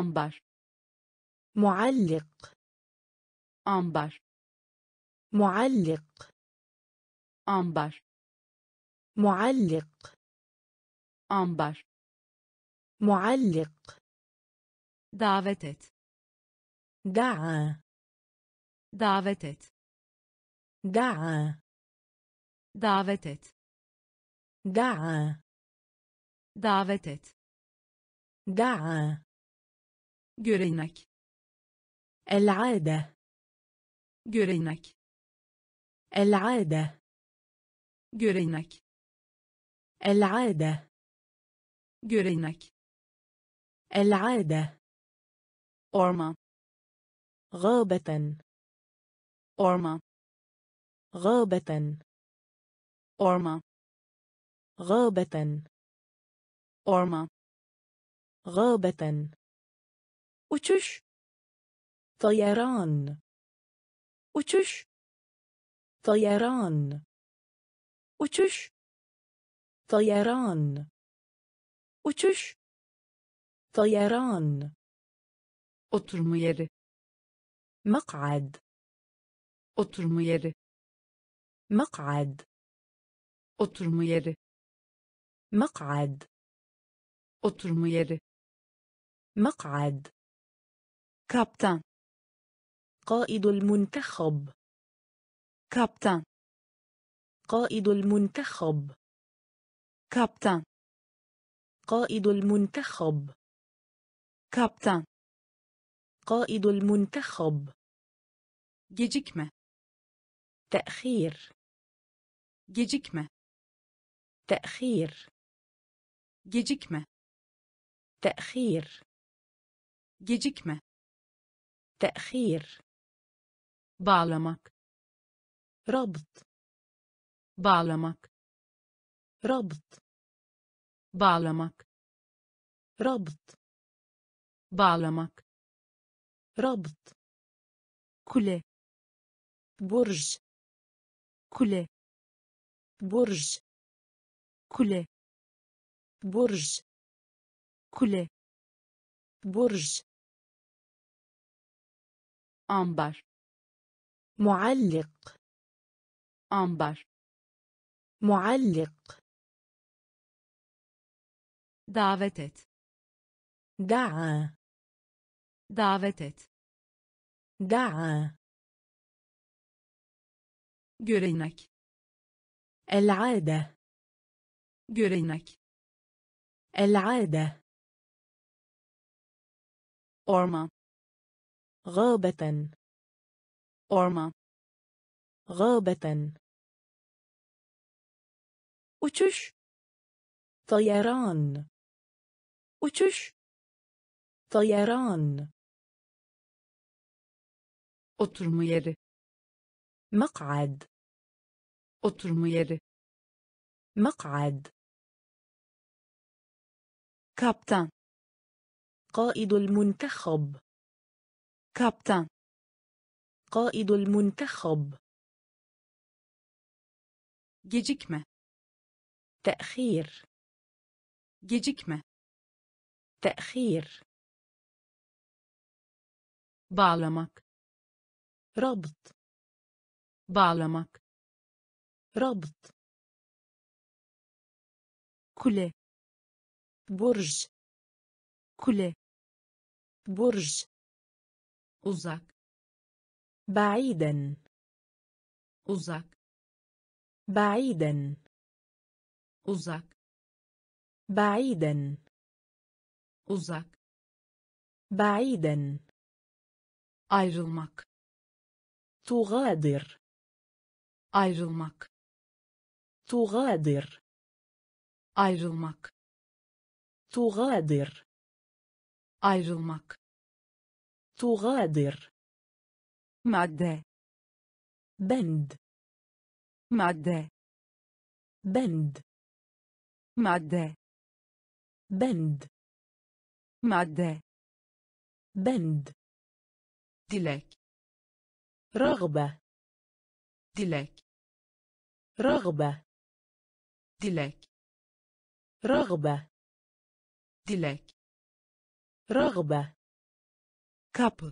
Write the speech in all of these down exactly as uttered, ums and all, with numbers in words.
ambar معلق ambar معلق ambar معلق ambar معلق davet et دعا davet et دعا davet et دعا davet et دعا görenek العادة görenek العادة görenek العادة görenek العادة orman غابة orman غابة orman غابة orman غابة uçuş طيران uçuş طيران uçuş طيران uçuş طيران oturma yeri مقعد oturma yeri مقعد oturma yeri مقعد oturma yeri مقعد kaptan قائد المنتخب kaptan قائد المنتخب kaptan قائد المنتخب kaptan قائد المنتخب gecikme تأخير gecikme تأخير gecikme تأخير gecikme تأخير bağlamak ربط bağlamak ربط bağlamak ربط bağlamak ربط kule برج kule برج kule برج kule برج ambar معلق ambar معلق davet et دعا davet et دعا görenek العادة görenek العادة orman غابة orman غابة uçuş طيران uçuş طيران oturma yeri مقعد oturma yeri مقعد kaptan قائد المنتخب kaptan قائد المنتخب gecikme تأخير gecikme تأخير bağlamak ربط bağlamak ربط kule برج kule برج uzak بعيدا uzak بعيدا uzak بعيدا uzak بعيدا ayrılmak تغادر ayrılmak تغادر ayrılmak تغادر ayrılmak تغادر madde بند madde بند madde بند madde بند dilek رغبة dilek رغبة dilek رغبة dilek رغبة kapı,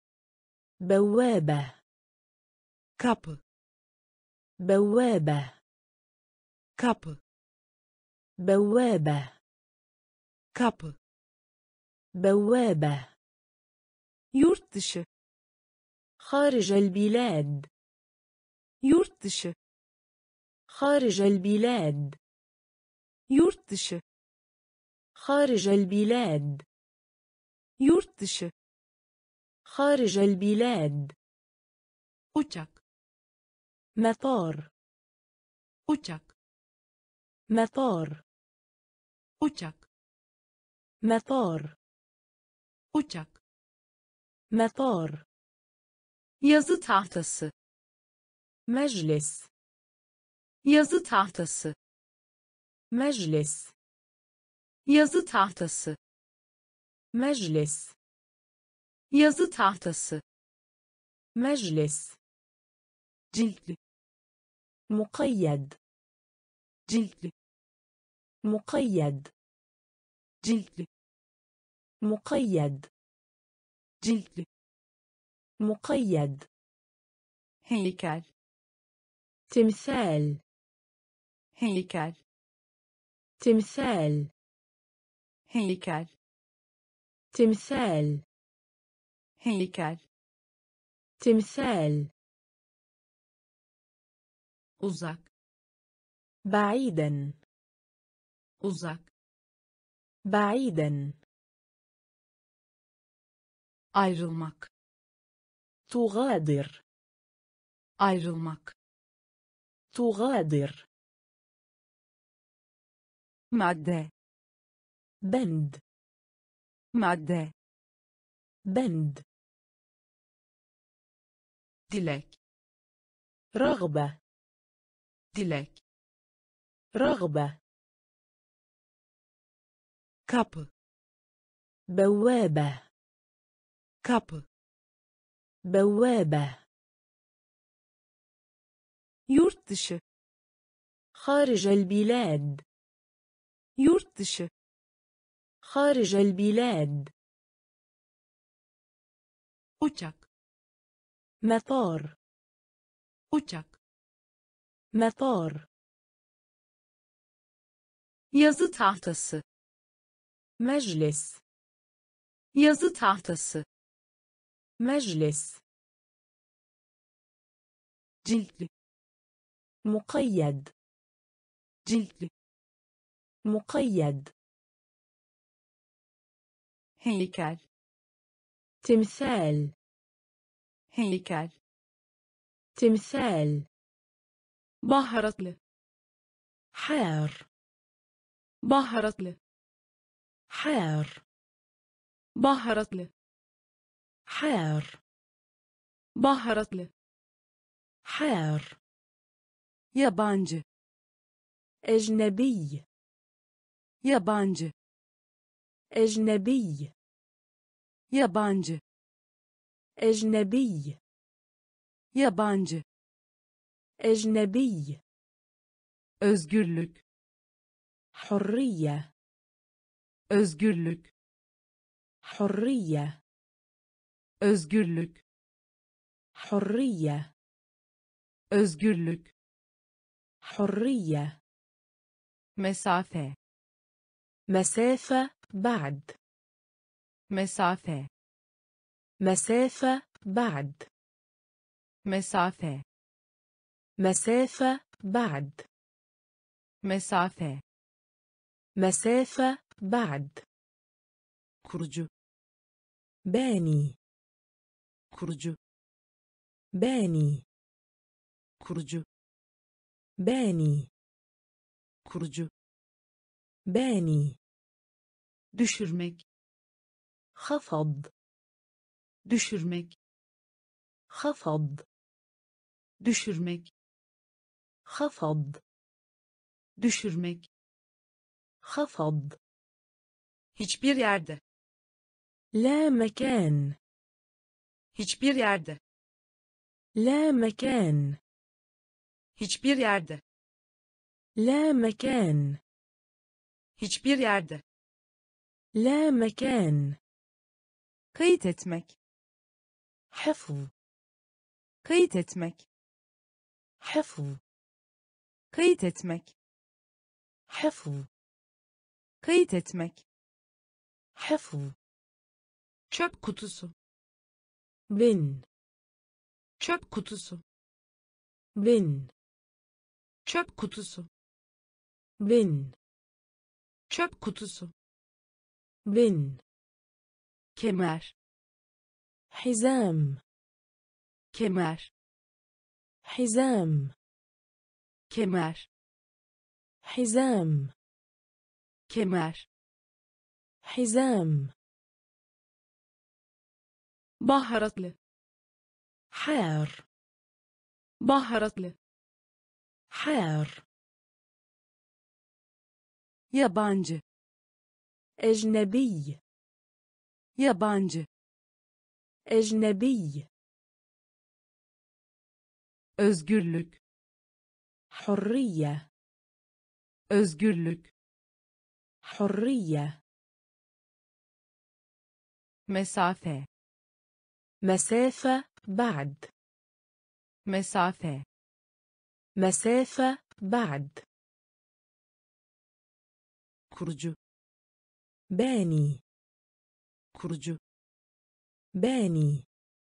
بوابة kapı, بوابة kapı, بوابة kapı, بوابة yurt dışı, خارج البلاد yurt dışı, خارج البلاد yurt dışı, خارج البلاد yurt dışı, خارج البلاد uçak, مطار uçak, مطار uçak, مطار uçak, مطار yazı tahtası, مجلس yazı tahtası, مجلس yazı tahtası, مجلس yazı tahtası, مجلس ciltli, مقيد ciltli, مقيد ciltli, مقيد ciltli, مقيد heykel, تمثال heykel, تمثال heykel, تمثال heykel, تمثال uzak, بعيدا uzak, بعيدا ayrılmak, تغادر ayrılmak, تغادر madde, بند madde, بند dilek, رغبة dilek, رغبة kapı, بوابة kapı, بوابة yurt dışı, خارج البلاد yurt dışı, خارج البلاد uçak, مطار uçak, مطار yazı tahtası, مجلس yazı tahtası, مجلس ciltli, مقيد ciltli, مقيد heykel, تمثال heykel, تمثال baharatlı, حار baharatlı, حار baharatlı, حار baharatlı, حار yabancı, أجنبي yabancı, أجنبي yabancı, أجنبي yabancı, أجنبي özgürlük, حرية özgürlük, حرية özgürlük, حرية özgürlük, حرية mesafe, مسافة بعد mesafe, مسافة بعد mesafe, مسافة بعد mesafe, مسافة بعد kurucu, باني kurucu, باني kurucu, باني kurucu, باني düşürmek, خفض düşürmek, خفض düşürmek, خفض düşürmek, خفض hiçbir yerde, لا مكان hiçbir yerde, لا مكان hiçbir yerde, لا مكان hiçbir yerde, لا مكان kayıt etmek, حفظ kayıt etmek, حفظ kayıt etmek, حفظ kayıt etmek, حفظ çöp kutusu, بن çöp kutusu, بن çöp kutusu, بن çöp kutusu, بن kemer, حزام kemer, حزام kemer, حزام kemer, حزام baharatlı, حار baharatlı, حار yabancı, أجنبي yabancı, أجنبي özgürlük, حرية özgürlük, حرية mesafe, مسافة بعد mesafe, مسافة بعد kurucu, باني kurucu, باني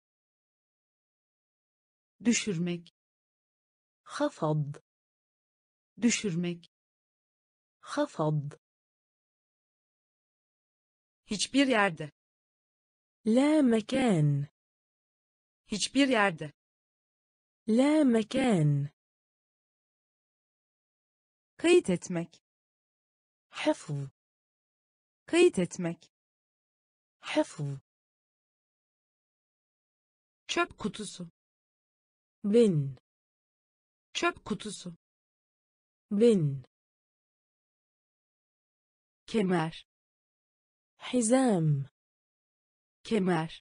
düşürmek, خفض düşürmek, خفض hiçbir yerde, لا مكان hiçbir yerde, لا مكان kayıt etmek, حفظ kayıt etmek, حفظ çöp kutusu, بن çöp kutusu, بن kemer, حزام kemer,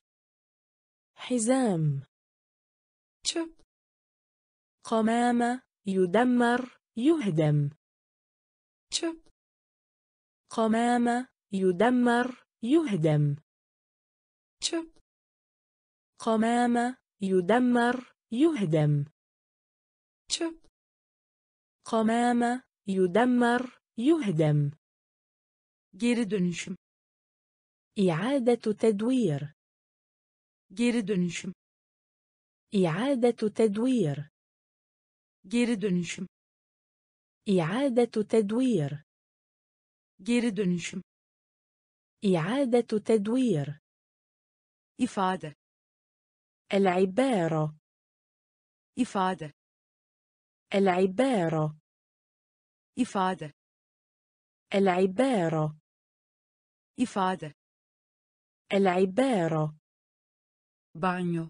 حزام çöp, قمامة يدمر يهدم çöp, قمامة يدمر يهدم çöp, قمامة يدمر يهدم çöp, قمامة يدمر يهدم geri dönüşüm, إعادة تدوير geri dönüşüm, إعادة تدوير geri dönüşüm, إعادة تدوير geri dönüşüm, إعادة تدوير ifade, العبارة ifade, العبارة ifade, العبارة ifade, العبارة banyo,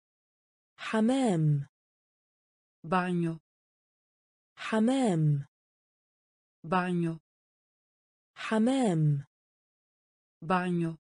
حمام banyo, حمام banyo, حمام banyo,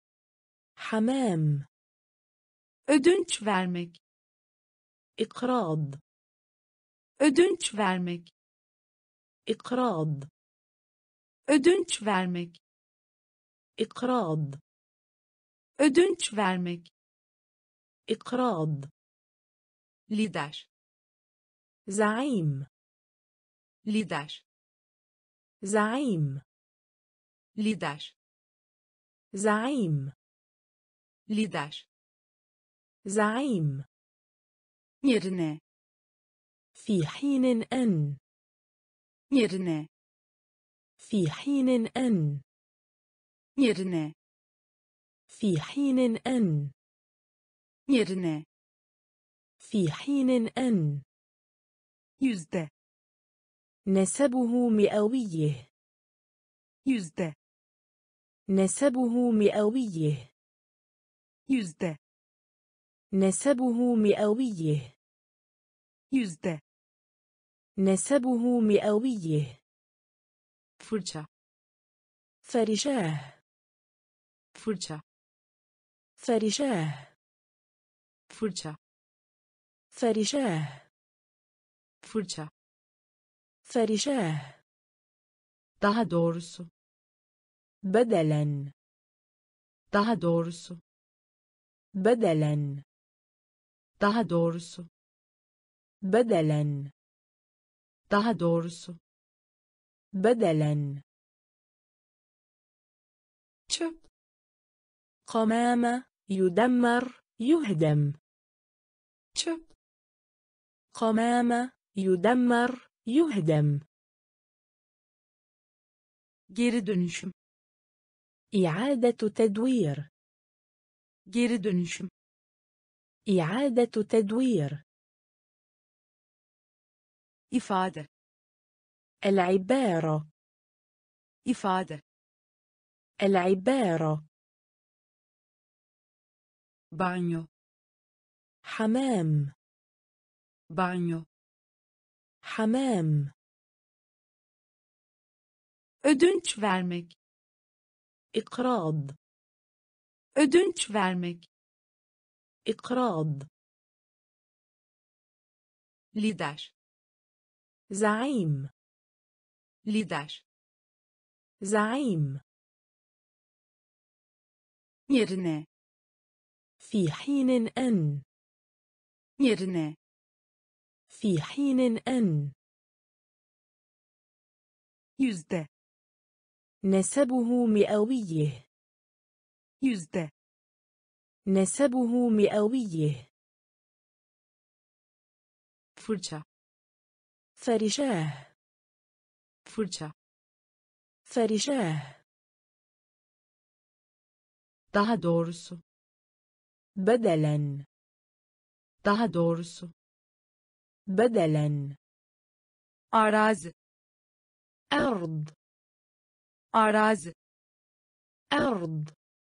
حمام ödünç vermek, إقراض ödünç vermek, إقراض ödünç vermek, إقراض ödünç vermek, إقراض lider, زعيم lider, زعيم lider, زعيم lider, زعيم yerine, في حين أن yerine, في حين أن yerine, في حين أن yerine, في حين أن yüzde, نسبه مئويه yüzde, نسبه مئويه yüzde, نسبه مئويه yüzde, نسبه مئويه fırça, فرشاه fırça, فرشاه fırça, فرشاه fırça, فرشاه daha doğrusu, بدلا daha doğrusu, بدلا Daha doğrusu. بدلاً. Daha doğrusu. بدلاً. Çöp. قمامة. يدمر. يهدم. Çöp. قمامة. يدمر. يهدم. Geri dönüşüm. إعادة تدوير. Geri dönüşüm. إعادة تدوير. ifade. العبارة. ifade. العبارة. banyo. حمام. banyo. حمام. ödünç vermek. إقراض. ödünç vermek. إقراض. lider. زعيم. lider. زعيم. yerine. في حين أن. yerine. في حين أن. yüzde. نسبه مئويه. yüzde. نسبه مئويه. fırça. فرشاه. fırça. فرشاه. Daha doğrusu. بدلاً. Daha doğrusu. بدلاً. arazi. أرض. arazi. أرض.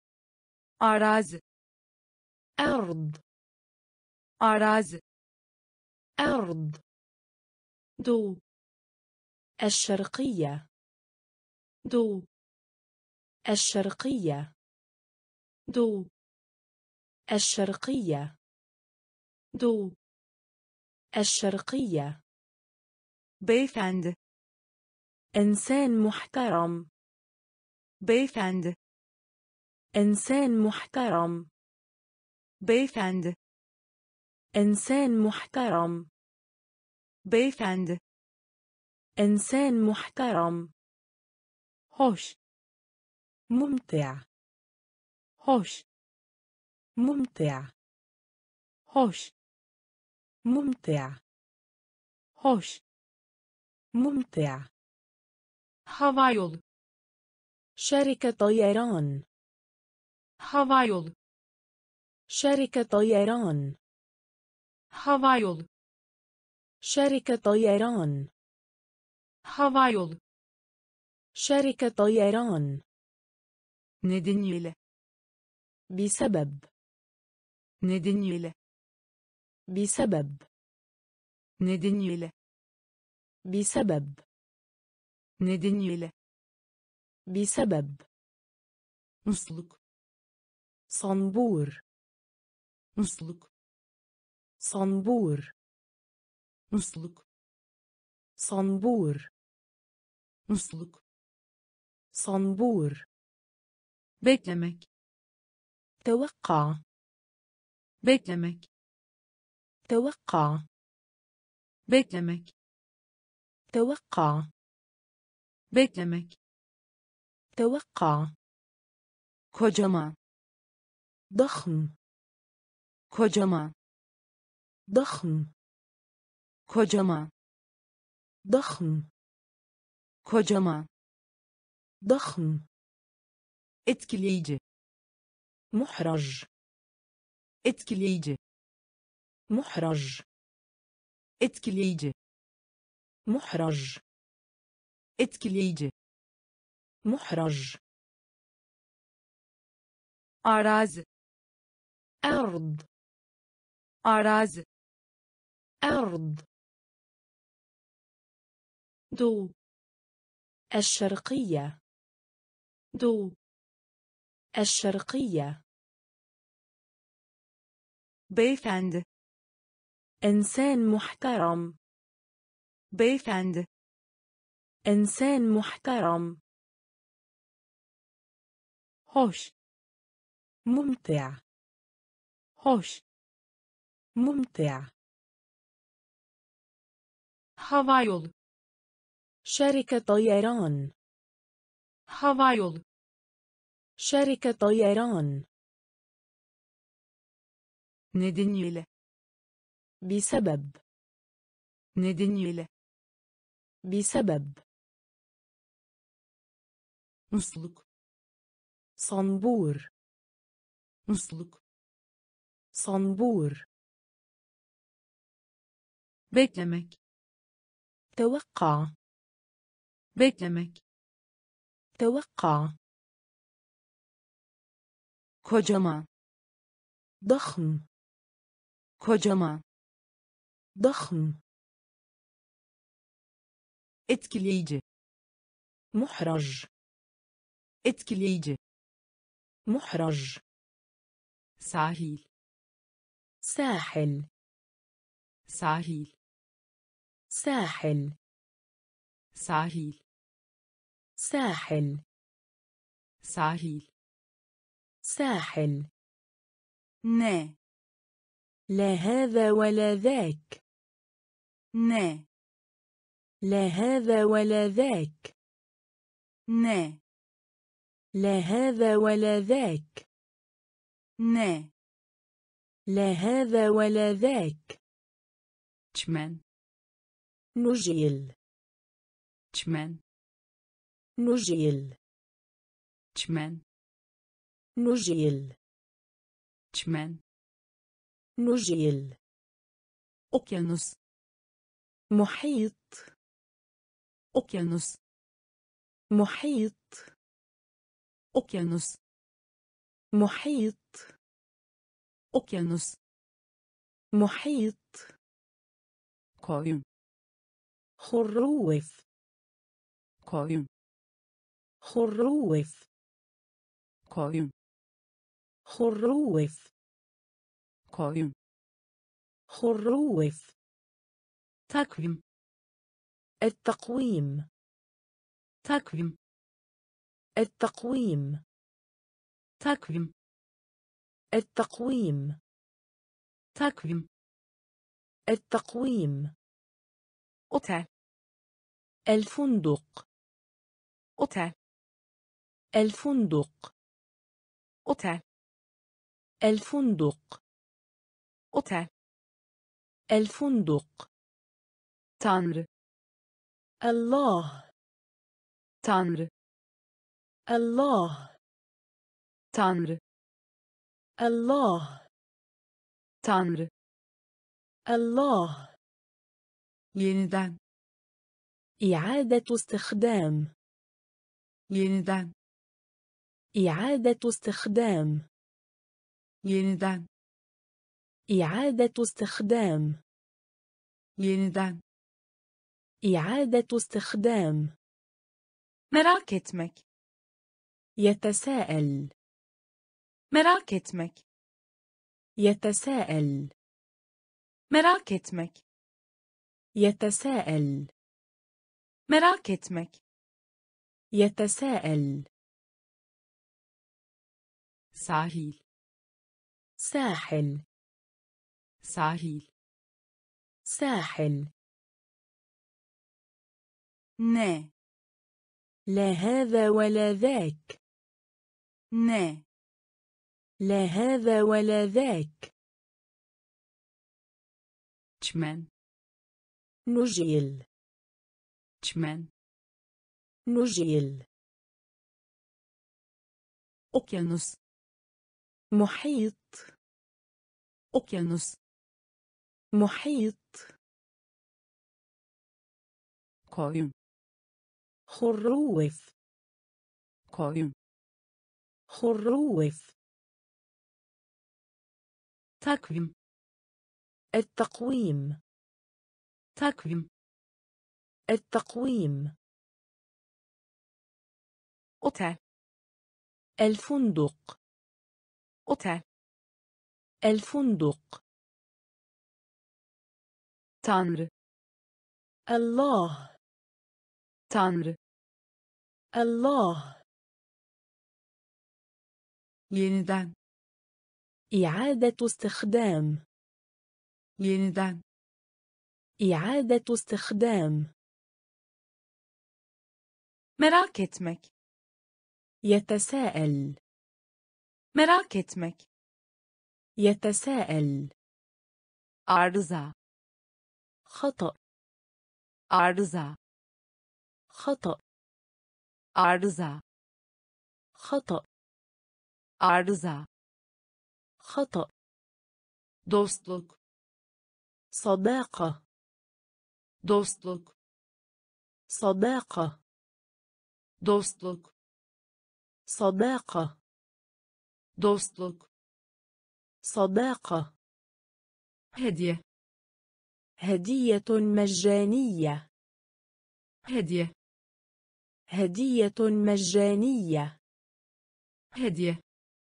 arazi. أرض. arazi. أرض. doğu. الشرقية. doğu. الشرقية. doğu. الشرقية. doğu. الشرقية. beyefendi. إنسان محترم. beyefendi. إنسان محترم. beyefendi. إنسان محترم. beyefendi. إنسان محترم. hoş. ممتع. hoş. ممتع. hoş. ممتع. hoş. ممتع. havayolu. شركة طيران. havayolu. شركة طيران. havayolu. شركة طيران. havayolu. شركة طيران. nedeniyle. بسبب. nedeniyle. بسبب. nedeniyle. بسبب. nedeniyle. بسبب. musluk. صنبور. musluk. صنبور. musluk. صنبور. musluk. صنبور. beklemek. توقع. beklemek. توقع. beklemek. توقع. beklemek. توقع. kocaman. ضخم. kocaman. ضخم. kocaman. ضخم. kocaman. ضخم. etkileyici. محرج. etkileyici. محرج. etkileyici. محرج. etkileyici. محرج. arazi. أرض. arazi. أرض. doğu. الشرقية. doğu. الشرقية. beyefendi. إنسان محترم. beyefendi. إنسان محترم. hoş. ممتع. hoş. ممتع. havayolu, شركة طيران. havayolu, شركة طيران. nedeniyle, بسبب. nedeniyle, بسبب. musluk, صنبور. musluk, صنبور. beklemek, توقع. beklemek, توقع. kocaman, ضخم. kocaman, ضخم. etkileyici, محرج. etkileyici, محرج. sahil, ساحل. sahil, ساحل. sahil, ساحل. sahil, ساحل. ne, لا هذا ولا ذاك. ne, لا هذا ولا ذاك. ne, لا هذا ولا ذاك. ne, لا هذا ولا ذاك. çmen, نجيل. çmen, نجيل. çmen, نجيل. çmen, نجيل. okyanus, محيط. okyanus, محيط. okyanus, محيط. okyanus, محيط. koyun, خروف. koyun, خروف. koyun, خروف. koyun, خروف. takvim, التقويم. takvim, التقويم. takvim, التقويم. takvim, التقويم. otel, الفندق. otel, الفندق. otel, الفندق. otel, الفندق. Tanrı, الله. Tanrı, الله. Tanrı, الله. Tanrı, الله. yeniden, إعادة استخدام. yeniden, إعادة استخدام. yeniden, إعادة استخدام. yeniden, إعادة استخدام. merak etmek, يتساءل. merak etmek, يتساءل. merak etmek, يتساءل. merak etmek, يتساءل. sahil, ساحل. sahil, ساحل. ne, لا هذا ولا ذاك. ne, لا هذا ولا ذاك. çmen, نجيل. çmen, نجيل. okyanus, محيط. okyanus, محيط. koyun, خروف. koyun, خروف. takvim, التقويم. takvim, التقويم. otel, الفندق. otel, الفندق. Tanrı, الله. Tanrı, الله. yeniden, إعادة استخدام. yeniden إعادة استخدام. merak etmek يتساءل. merak etmek يتساءل. arıza خطأ. arıza خطأ. arıza خطأ. arıza خطأ. dostluk صداقة. dostluk صداقة. dostluk صداقة. dostluk صداقة. hediye هدية مجانية. hediye هدية مجانية. hediye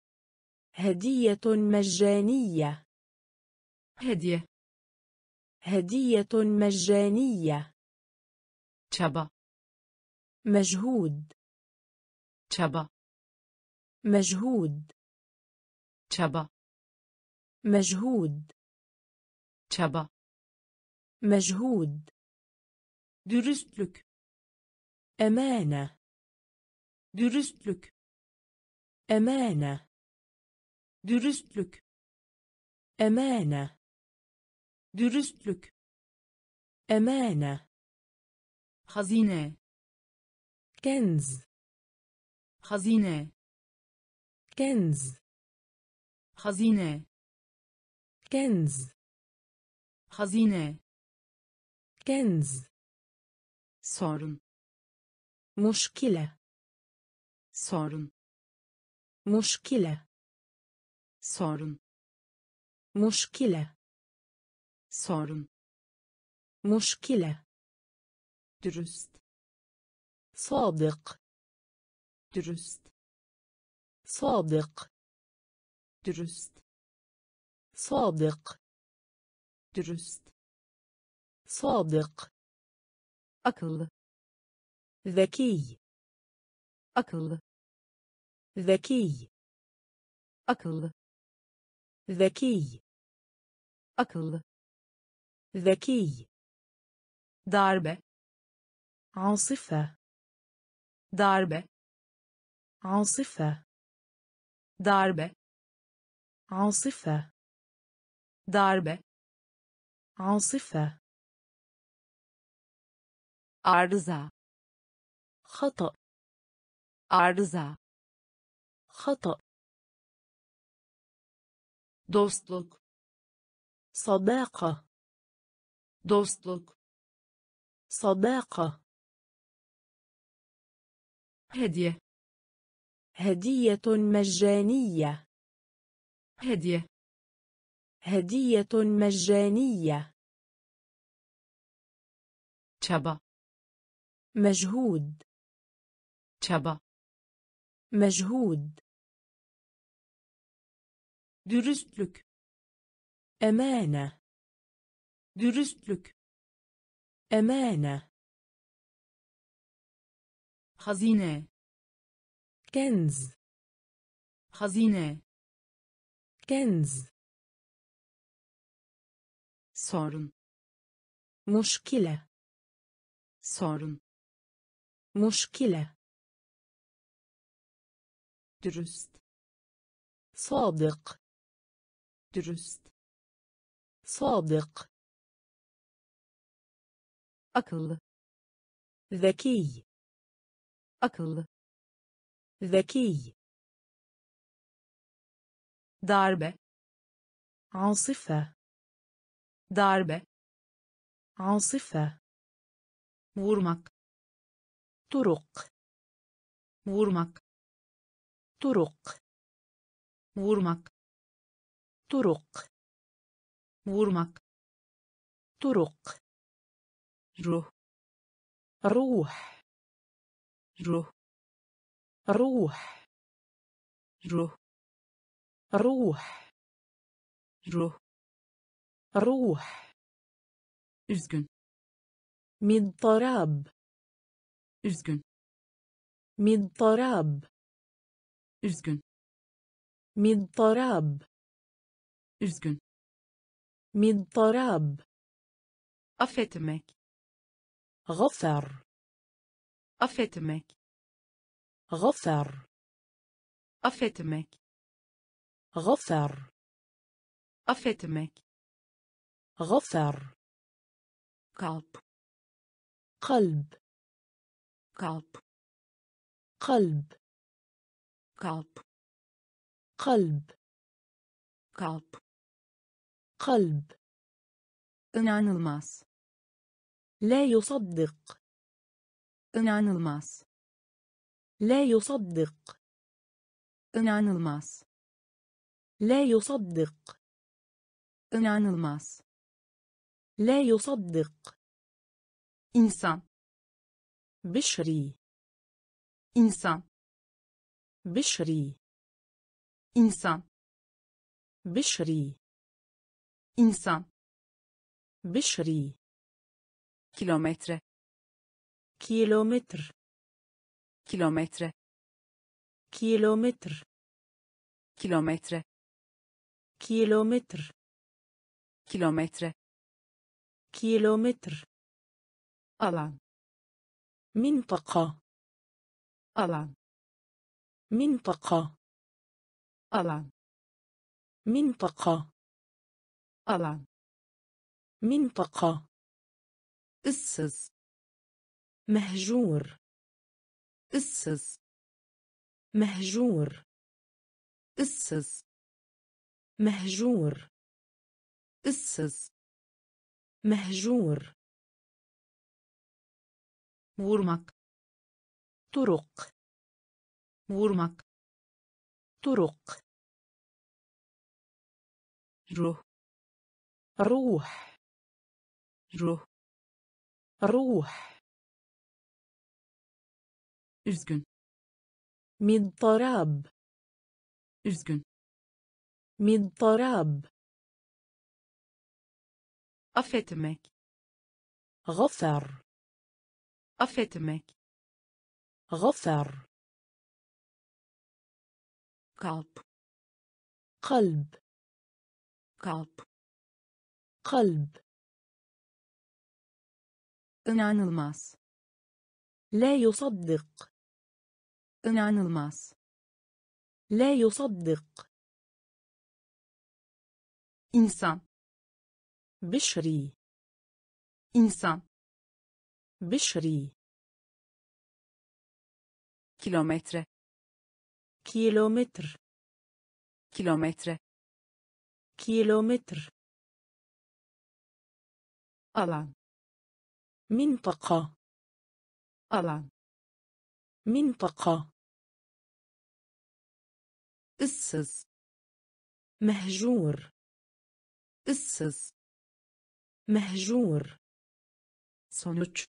هدية مجانية. hediye هدية مجانية. çaba مجهود. çaba مجهود. çaba مجهود. çaba مجهود. dürüstlük أمانة. dürüstlük أمانة. dürüstlük أمانة. dürüstlük أمانة. hazine كنز. hazine كنز. hazine كنز. hazine كنز. sorun مشكلة. sorun مشكلة. sorun مشكلة. sorun مشكلة. dürüst صادق. dürüst صادق. dürüst صادق. dürüst صادق. akıllı ذكي. akıllı ذكي. akıllı ذكي. akıllı ذكي. darbe عاصفة. darbe عاصفة. darbe عاصفة. darbe عاصفة. arıza خطأ. arıza خطأ. dostluk صداقة. dostluk صداقة. hediye هدية مجانية. hediye هدية مجانية. çaba مجهود. çaba مجهود. dürüstlük أمانة. dürüstlük أمانة. hazine كنز. hazine كنز. sorun مشكلة. sorun مشكلة. dürüst صادق. dürüst صادق. akıllı ذكي. akıllı ذكي. darbe عاصفة. darbe عاصفة. vurmak طرق. vurmak طرق. vurmak طرق. vurmak طرق. ruh روح. ruh روح. ruh روح. ruh روح. üzgün مضطراب. üzgün مضطراب. üzgün مضطراب. üzgün مضطراب. affetmek, غفر. affetmek, غفر. affetmek, غفر. affetmek, غفر. kalp, قلب. kalp, قلب. kalp, قلب. kalp, قلب. inanılmaz, لا يصدق. inanılmaz, لا يصدق. inanılmaz, لا يصدق. inanılmaz, لا يصدق. insan, بشري. insan, بشري. insan, بشري. insan, بشري. kilometre, كيلومتر. kilometre, كيلومتر. kilometre, كيلومتر. kilometre, كيلومتر. alan, منطقة. alan, منطقة. alan, منطقة. alan, منطقة. ıssız, مهجور. ıssız, مهجور. ıssız, مهجور. ıssız, مهجور. vurmak, طرق. vurmak, طرق. ruh, روح. ruh, روح. üzgün, مضطراب. üzgün, مضطراب. affetmek, غفر. affetmek, غفر. kalp, قلب. kalp, قلب. inanılmaz, لا يصدق. inanılmaz, لا يصدق. insan, بشري. insan, بشري. kilometre, كيلومتر. kilometre, كيلومتر. alan, منطقة. alan, منطقة. ıssız, مهجور. ıssız, مهجور. sonuç,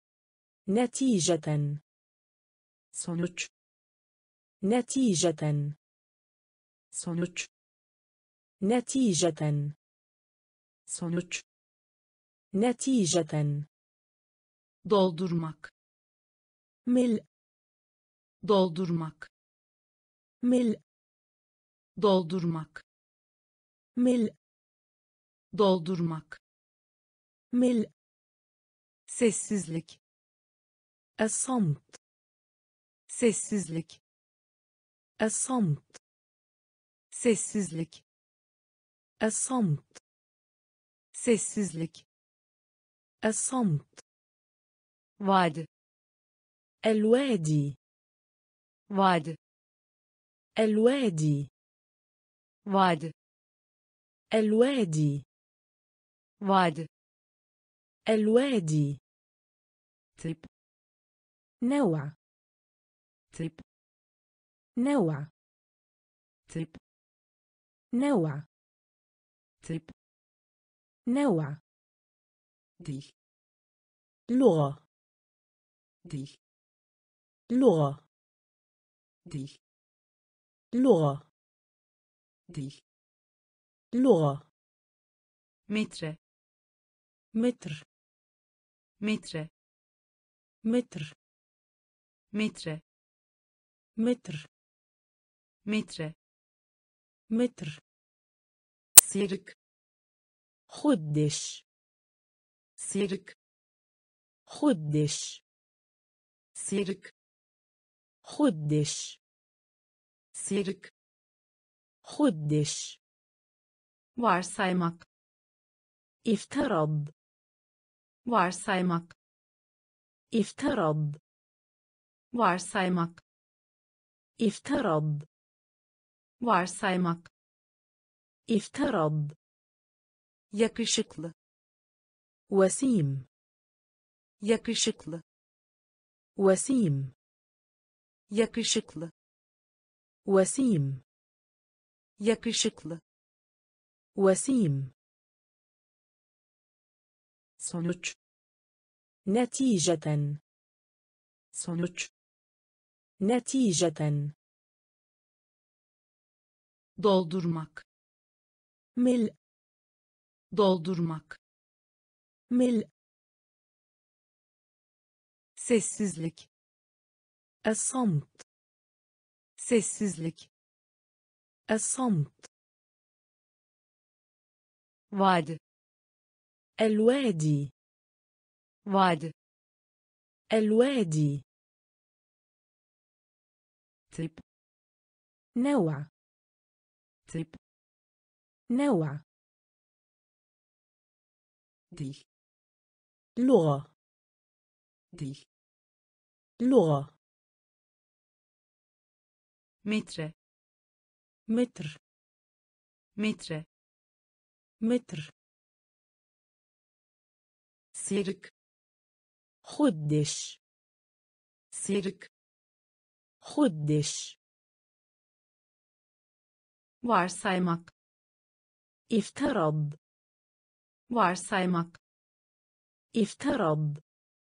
نتيجة. sonuç, نتيجة. sonuç, نتيجة. sonuç, نتيجة. doldurmak, ملء. doldurmak, ملء. doldurmak, ملء. doldurmak, ملء. sessizlik, الصمت. sessizlik, الصمت. sessizlik, الصمت. sessizlik, الصمت. vadi, الوادي. vadi, الوادي. vadi, الوادي. vadi, الوادي. tip, نوع. tip, نوع. tip, نوع. tip, نوع. dil, لغة. dil, لغة. dil, لغة. dil, لغة. metre, متر. metre, متر. metre, متر. metre, متر. sıyrık, خدش sirk خدش sirk خدش sirk خدش varsaymak افترض varsaymak افترض varsaymak افترض varsaymak افترض yakışıklı وسيم yakışıklı وسيم yakışıklı وسيم yakışıklı وسيم sonuç نتيجة sonuç نتيجة doldurmak ملء doldurmak ملء sessizlik الصمت sessizlik الصمت vadi الوادي vadi الوادي tip نوع tip نوع dil لغة dil لغة metre متر metre متر sirk خدش sirk خدش varsaymak افترض varsaymak افترض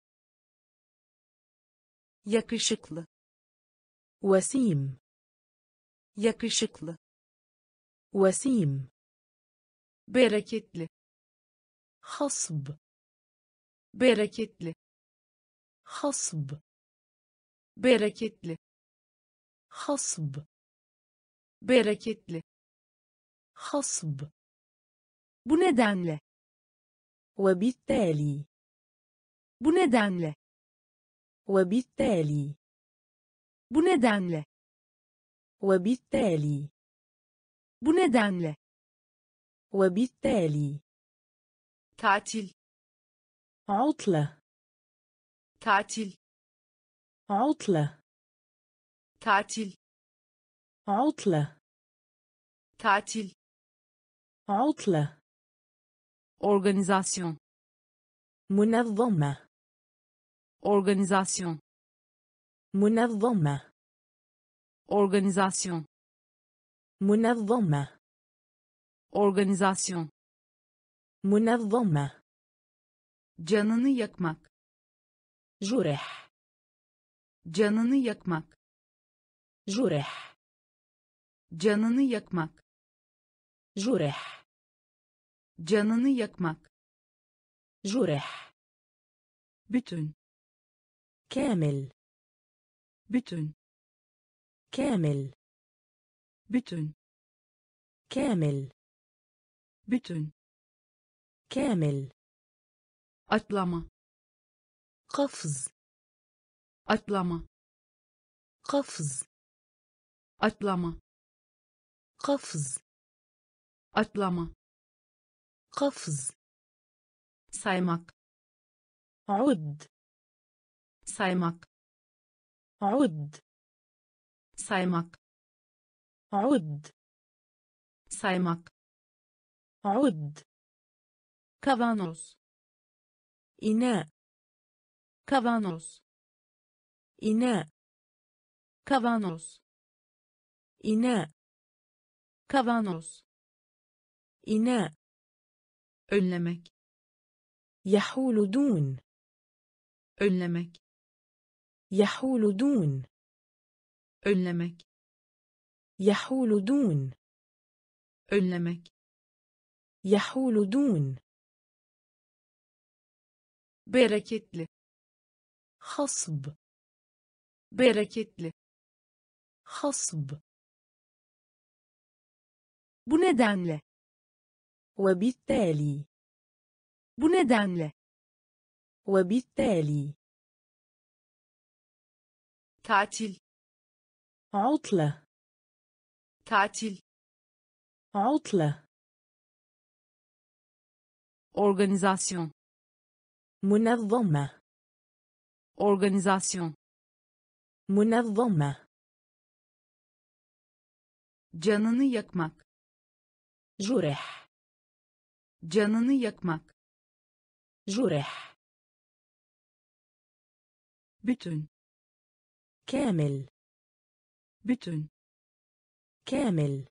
yakışıklı وسيم yakışıklı وسيم bereketli خصب bereketli خصب bereketli خصب bereketli خصب bu nedenle وبالتالي bu nedenle وبالتالي bu nedenle وبالتالي bu nedenle وبالتالي tatil عطلة tatil عطلة tatil عطلة tatil عطلة organizasyon منظمة organizasyon منظمة organizasyon منظمة organizasyon منظمة canını yakmak جرح canını yakmak جرح canını yakmak جرح canını yakmak جرح bütün كامل bütün كامل bütün كامل bütün كامل atlama قفز atlama قفز atlama قفز atlama قفز saymak عد saymak عد saymak عد saymak عد kavanoz إناء kavanoz إناء kavanoz إناء kavanoz إناء önlemek يحول دون önlemek يحول دون önlemek يحول دون önlemek يحول دون bereketli خصب bereketli خصب bu nedenle وبالتالي Bu nedenle. وبالتالي. Tatil. عطلة. Tatil. عطلة. Organizasyon. منظمة. Organizasyon. منظمة. Canını yakmak. جرح. Canını yakmak. جرح. Bütün. كامل. Bütün. كامل.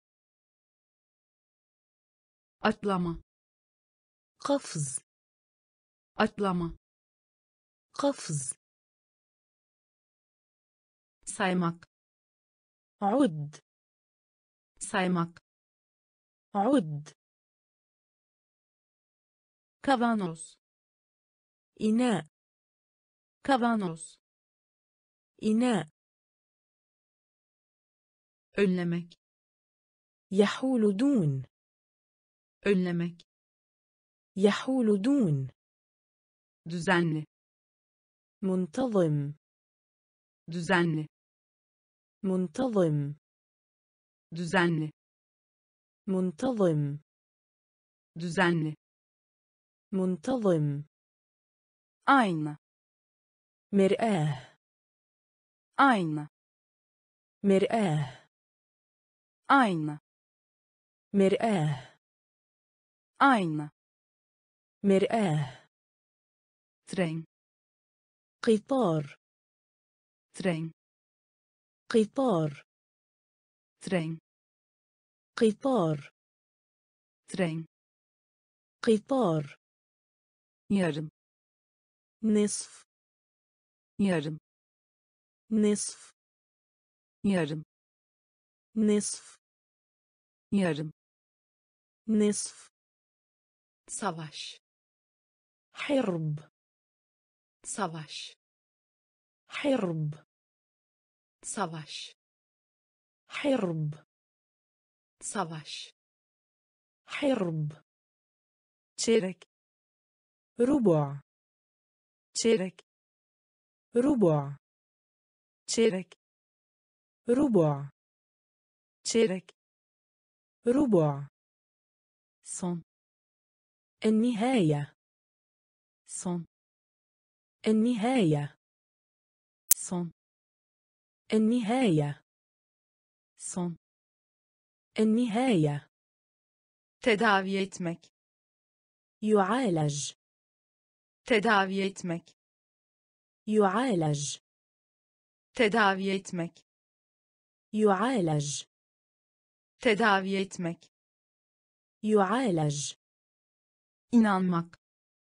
Atlama. قفز. Atlama. قفز. Saymak. عد. Saymak. عد. Kavanoz. إناء. Kavanoz. إناء. Önlemek. يحول دون. Önlemek. يحول دون. Düzenli. منتظم. Düzenli. منتظم. Düzenli. منتظم. Düzenli. منتظم. Ayna. مرآة. Ayna. مرآة. Ayna. مرآة. Ayna. مرآة. Tren. قطار. Tren. قطار. Tren. قطار. Tren. قطار. Yarım. نصف. Yarım. نصف. Yarım. نصف. Yarım. نصف. Savaş. حرب. Savaş. حرب. Savaş. حرب. Savaş. حرب. Çeyrek. ربع. Çeyrek. ربع. Çeyrek. ربع. Çeyrek. ربع. Son. النهاية. Son. النهاية. Son. النهاية. Son. النهاية. Tedavi etmek. يعالج. Tedavi etmek. يعالج. Tedavi etmek. يعالج. Tedavi etmek. يعالج. İnanmak.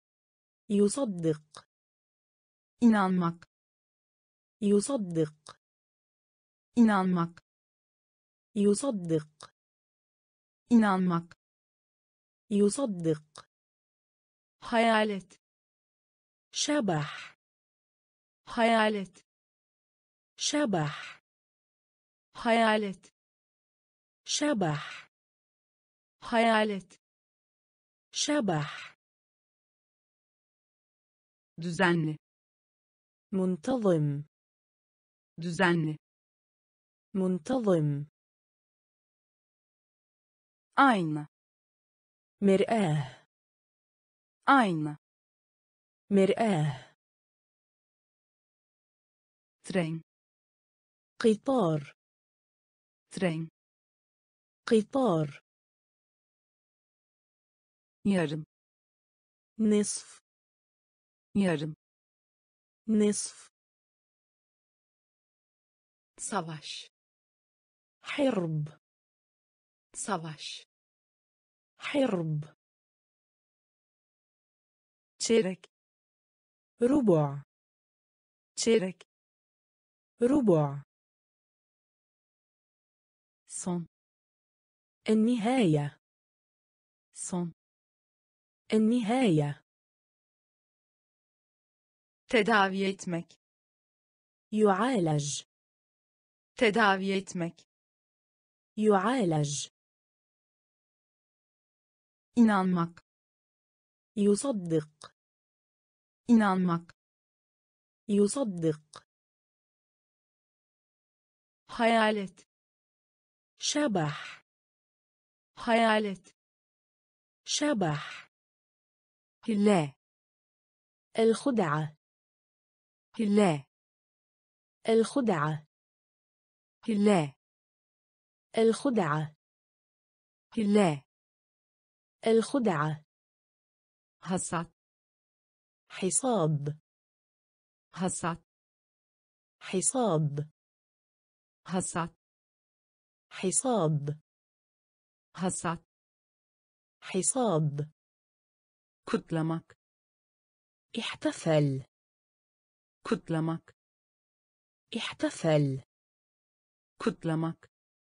يصدق. İnanmak. يصدق. İnanmak. يصدق. İnanmak. يصدق. Hayalet. شبح. Hayalet. شبح. Hayalet. شبح. Hayalet. شبح. Düzenli. منتظم. Düzenli. منتظم. Ayna. مرآة. Ayna. مرآة. Tren. قطار. Tren. قطار. Yarım. نصف. Yarım. نصف. Savaş. حرب. Savaş. حرب. Çeyrek. ربع. Çeyrek. ربع. Son. النهاية. Son. النهاية. Tedavi etmek. يعالج. Tedavi etmek. يعالج. İnanmak. يصدق inanmak, يصدق hayalet, شبح hayalet, شبح hile, الخدعة hile, الخدعة hile, الخدعة hile, الخدعة hasat, حصاد hasat, حصاد hasat, حصاد hasat, حصاد kutlamak, احتفل kutlamak, احتفل kutlamak,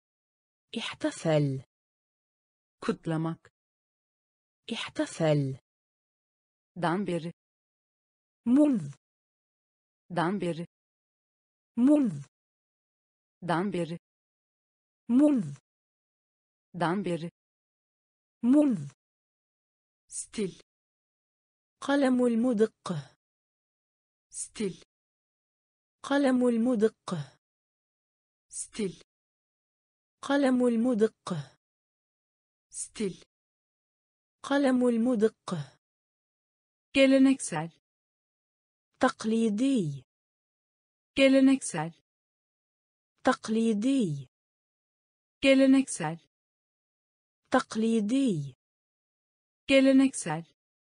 احتفل kutlamak, احتفل dan beri, منذ dan beri, منذ dan beri, منذ dan beri, منذ stil, قلم المدق stil, قلم المدق stil, قلم المدق stil, قلم المدق geleneksel, تقليدي geleneksel, تقليدي geleneksel, تقليدي geleneksel,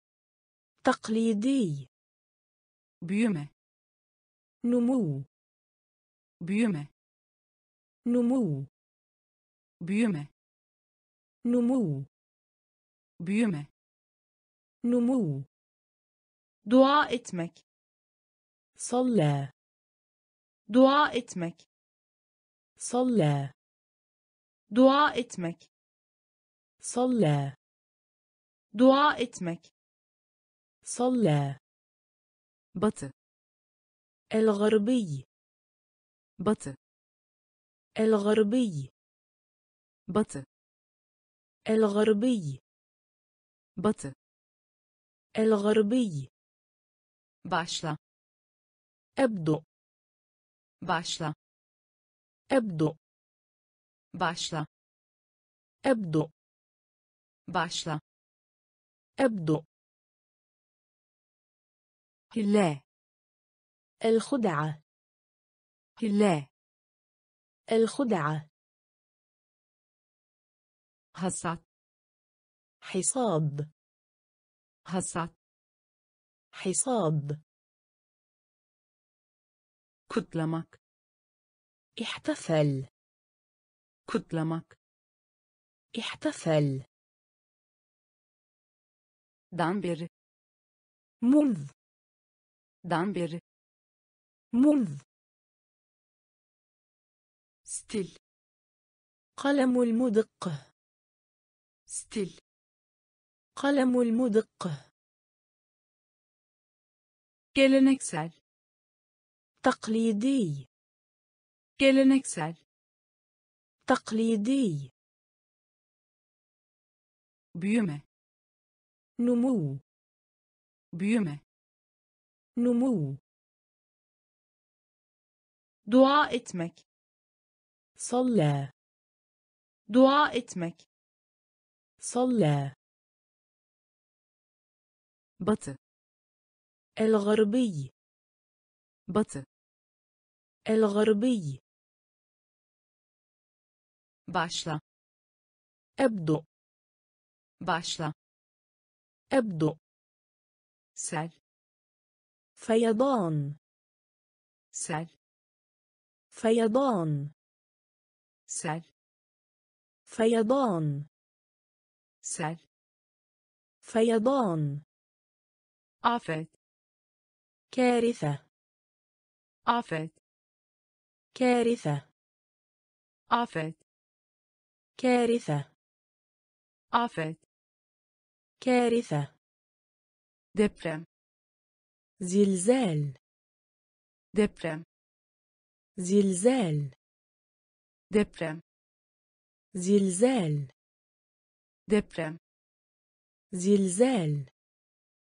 تقليدي büyüme, نمو büyüme, نمو büyüme, نمو büyüme, نمو dua etmek, صلى dua etmek, صلى dua etmek, صلى dua etmek, صلى batı, الغربي batı, الغربي batı, الغربي batı, الغربي başla, أبدأ başla, أبدأ başla, أبدأ başla, أبدأ hile, الخدعة hile, الخدعة hasat, حصاد hasat, حصاد kutlamak, احتفل kutlamak, احتفل dan beri, منذ dan beri, منذ stil, قلم المدق stil, قلم المدق geleneksel, تقليدي geleneksel, تقليدي büyüme, نمو büyüme, نمو dua etmek, صلى dua etmek, صلى batı, الغربي batı, الغربي başla, أبدأ başla, أبدأ sel, فيضان sel, فيضان sel, فيضان sel, فيضان afet, كارثة afet, كارثة afet, كارثة afet, كارثة deprem, زلزال deprem, زلزال deprem, زلزال deprem, زلزال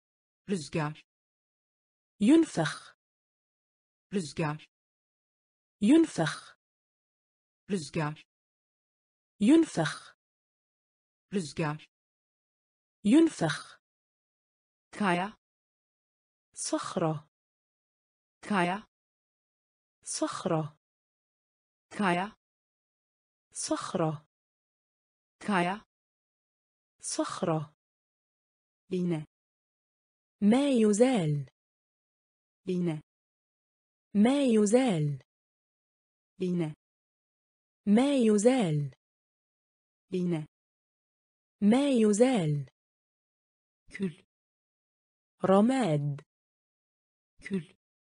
rüzgar ينفخ rüzgar ينفخ rüzgar ينفخ rüzgar ينفخ kaya صخرة kaya صخرة kaya صخرة kaya صخرة iğne ما يزال iğne ما يزال iğne ما يزال iğne ما يزال kül رماد kül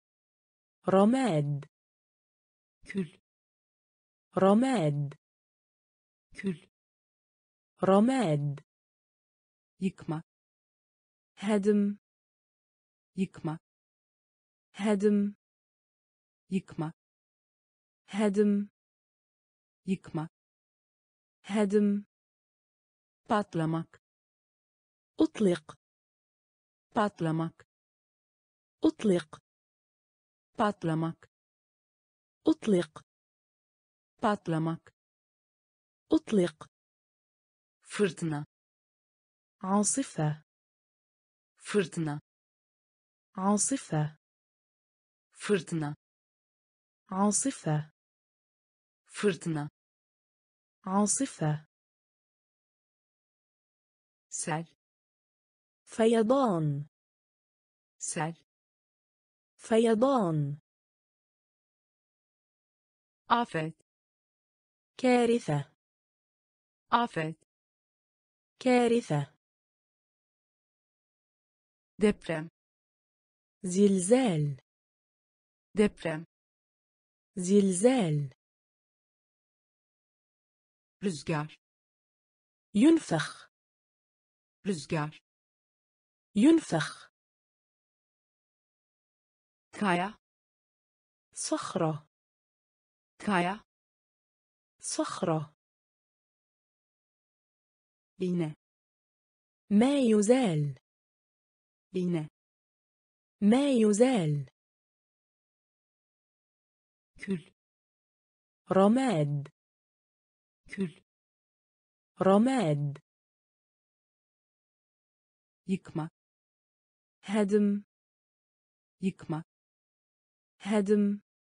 رماد kül رماد kül رماد yıkma هدم yıkma هدم yıkma هدم yıkma هدم patlamak أطلق patlamak أطلق patlamak أطلق patlamak أطلق fırtına عاصفة fırtına عاصفة fırtına عاصفة fırtına عاصفة sel فيضان sel فيضان afet كارثة afet كارثة deprem زلزال deprem زلزال rüzgar ينفخ rüzgar ينفخ kaya صخرة kaya صخرة iğne ما يزال iğne ما يزال kül رماد kül رماد yıkma هدم yıkma هدم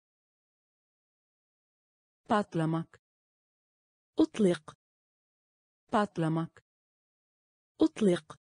patlamak أطلق patlamak أطلق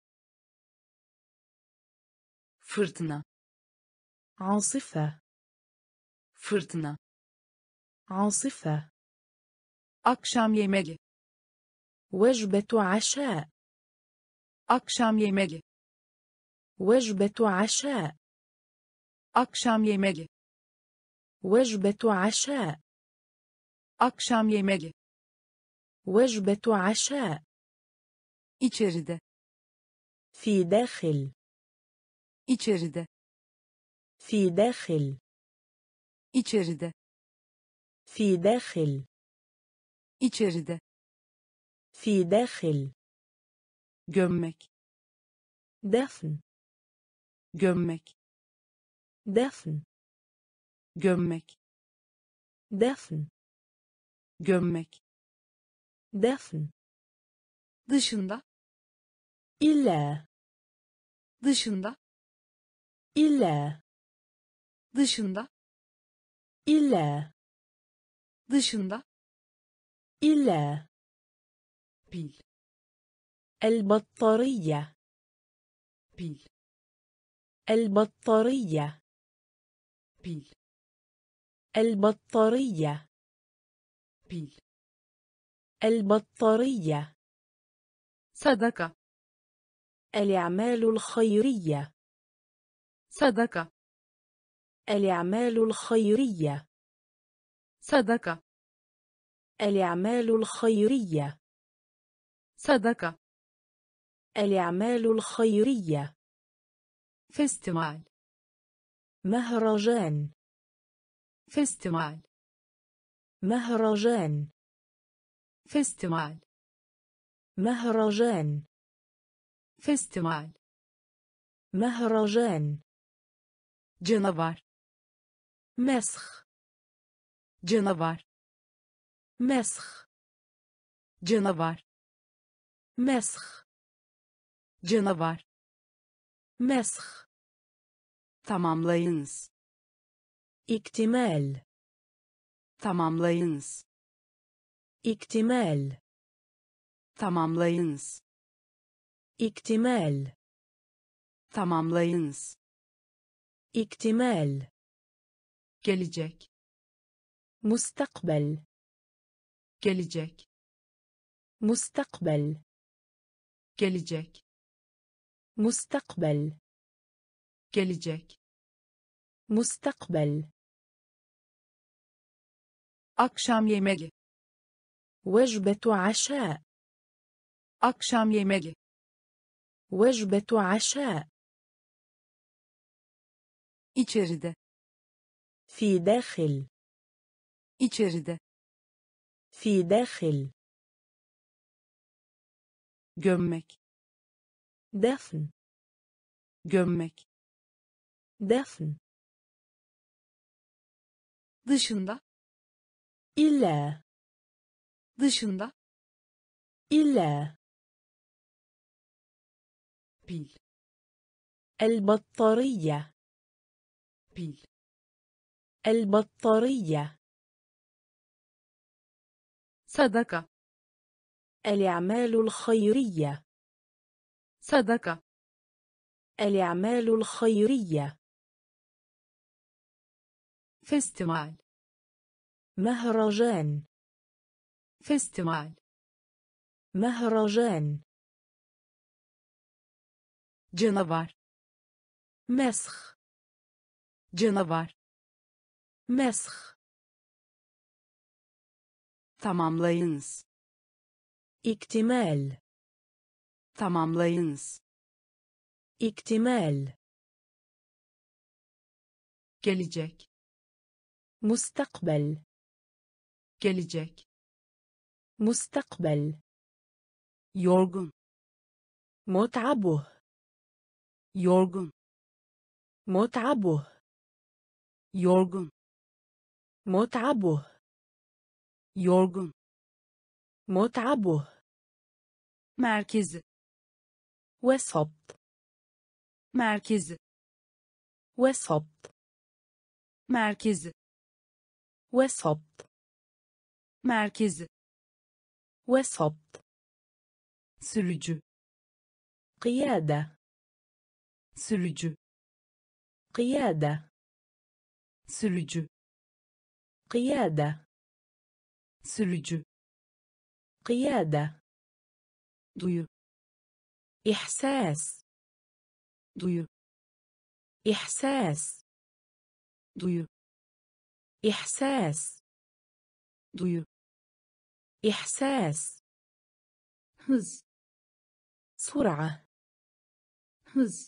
fırtına عاصفة fırtına عاصفة akşam yemeği وجبة عشاء akşam yemeği وجبة عشاء akşam yemeği وجبة عشاء akşam yemeği وجبة عشاء içeride في داخل içeride في داخل içeride في داخل içeride في داخل gömmek دفن gömmek دفن gömmek دفن gömmek دفن dışında إلا dışında إلا dışında إلا dışında إلا pil البطارية pil البطارية pil البطارية pil البطارية sadaka الأعمال الخيرية sadaka الأعمال الخيرية sadaka الأعمال الخيرية sadaka الأعمال الخيرية festival مهرجان festival مهرجان festival مهرجان festival مهرجان. canavar, مسخ. canavar, مسخ. canavar, مسخ. canavar. مسخ. Tamamlayınız, اكتمال. tamamlayınız, اكتمال. tamamlayınız, اكتمال. tamamlayınız. اكتمال. Gelecek, مستقبل. gelecek, مستقبل. gelecek, مستقبل. gelecek. مستقبل. Akşam yemeği, وجبة عشاء. akşam yemeği, وجبة عشاء. içeride, في داخل. içeride, في داخل. gömmek, دفن. gömmek. دفن. Dışında, إلا. dışında. إلا. Pil, البطارية. pil. البطارية. Sadaka, الأعمال الخيرية. sadaka. الأعمال الخيرية. Festival, مهرجان. festival. مهرجان. Canavar, مسخ. canavar. مسخ. Tamamlayınız, اكتمال. tamamlayınız. اكتمال. Gelecek, مستقبل. gelecek. مستقبل. Yorgun, متعبه. yorgun, متعبه. yorgun, متعبه. yorgun. متعبه. Merkezi, وسط. merkezi, وسط. merkezi, وسط. merkezi. وسط. Sürücü, قيادة. sürücü, قيادة. sürücü, قيادة. sürücü. قيادة. Duyu, إحساس. duyu, إحساس. duyu, إحساس. duyu. إحساس. Hız, سرعة. hız,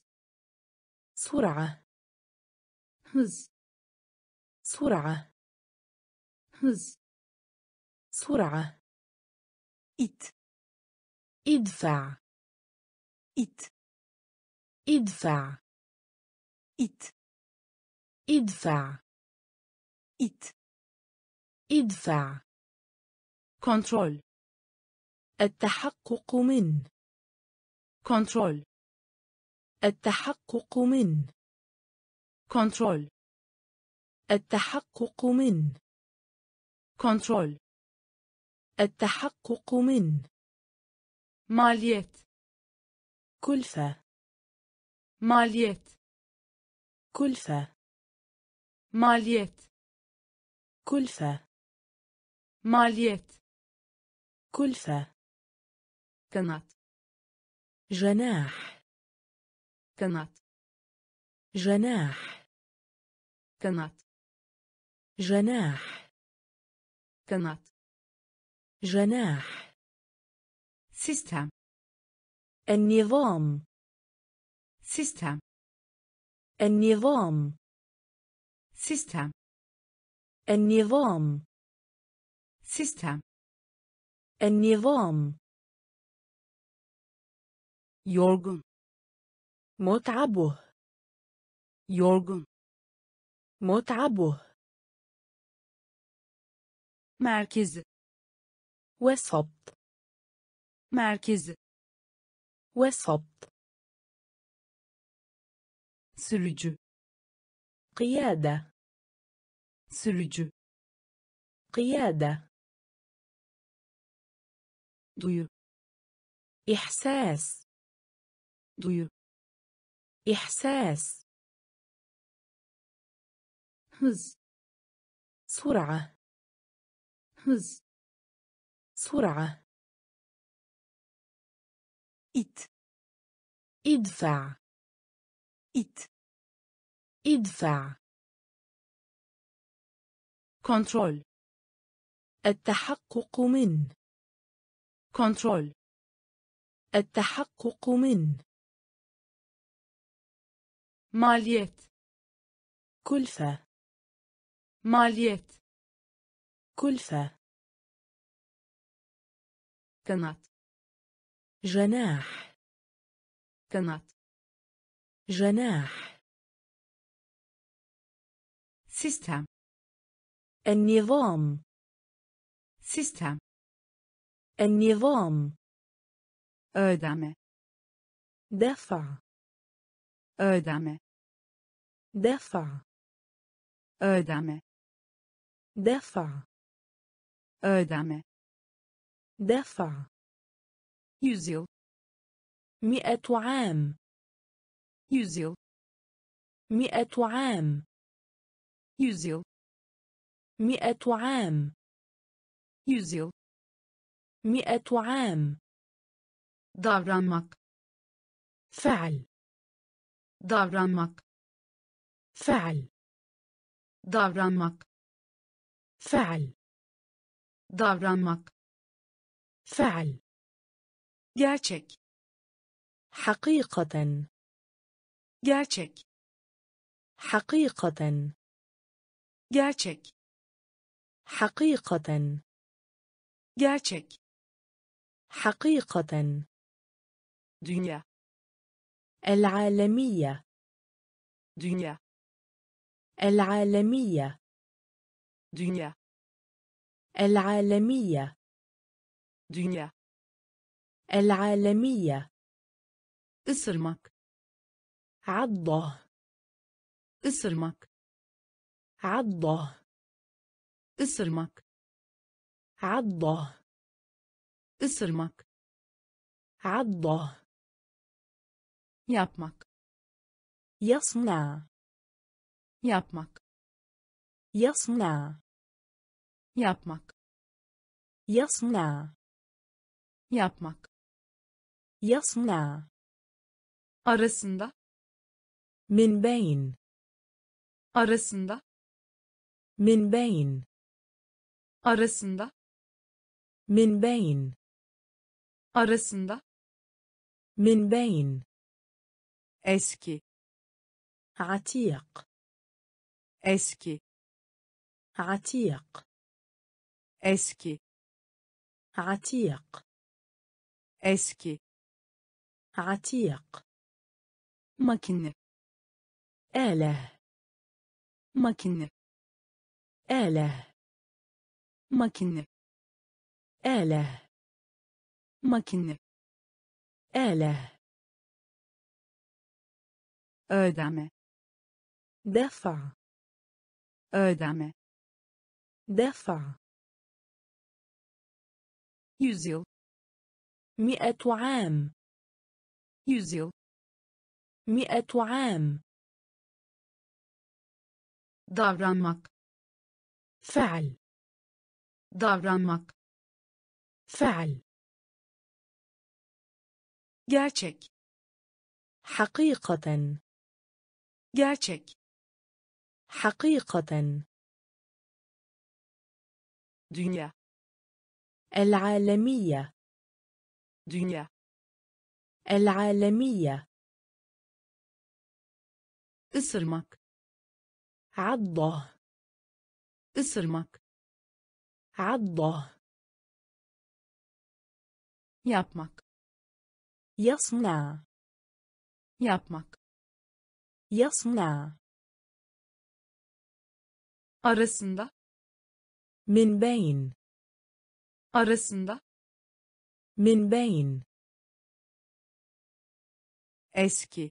سرعة. hız, سرعة. hız. سرعة. it, ادفع. it, ادفع. it, ادفع. it. ادفع. Kontrol, التحقق من. kontrol, التحقق من. kontrol, التحقق من. kontrol. التحقق من. Maliyet, كلفة. maliyet, كلفة. maliyet, كلفة. maliyet. كلفة. Kanat, جناح. kanat, جناح. kanat, جناح. kanat. جناح. Sistem, النظام. sistem, النظام. sistem, النظام. sistem. النظام. Yorgun, متعبه. yorgun, متعبه. merkezi, وسط. merkezi, وسط. sürücü, قيادة. sürücü, قيادة. duyu, إحساس. duyu, إحساس. hız, سرعة. hız, سرعة. it, ادفع. it, ادفع. kontrol, التحقق من. kontrol, التحقق من. maliyet, كلفة. maliyet, كلفة. kanat, جناح. kanat, جناح. sistem, النظام. sistem, النظام. ödeme, دفع. ödeme, دفع. ödeme, دفع. ödeme, دفع. yüzyıl, مئة عام. yüzyıl, مئة عام. yüzyıl, مئة عام. yüzyıl, مئة عام. davranmak, فعل. davranmak, فعل. davranmak, فعل. davranmak, فعل. gerçek, حقيقة. gerçek, حقيقة. gerçek, حقيقة. gerçek, حقيقة. dünya, العالمية. dünya, العالمية. dünya, العالمية. dünya, العالمية. ısırmak, عضة. ısırmak, عضة. ısırmak, عضة. ısırmak, عضة. yapmak, يصنع. yapmak, يصنع. yapmak, يصنع. yapmak, يصنع. arasında, من بين. arasında, من بين. arasında, من بين. arasında, من بين. eski, عتيق. eski, عتيق. eski, عتيق. eski, عتيق. makine, آلة. makine, آلة. makine, آلة. makine, آلة. ödeme, دفع. ödeme, دفع. yüzyıl, مئة عام. yüzyıl, مئة عام. davranmak, فعل. davranmak, فعل. gerçek, حقيقة. gerçek, حقيقة. dünya, العالمية. dünya, العالمية. ısırmak, عضة. ısırmak, عضة. yapmak, يصنع. yapmak, يصنع. arasında, من بين. arasında, من بين. eski,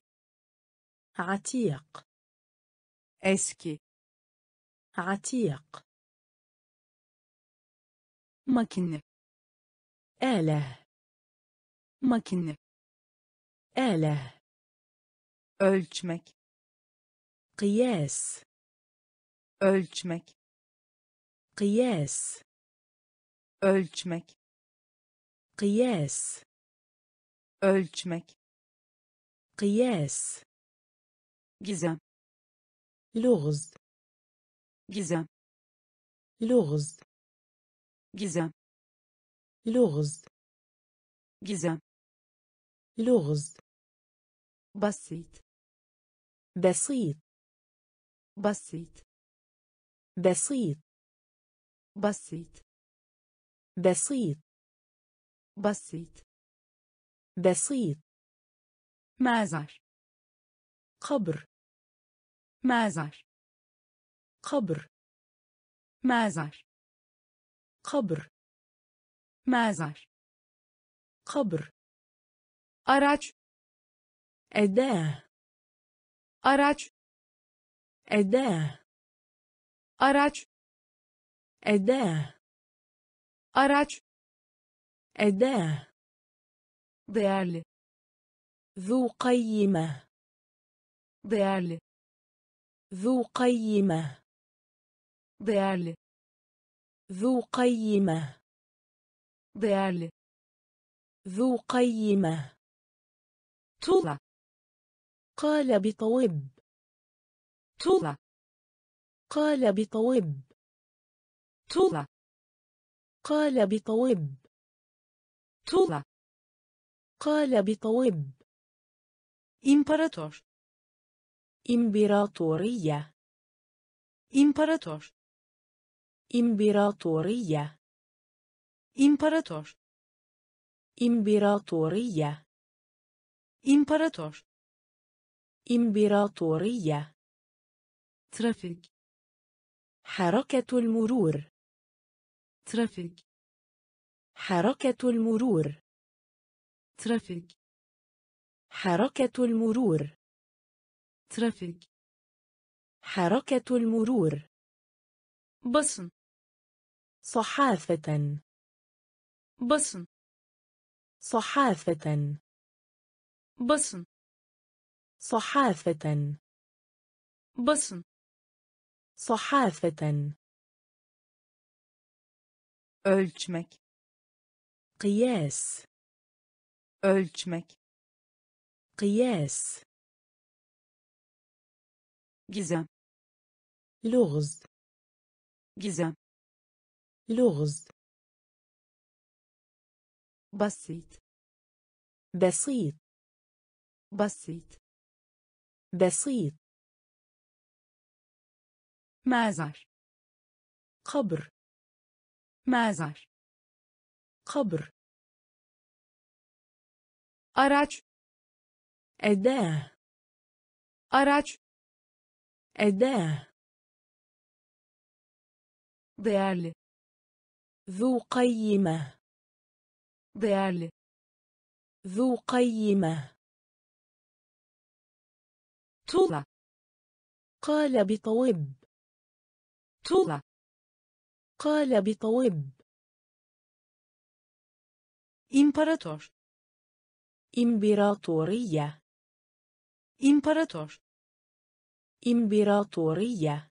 عتيق. eski, عتيق. makine, آلة. makine, آلة. ölçmek, قياس. ölçmek, قياس. ölçmek, قياس. ölçmek, قياس. gizem, لغز. gizem, لغز. gizem, لغز. gizem, لغز. basit, بسيط. basit, بسيط. basit, بسيط. basit, بسيط. mezar, قبر. mezar, قبر. mezar, قبر. mezar, قبر. araç, أداة. araç, أداة. araç, أداة. araç, أداة. değerli, ذو قيمة. değerli, ذو قيمة. değerli, ذو قيمة. değerli, ذو قيمة. tuğla, قال بطوب. tuğla, قال بطوب. tuğla, قال بطوب. tuğla, قال بطوب. imparator, إمبراطورية. imparator, إمبراطورية. imparator, إمبراطورية. imparator, إمبراطورية. trafik, حركة المرور. trafik, حركة المرور. trafik, حركة المرور. trafik, حركة المرور. basın, صحافة. basın, صحافة. basın, صحافة. basın, صحافة. ölçmek, قياس. ölçmek, قياس. gizem, لغز. gizem, لغز. basit, بسيط. basit, بسيط. mezar, قبر. mezar, قبر. araç, أداة. araç, أداة. değerli, ذو قيمة. değerli, ذو قيمة. tuğla, قال بطوب. tuğla, قال بطوب. imparator, إمبراطورية. imparator, إمبراطورية.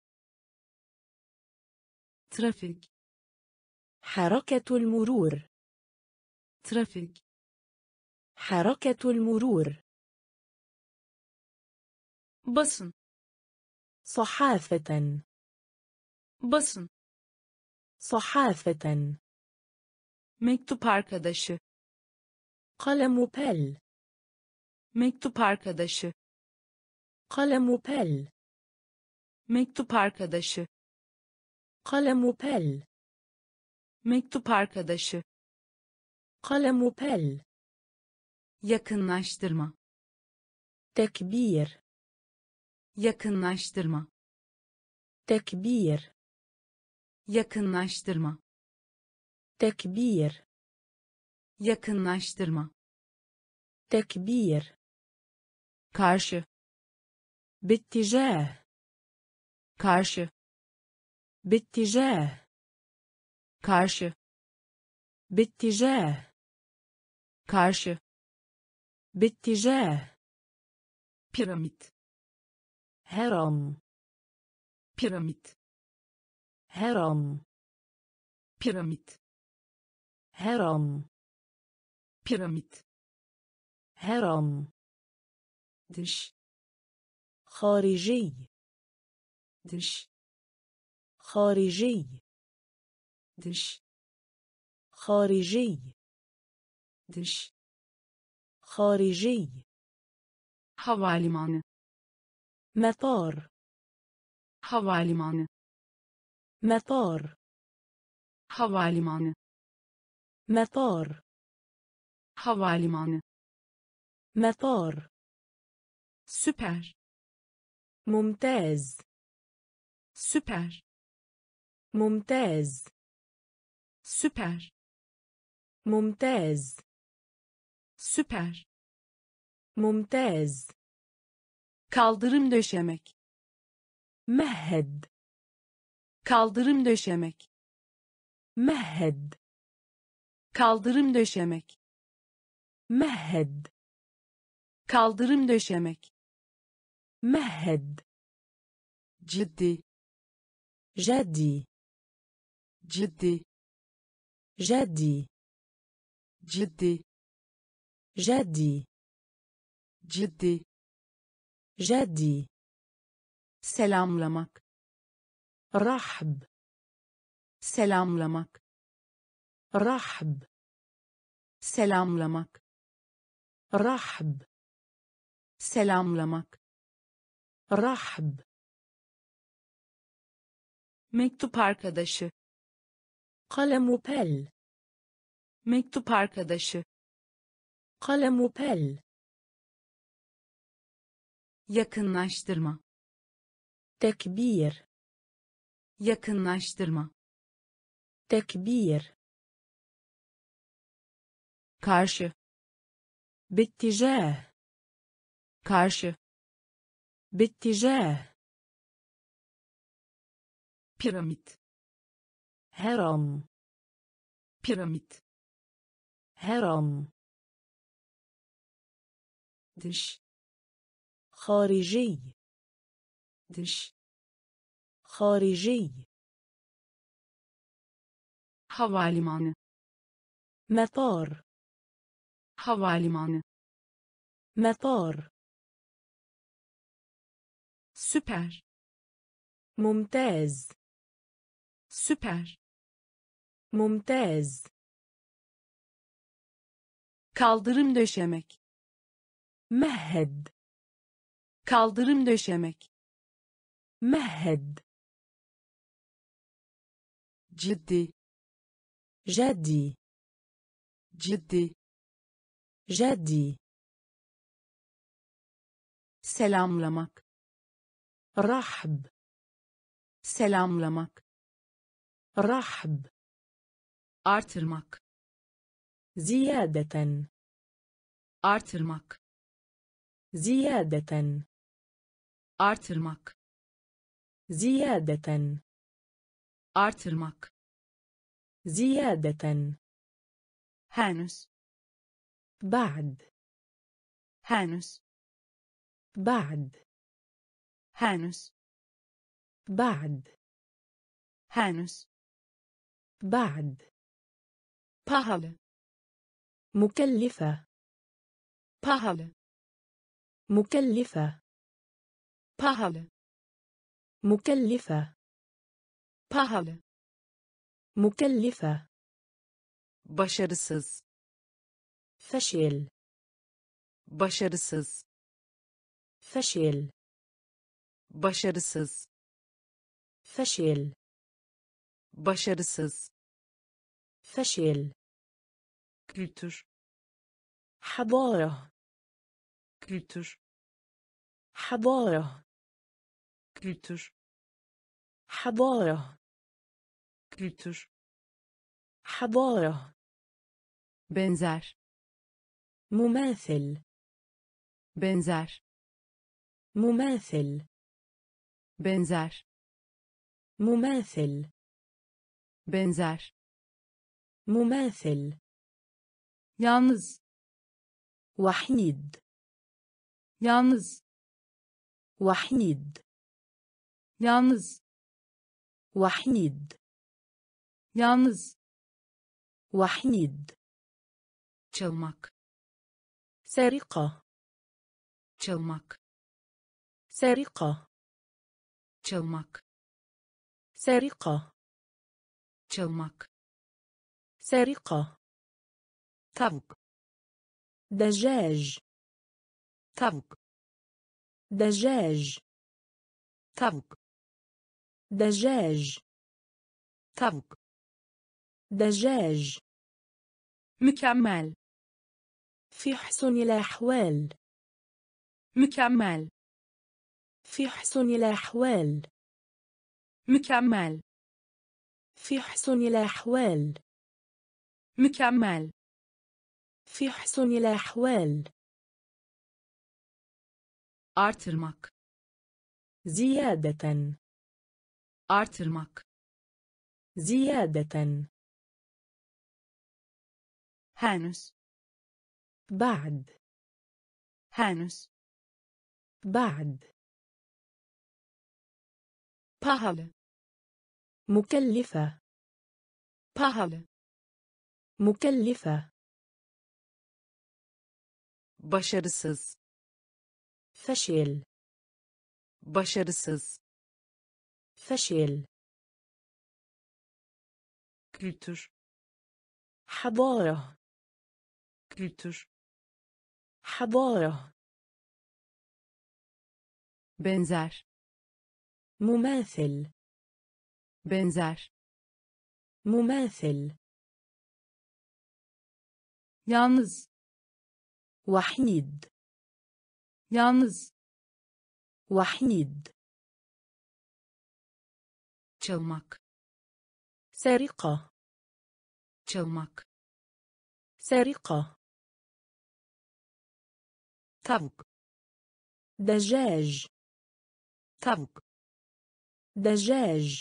trafik, حركة المرور. trafik, حركة المرور. basın, صحافة. basın, صحافة. mektup arkadaşı, قلم بل. mektup arkadaşı, قلم بل. mektup arkadaşı, قلم بل. mektup arkadaşı, قلم بل. yakınlaştırma, تكبير yakınlaştırma تكبير yakınlaştırma تكبير yakınlaştırma تكبير karşı باتجاه karşı باتجاه karşı باتجاه karşı باتجاه piramit هرم piramit هرم piramit هرم piramit هرم dış خارجي dış خارجي dış خارجي dış خارجي havalimanı مطار havalimanı مطار havalimanı مطار havalimanı مطار süper ممتاز süper ممتاز süper ممتاز süper ممتاز kaldırım döşemek مهد kaldırım döşemek مهد kaldırım döşemek مهد kaldırım döşemek مهد ciddi جدي ciddi جدي ciddi جدي ciddi جدي selamlamak رحب selamlamak رحب selamlamak رحب selamlamak رحب mektup arkadaşı قلم بل mektup arkadaşı قلم بل yakınlaştırma تكبير yakınlaştırma تكبير karşı باتجاه karşı باتجاه piramit هرم piramit هرم dış خارجي dış خارجي havalimanı مطار havalimanı مطار süper ممتاز süper ممتاز kaldırım döşemek مهد kaldırım döşemek مهد ciddi جدي ciddi جدي selamlamak رحب selamlamak رحب artırmak زيادة artırmak زيادة artırmak زيادة artırmak زيادة henüz بعد henüz بعد henüz بعد henüz بعد pahalı مكلفة pahalı مكلفة pahalı مكلفة pahalı مكلفة başarısız فشل başarısız فشل başarısız فشل başarısız فشل kültür حضارة kültür حضارة kültür حضارة kültür حضارة benzer مماثل benzer مماثل benzer مماثل benzer مماثل yalnız وحيد yalnız وحيد yalnız وحيد yalnız وحيد çalmak سرقة çalmak سرقة çalmak سرقة çalmak سرقة tavuk دجاج tavuk دجاج tavuk دجاج tavuk دجاج mükemmel في أحسن الأحوال mükemmel في أحسن الأحوال mükemmel في أحسن الأحوال mükemmel في أحسن الأحوال artırmak زيادة artırmak زيادة henüz بعد henüz بعد pahalı مكلفة pahalı مكلفة başarısız فشل başarısız فشل kültür حضارة kültür حضارة benzer مماثل benzer مماثل yalnız وحيد yalnız وحيد çalmak سرقة çalmak سرقة tavuk دجاج tavuk دجاج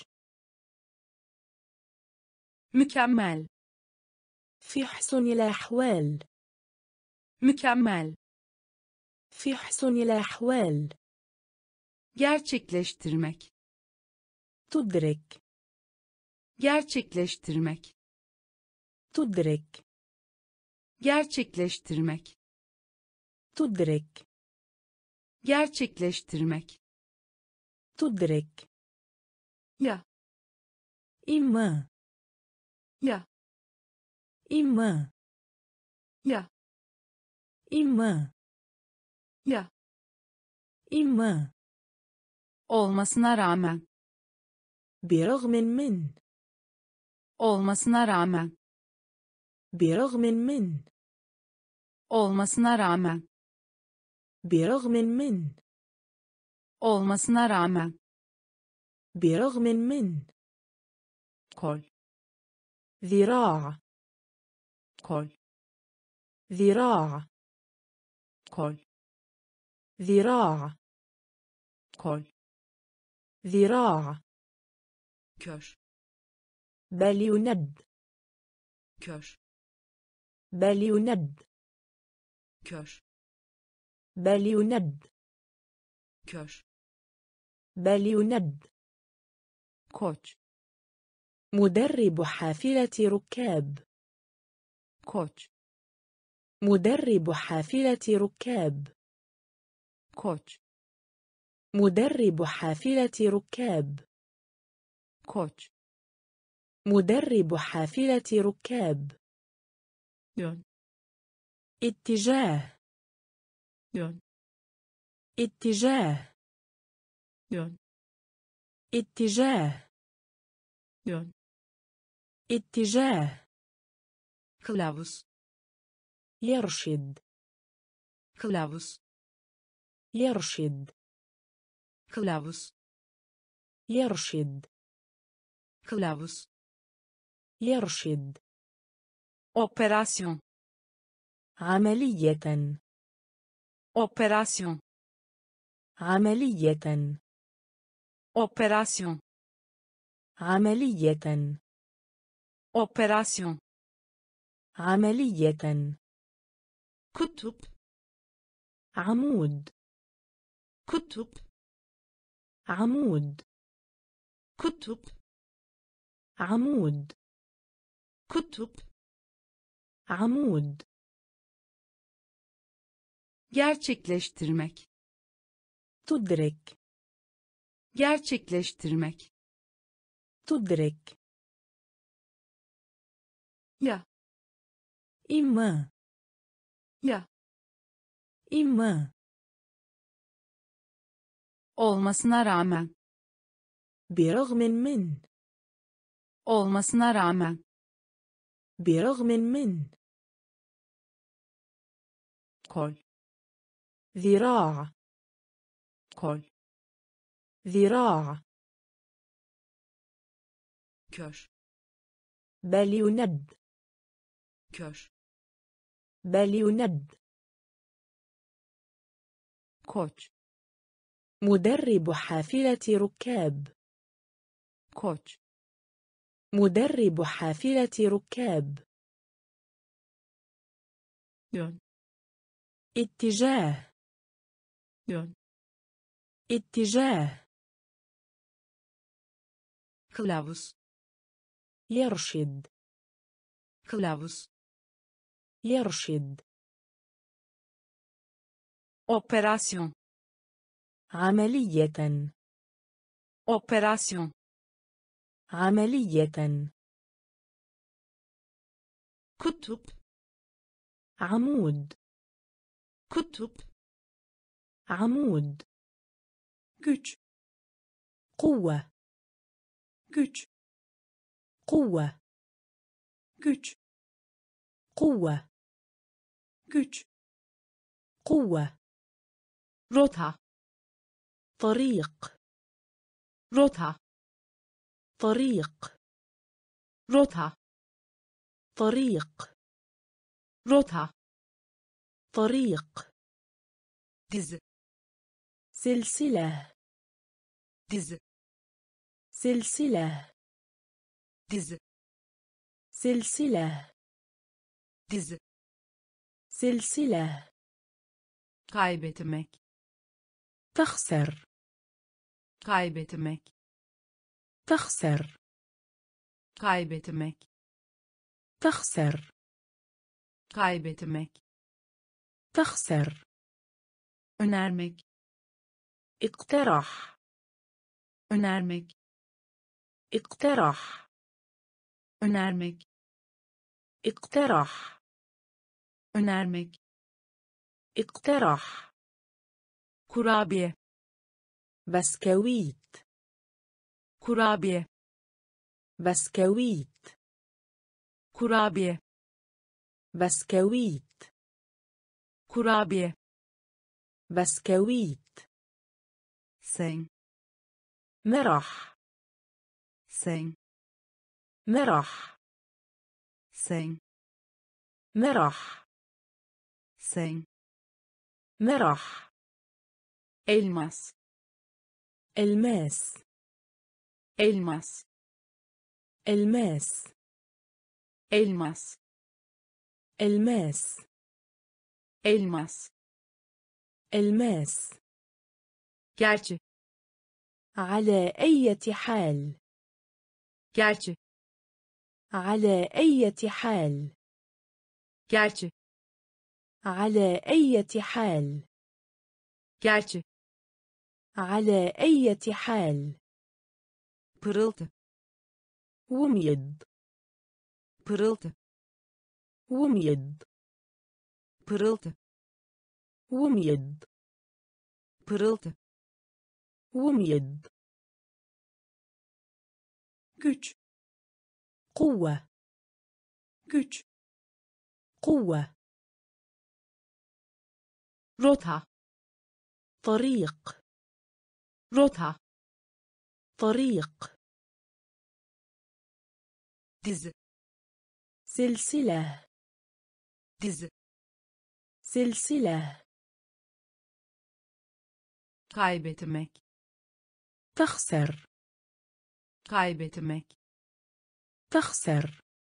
mükemmel في أحسن الأحوال mükemmel في أحسن الأحوال gerçekleştirmek تدرك gerçekleştirmek تدرك gerçekleştirmek تدرك gerçekleştirmek تدرك ya إما ya إما ya إما ya إما olmasına rağmen برغم من olmasına rağmen برغم من olmasına rağmen برغم من olmasına rağmen برغم من kol ذراع kol ذراع kol ذراع kol ذراع kör بل يند kör بل يند kör بل يند kör بل يند koç مدرب حافلة ركاب koç مدرب حافلة ركاب koç مدرب حافلة ركاب koç مدرب حافلة ركاب yön اتجاه yön اتجاه yön اتجاه yön اتجاه kılavuz يرشد kılavuz يرشد kılavuz, يرشد kılavuz, يرشد operasyon, عملية operasyon, عملية operasyon, عملية operasyon, عملية kutup, عمود kutup, عمود kutup, عمود kutup, عمود gerçekleştirmek, تدرك gerçekleştirmek, تدرك ya, إما ya, إما olmasına rağmen, برغم من olmasına rağmen, برغم من kol, ذراع kol, ذراع kör, بل يند kör, بل يند koç, مدرب حافلة ركاب koç, مدرب حافلة ركاب yön, اتجاه yön, اتجاه kılavuz, يرشد kılavuz, يرشد operasyon, عملية operasyon, عملية kutup, عمود kutup, عمود güç, قوة güç, قوة güç, قوة güç, قوة rota, طريق rota, طريق rota, طريق rota, طريق dizi, سلسلة dizi, سلسلة dizi, سلسلة dizi, سلسلة kaybetmek, تخسر kaybetmek, تخسر kaybetmek, تخسر kaybetmek, تخسر önermek, اقترح önermek, اقترح önermek, اقترح önermek, اقترح kurabiye, بسكويت kurabiye, بسكويت kurabiye, بسكويت kurabiye, بسكويت sen, مرح sen, مرح sen, مرح sen, مرح elmas, الماس elmas, الماس elmas, الماس elmas, الماس gerçi, على أي حال gerçi, على أي حال gerçi, على أي حال gerçi, على أي حال pırıltı, وميض pırıltı, وميض pırıltı, وميض pırıltı, وميض güç, قوة güç, قوة rota, طريق rota, طريق dizi, سلسلة dizi, سلسلة kaybetmek, تخسر kaybetmek, تخسر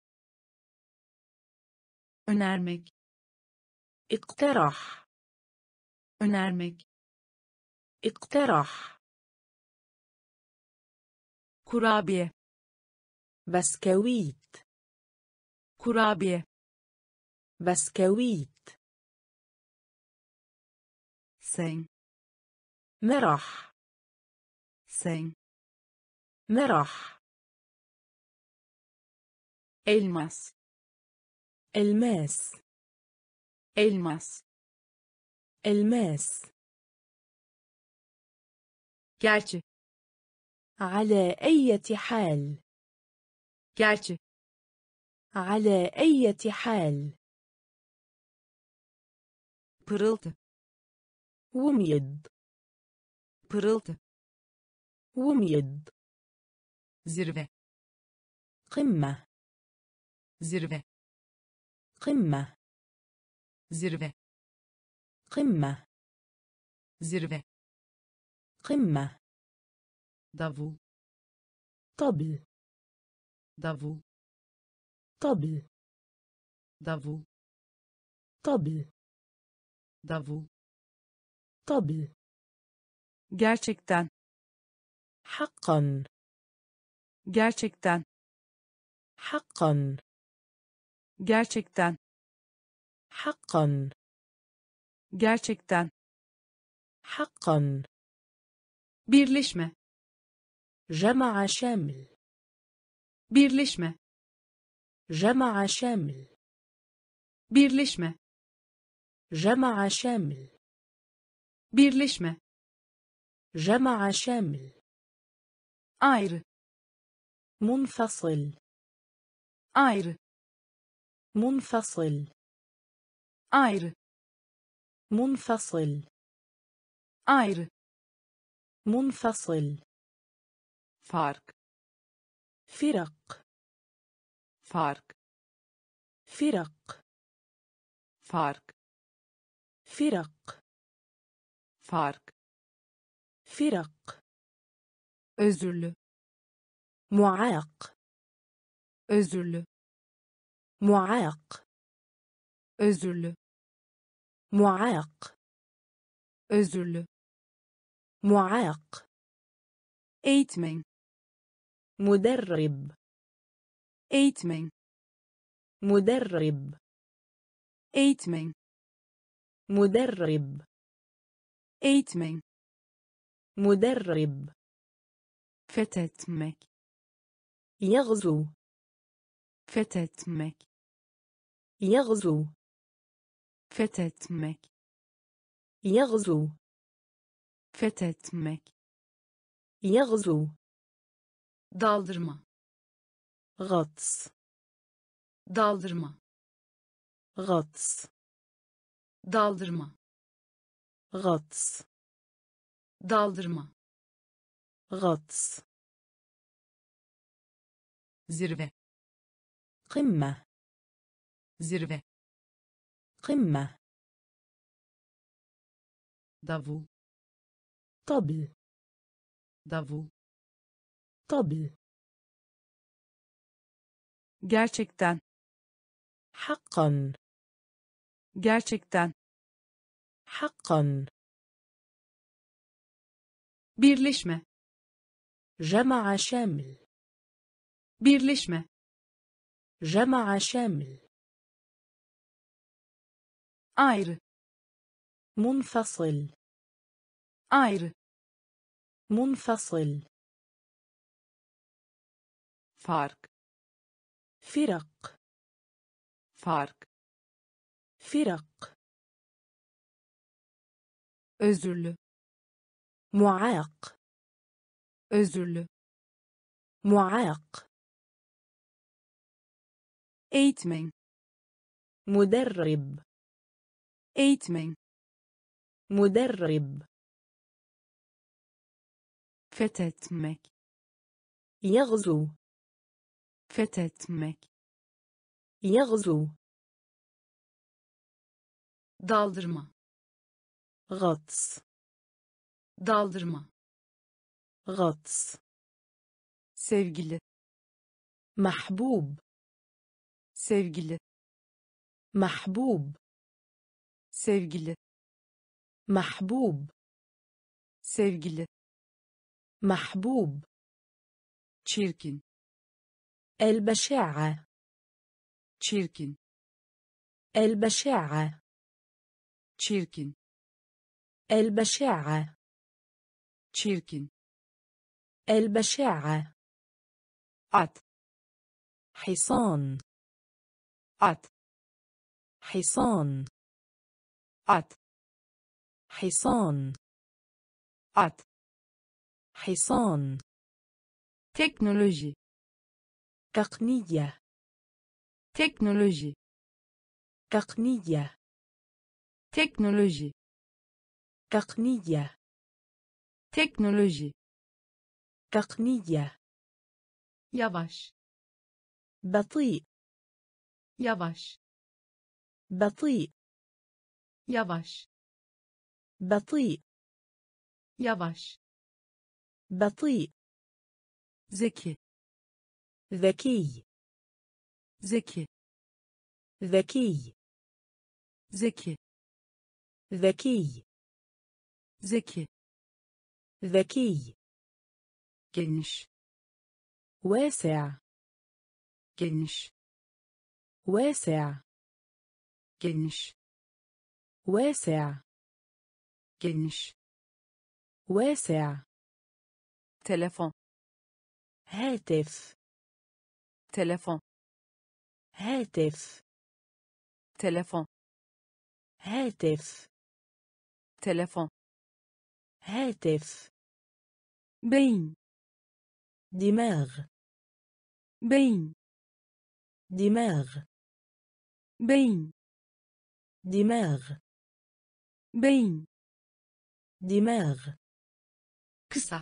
önermek, اقترح önermek, اقترح kurabiye, بسكويت kurabiye, بسكويت sen, مرح sen, مرح elmas, الماس elmas, الماس gerçi, على أي حال gerçi, على أي حال pırıltı, وميض pırıltı, وميض zirve, قمة zirve, قمة zirve, قمة zirve, قمة davul, طبل davul, طبل davul, طبل davul, طبل gerçekten, حقا gerçekten, حقا gerçekten, حقا gerçekten, حقا birleşme, جمع شامل birleşme, جمع شامل birleşme, جمع شامل birleşme, جمع شامل ayrı, منفصل ayrı, منفصل ayrı, منفصل ayrı, منفصل fark, فرق fark, فرق fark, فرق fark, فرق özürlü, معاق özürlü, معاق özürlü, معاق özürlü, معاق eğitmen, مدرب eğitmen, مدرب eğitmen, مدرب eğitmen, مدرب fethetmek, يغزو fethetmek, يغزو fethetmek, يغزو fethetmek, يغزو daldırma, غطس daldırma, غطس daldırma, غطس daldırma, غطس zirve, قمة zirve, قمة davul, طبل davul, طبل gerçekten, حقا gerçekten, حقا birleşme, جمع شامل birleşme, جمع شامل ayrı, منفصل ayrı, منفصل fark, فرق fark, فرق özürlü, معاق özürlü, معاق eğitmen, مدرب eğitmen, مدرب fethetmek, يغزو fethetmek, يغزو daldırma, غطس daldırma, غطس sevgili, محبوب sevgili, محبوب sevgili, محبوب sevgili, محبوب çirkin, البشاعة çirkin, البشاعة çirkin, البشاعة çirkin, البشاعة at, حصان at, حصان at, حصان at, حصان teknoloji, تقنية teknoloji, تقنية teknoloji, تقنية teknoloji, تقنية yavaş, بطيء yavaş, بطيء yavaş, بطيء yavaş, بطيء zeki, ذكي zeki, ذكي zeki, ذكي zeki, ذكي geniş, واسع geniş, واسع geniş, واسع geniş, واسع telefon, هاتف telefon, هاتف telefon, هاتف telefon, هاتف beyin, دماغ beyin, دماغ beyin, دماغ beyin, دماغ kısa,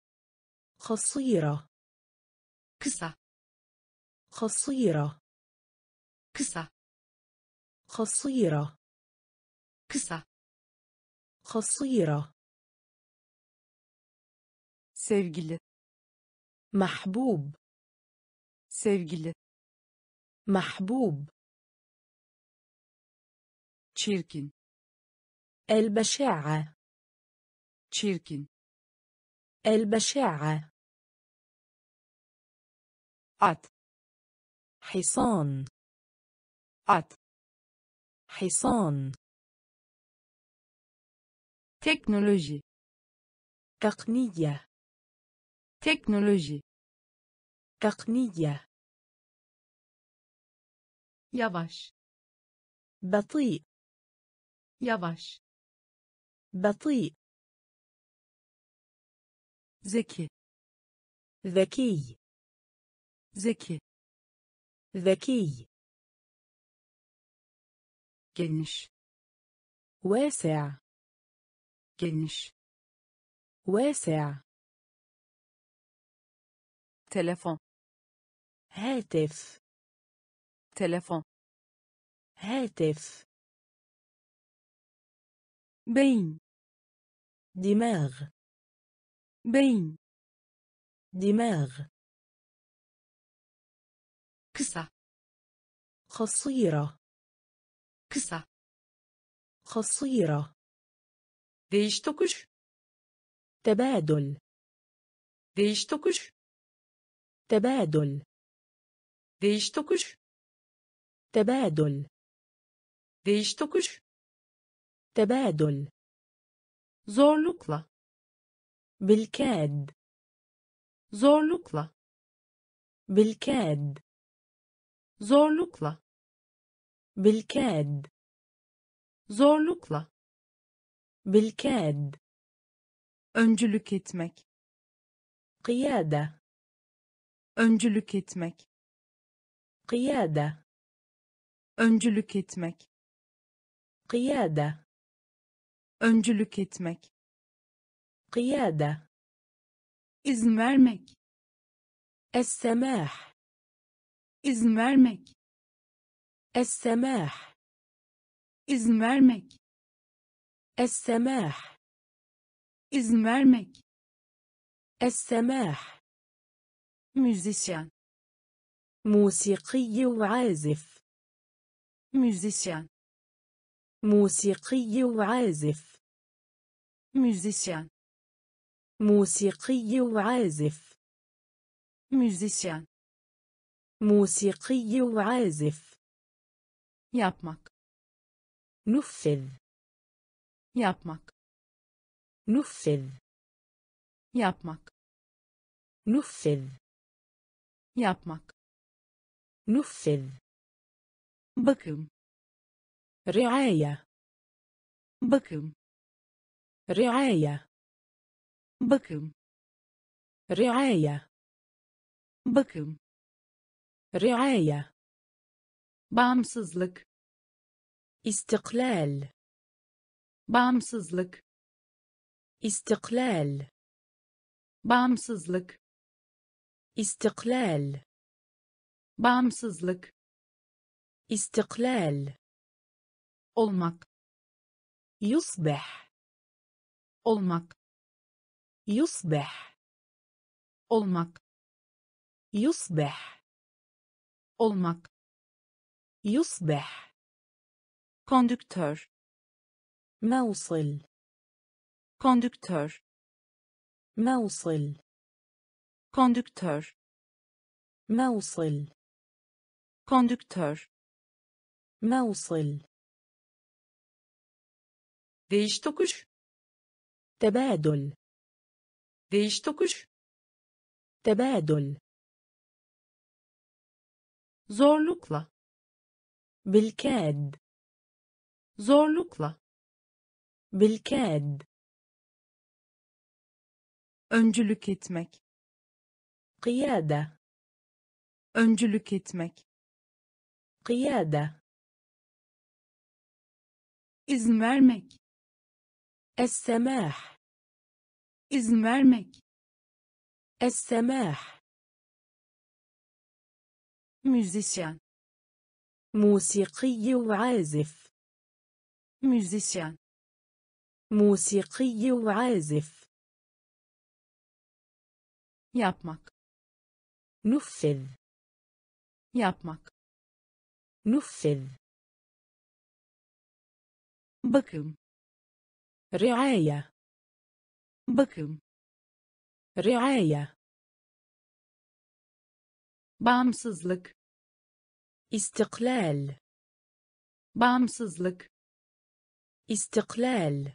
قصيرة kısa, قصيرة kısa, قصيرة kısa, قصيرة sevgili, محبوب sevgili, محبوب çirkin, البشاعة çirkin, البشاعة at, حصان at, حصان teknoloji, تقنية teknoloji, تقنية yavaş, بطيء yavaş, بطيء zeki, ذكي zeki, ذكي geniş, واسع geniş, واسع telefon, هاتف telefon, هاتف beyin, دماغ beyin, دماغ kısa, قصيرة kısa, قصيرة değiş tokuş, تبادل değiş tokuş, تبادل değiş tokuş, تبادل değiş tokuş, تبادل zorlukla, بالكاد zorlukla, بالكاد zorlukla, بالكاد zorlukla, بالكاد öncülük etmek, قيادة öncülük etmek, قيادة öncülük etmek, قيادة öncülük etmek, قيادة izin vermek, السماح izin vermek, السماح izin vermek, السماح izin vermek, السماح müzisyen, موسيقي وعازف müzisyen, موسيقي وعازف müzisyen, موسيقي وعازف müzisyen, موسيقي وعازف yapmak, نفذ yapmak, نفذ yapmak, نفذ yapmak, نفذ bakım, رعاية bakım, رعاية bakım, رعاية bakım, رعاية bağımsızlık, استقلال bağımsızlık, استقلال bağımsızlık, استقلال bağımsızlık, استقلال olmak, يصبح olmak, يصبح olmak, يصبح olmak, يصبح kondüktör, موصل kondüktör, موصل kondüktör, موصل kondüktör, موصل değiş tokuş, تبادل değiş tokuş, تبادل zorlukla, بالكاد zorlukla, بالكاد öncülük etmek, قيادة öncülük etmek, قيادة izin vermek, السماح izin vermek, السماح müzisyen, موسيقي وعازف müzisyen, موسيقي وعازف yapmak, نفذ yapmak, نفذ bakım, رعاية bakım, رعاية bağımsızlık, استقلال bağımsızlık, استقلال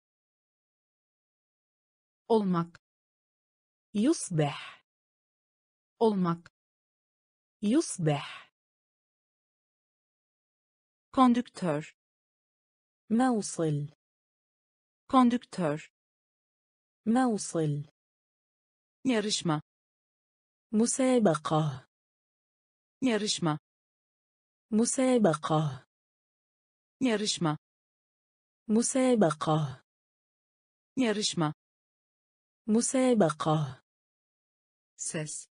olmak, يصبح olmak, يصبح kondüktör, موصل kondüktör, موصل yarışma, مسابقة yarışma, مسابقة yarışma, مسابقة yarışma, مسابقة ses,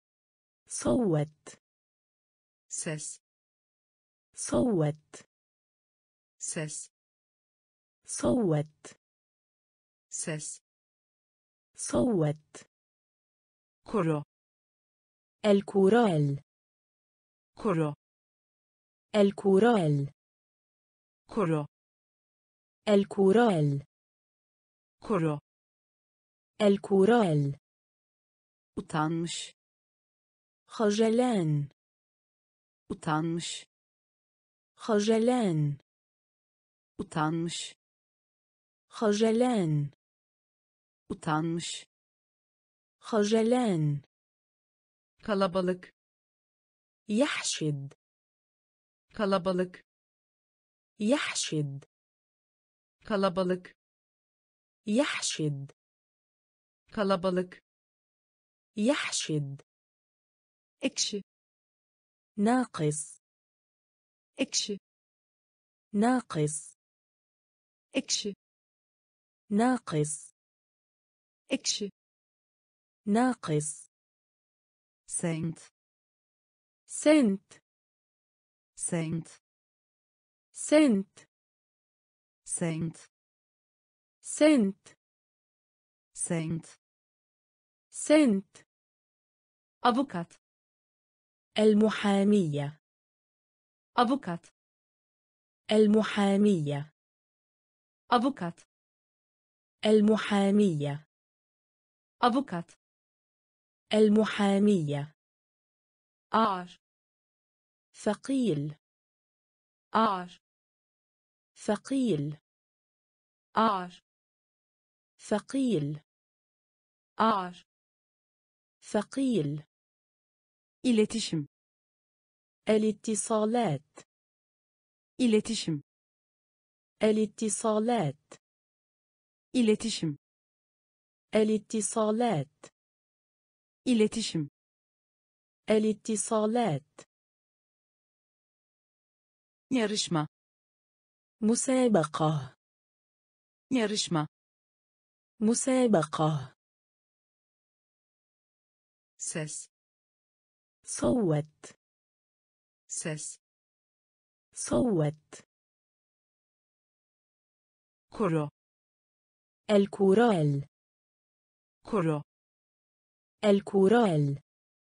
صوت ses, صوت ses, صوت ses, صوت koro, الكورال koro, الكورال koro, الكورال koro, الكورال utanmış, خجلان utanmış, خجلان utanmış, خجلان utanmış, خجلان kalabalık, يحشد kalabalık, يحشد kalabalık, يحشد kalabalık, يحشد ekşi, ناقص ekşi, ناقص ekşi, ناقص ekşi, ناقص. سنت سنت. سنت سنت. سنت سنت. سنت سنت. avukat المحامية. avukat المحامية. avukat المحامية. avukat المحامية. ağır ثقيل. ağır ثقيل. ağır ثقيل. ağır ثقيل. iletişim الاتصالات. iletişim الاتصالات. iletişim الاتصالات. iletişim الاتصالات. yarışma مسابقة. yarışma مسابقة. ses صوت. ses صوت. koro الكورال. koro الكورال.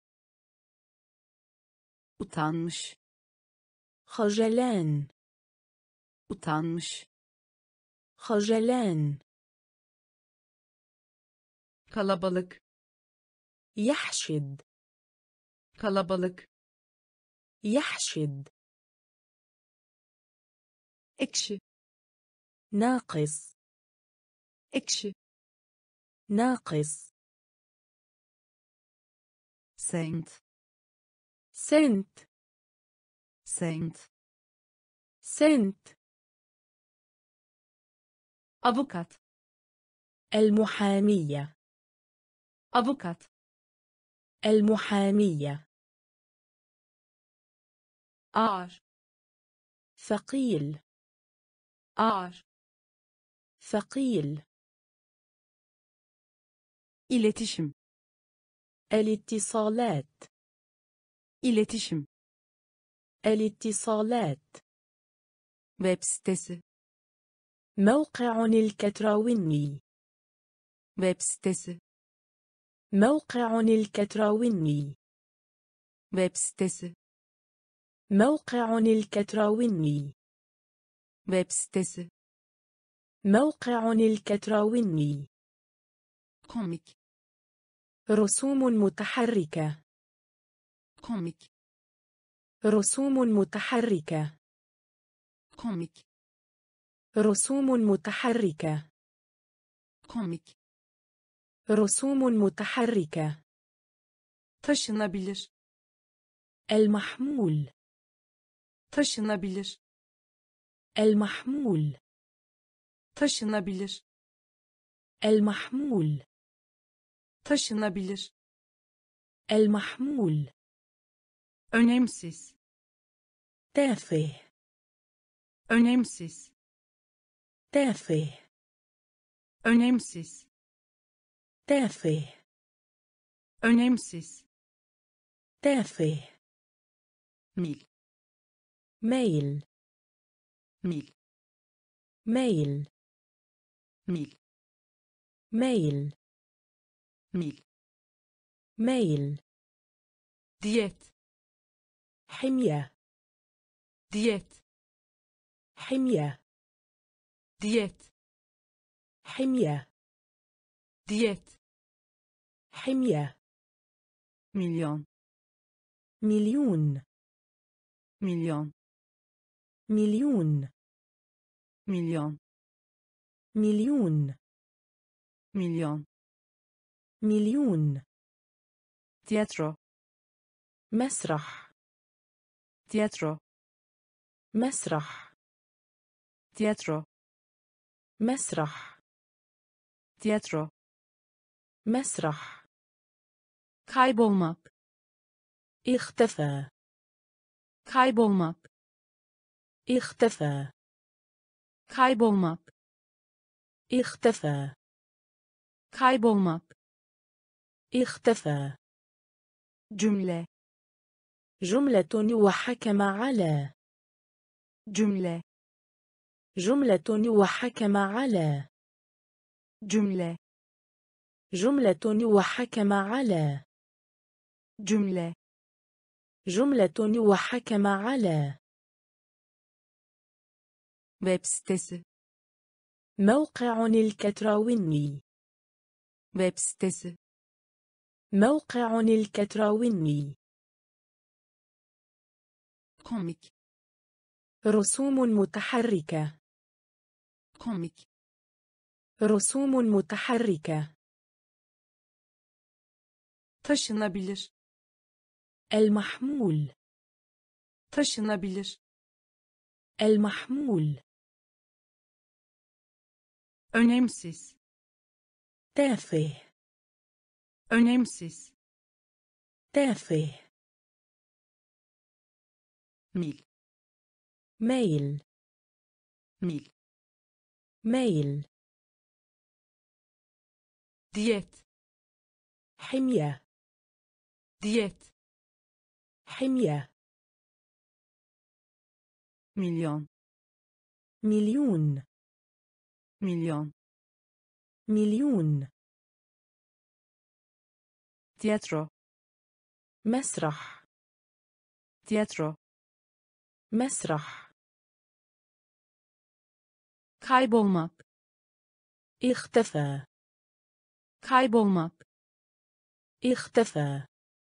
utanmış خجلان. utanmış خجلان. kalabalık يحشد. kalabalık يحشد. ekşi ناقص. ekşi ناقص. sent سنت. sent سنت. avukat المحامية. avukat المحامية. ağır ثقيل. ağır ثقيل. iletişim الاتصالات. iletişim الاتصالات. web sitesi موقع الكتروني. web sitesi موقع الكتروني. web sitesi موقع الكتروني. web sitesi موقع الكتروني. komik رسوم متحركة. komik رسوم متحركة. komik رسوم متحركة. komik رسوم متحركة. taşınabilir المحمول. taşınabilir المحمول. taşınabilir المحمول. taşınabilir المحمول. önemsiz تافه. önemsiz تافه. önemsiz تافه. önemsiz تافه. mil ميل. mil ميل. mil ميل. mil ميل. diyet حمية. diyet حمية. diyet حمية. diyet حمية. milyon مليون. milyon مليون. milyon مليون. milyon مليون. tiyatro مسرح. tiyatro مسرح. tiyatro مسرح. tiyatro مسرح. kaybolmak اختفى. kaybolmak اختفى. kaybolmak اختفى. kaybolmak اختفى. cümle جملة وحكم على. cümle جملة وحكم على. cümle جملة وحكم على. cümle جملة وحكم على. web sitesi موقع الكتراوني. web sitesi موقع الكتراوني. komik رسوم متحركة. komik رسوم متحركة. taşınabilir المحمول. taşınabilir المحمول. önemsiz تافه. önemsiz تافه. mil ميل. mil ميل. diyet حمية. diyet حمية. milyon مليون. milyon مليون. tiyatro مسرح. tiyatro مسرح. kaybolmak اختفى. kaybolmak اختفى.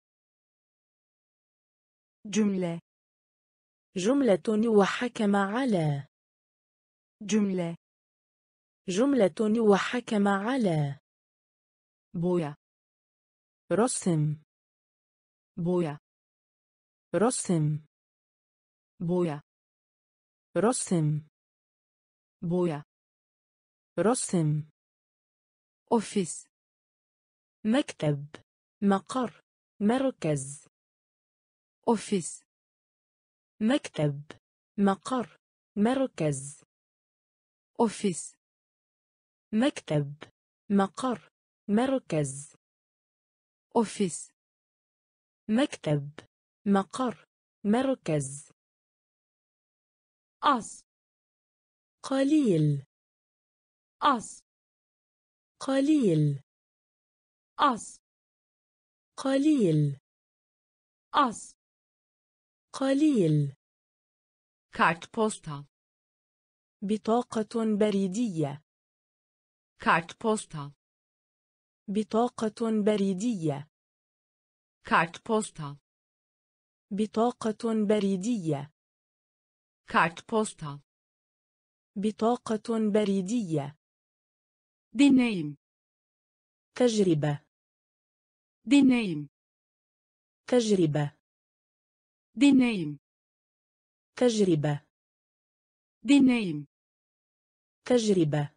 cümle جملة وحكم على. cümle جملة وحكم على. boya رسم. boya رسم. boya رسم. boya رسم. ofis مكتب. مقر. مركز. ofis مكتب. مقر. مركز. ofis مكتب. مقر. مركز. ofis مكتب. مقر. مركز. az قليل. az قليل. az قليل. az قليل. kartpostal بطاقة بريدية. kartpostal بطاقة بريدية. kartpostal بطاقة بريدية. kartpostal بطاقة بريدية. deneyim تجربة. deneyim تجربة. deneyim تجربة. deneyim تجربة.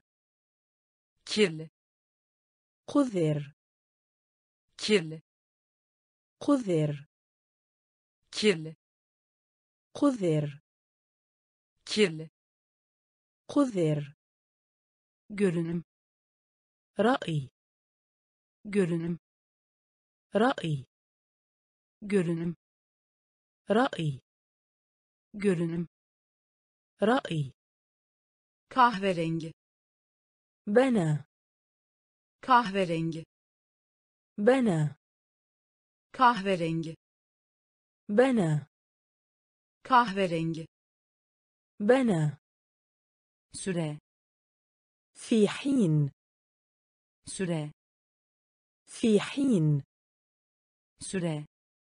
kirli قذر. kirli قذر. kirli قذر. kirli قذر. görünüm رأي. görünüm رأي. görünüm رأي. görünüm رأي. kahverengi بنى. kahverengi بنى. kahverengi بنى. kahverengi بنى. süre في حين. süre في حين. süre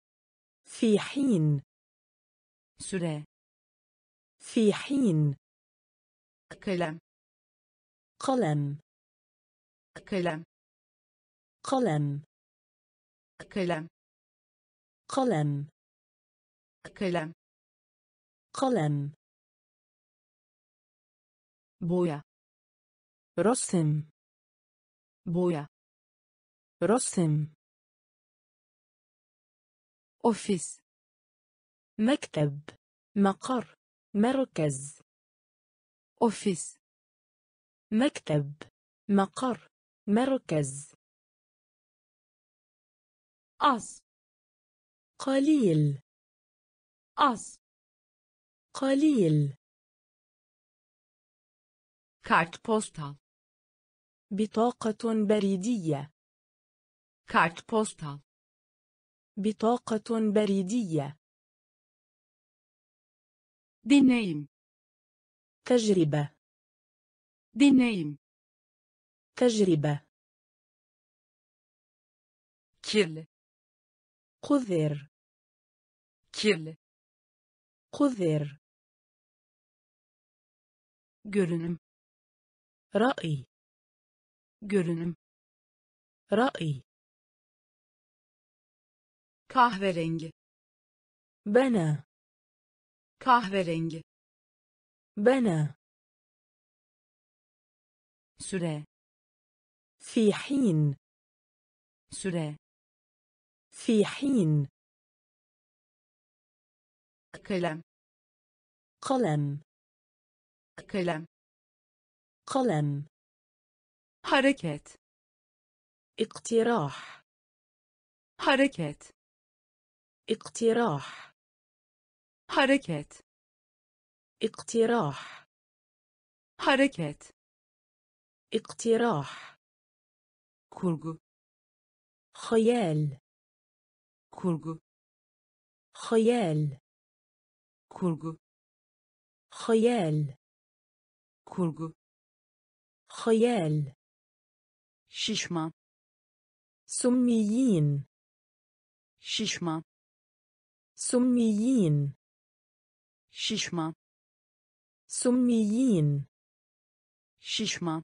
في حين. süre في حين. kalem قلم. kalem قلم. kalem قلم. kalem قلم. boya رسم. boya رسم. ofis مكتب. مقر. مركز. ofis مكتب. مقر. مركز. az, قليل az, قليل kartpostal, بطاقة بريدية kartpostal, بطاقة بريدية deneyim, تجربة deneyim, تجربة kirli, قذر kirli, قذر görünüm, رأي görünüm, رأي kahverengi, بنى kahverengi, بنى süre, في حين süre, في حين kalem, قلم kalem, قلم hareket, اقتراح hareket, اقتراح hareket, اقتراح hareket, اقتراح kurgu, خيال kurgu, خيال kurgu, خيال kurgu, خيال şişman, سميين şişman, سميين şişman, سميين şişman,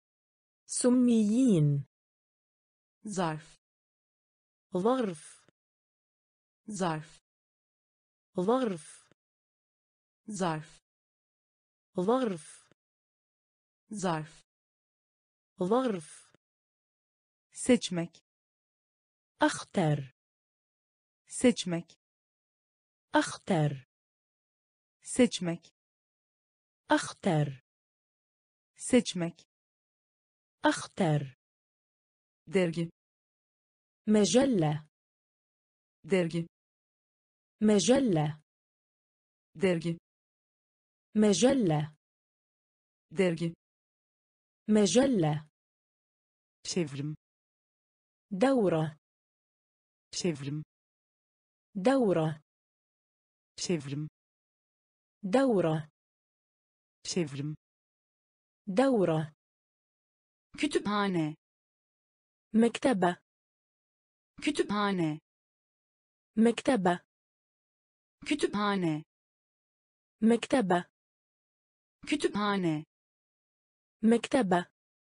سميين zarf, ظرف zarf, ظرف zarf, ظرف zarf, ظرف seçmek, أختر seçmek, أختر seçmek, أختر seçmek, أختر dergi, مجلة dergi, مجلة dergi, مجلة dergi, مجلة çevrim, دورة çevrim, دورة çevrim, دورة çevrim, دورة kütüphane, مكتبة kütüphane, مكتبة kütüphane, مكتبة kütüphane, مكتبة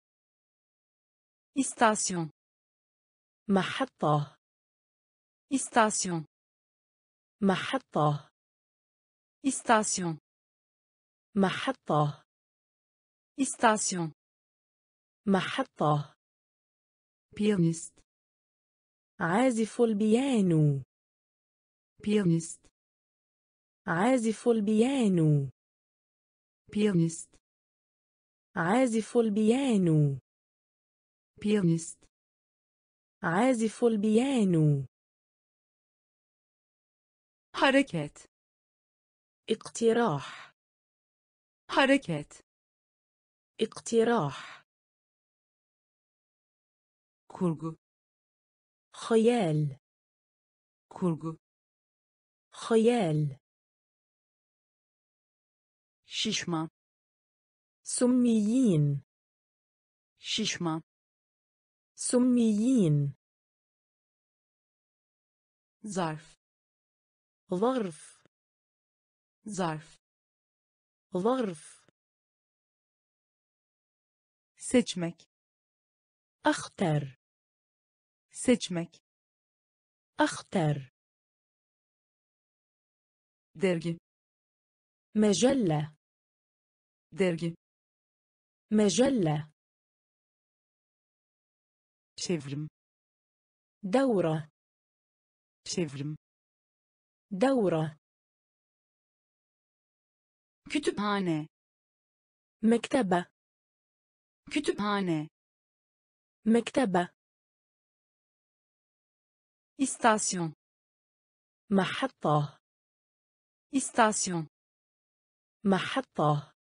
istasyon, محطة istasyon, محطة istasyon, محطة istasyon, محطة piyanist, عازف البيانو piyanist, عازف البيانو piyanist, عازف البيانو piyanist, عازف البيانو hareket, اقتراح hareket, اقتراح kurgu, خيال kurgu, خيال şişman, سميين şişman, سميين zarf, ظرف zarf, ظرف seçmek, أختر seçmek, أختر dergi, مجلة dergi, مجلة çevrim, دورة çevrim, دورة kütüphane, مكتبة kütüphane, مكتبة istasyon محطة istasyon محطة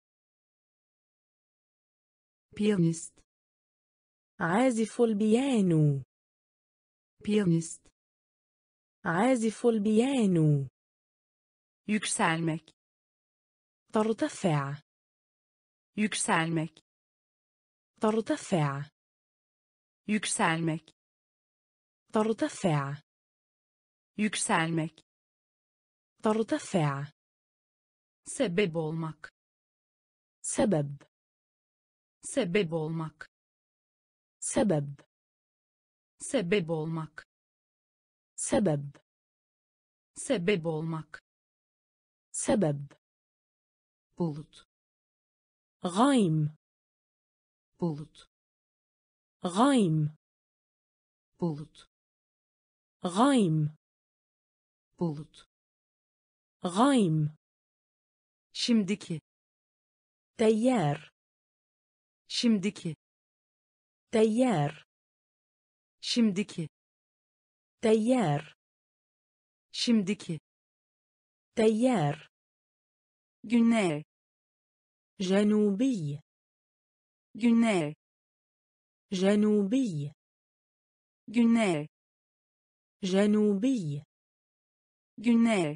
piyanist عازف البيانو piyanist عازف البيانو yükselmek ترتفع yükselmek ترتفع yükselmek ترتفع yükselmek ترتفع sebep olmak سبب sebep olmak سبب sebep olmak سبب sebep olmak سبب bulut غيم bulut غيم bulut غيم bulut غيم şimdiki تيار şimdiki تيار şimdiki تيار şimdiki تيار güney جنوبي güney جنوبي güney جنوبي güney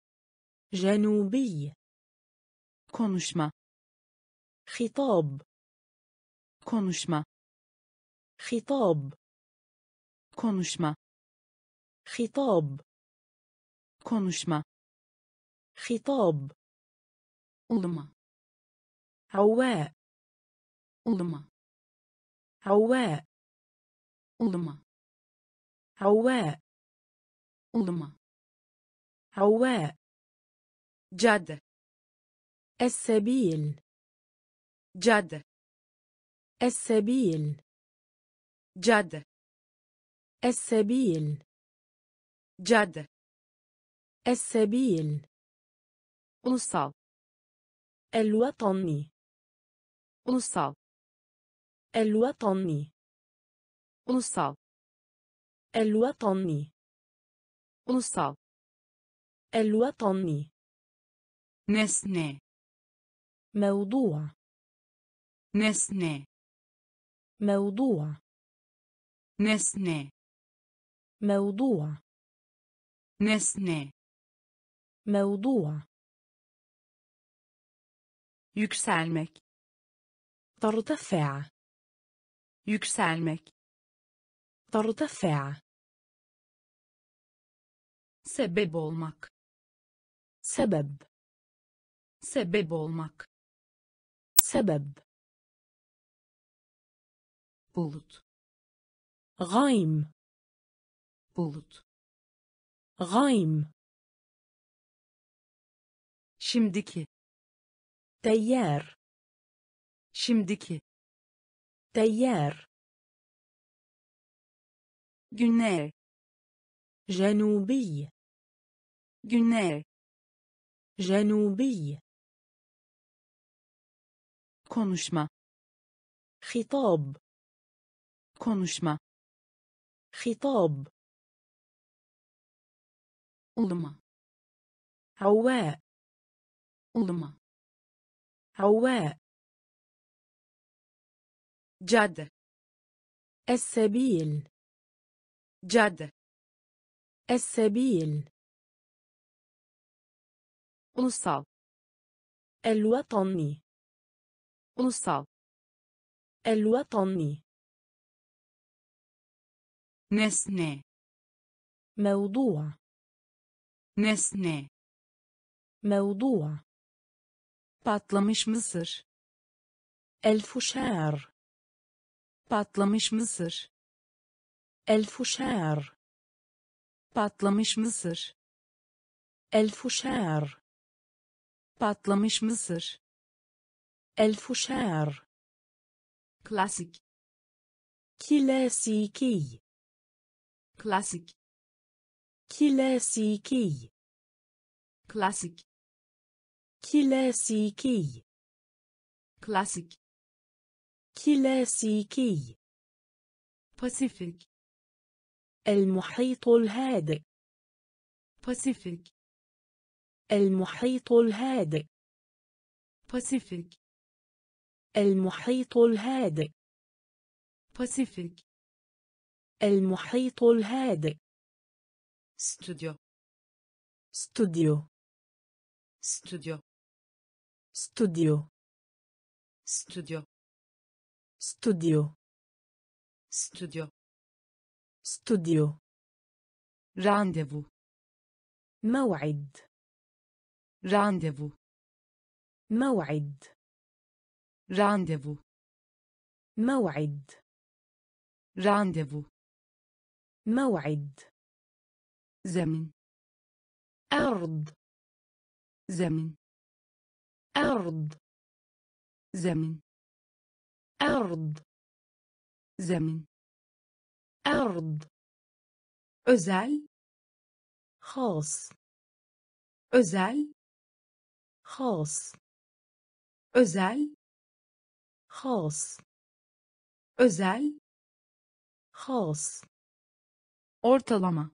جنوبي konuşma خطاب konuşma خطاب konuşma خطاب konuşma خطاب ılıma عواء ılıma عواء ılıma عواء ılıma عواء cadde السبيل cadde السبيل cadde السبيل cadde السبيل ulusal الوطني ulusal الوطني ulusal الوطني ulusal الوطني nesne موضوع nesne موضوع nesne موضوع nesne موضوع yükselmek ترتفع yükselmek ترتفع sebep olmak سبب sebep olmak سبب bulut غيم bulut غيم şimdiki تيار şimdiki تيار güney جنوبي güney جنوبي konuşma خطاب konuşma خطاب ılıma عواء ılıma عواء cadde السبيل cadde السبيل ulusal الوطني ulusal الوطني nesne موضوع nesne موضوع patlamış mısır الفشار patlamış mısır الفشار patlamış mısır الفشار patlamış mısır الفشار klasik كلاسيكي klasik كلاسيكي klasik كلاسيكي klasik كلاسيكي pasifik المحيط الهادئ. Pasifik. المحيط الهادئ. Pasifik. المحيط الهادئ. Pasifik. المحيط الهادئ. Stüdyo. استوديو. Stüdyo. استوديو. Stüdyo. استوديو. Stüdyo. استوديو. Randevu. موعد. Randevu. موعد. Randevu. موعد. Randevu. موعد. Zemin. أرض. Zemin. أرض. Zemin. أرض. Zemin. أرض. Özel. خاص. Özel. خاص. Özel. خاص. Özel. خاص. Ortalama.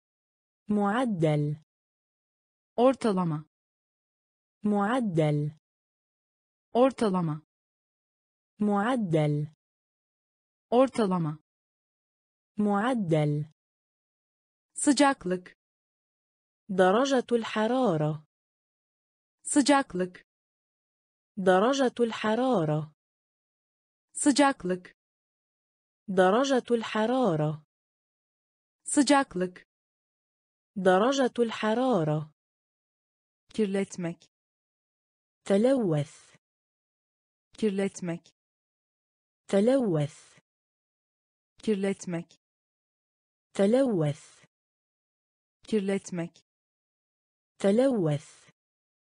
معدل. Ortalama. معدل. Ortalama. معدل. Ortalama. معدل. Sıcaklık. درجة الحرارة. Sıcaklık. درجة الحرارة. Sıcaklık. درجة الحرارة. Sıcaklık. درجة الحرارة. Kirletmek. تلوث. Kirletmek. تلوث. Kirletmek. تلوث. Kirletmek. تلوث.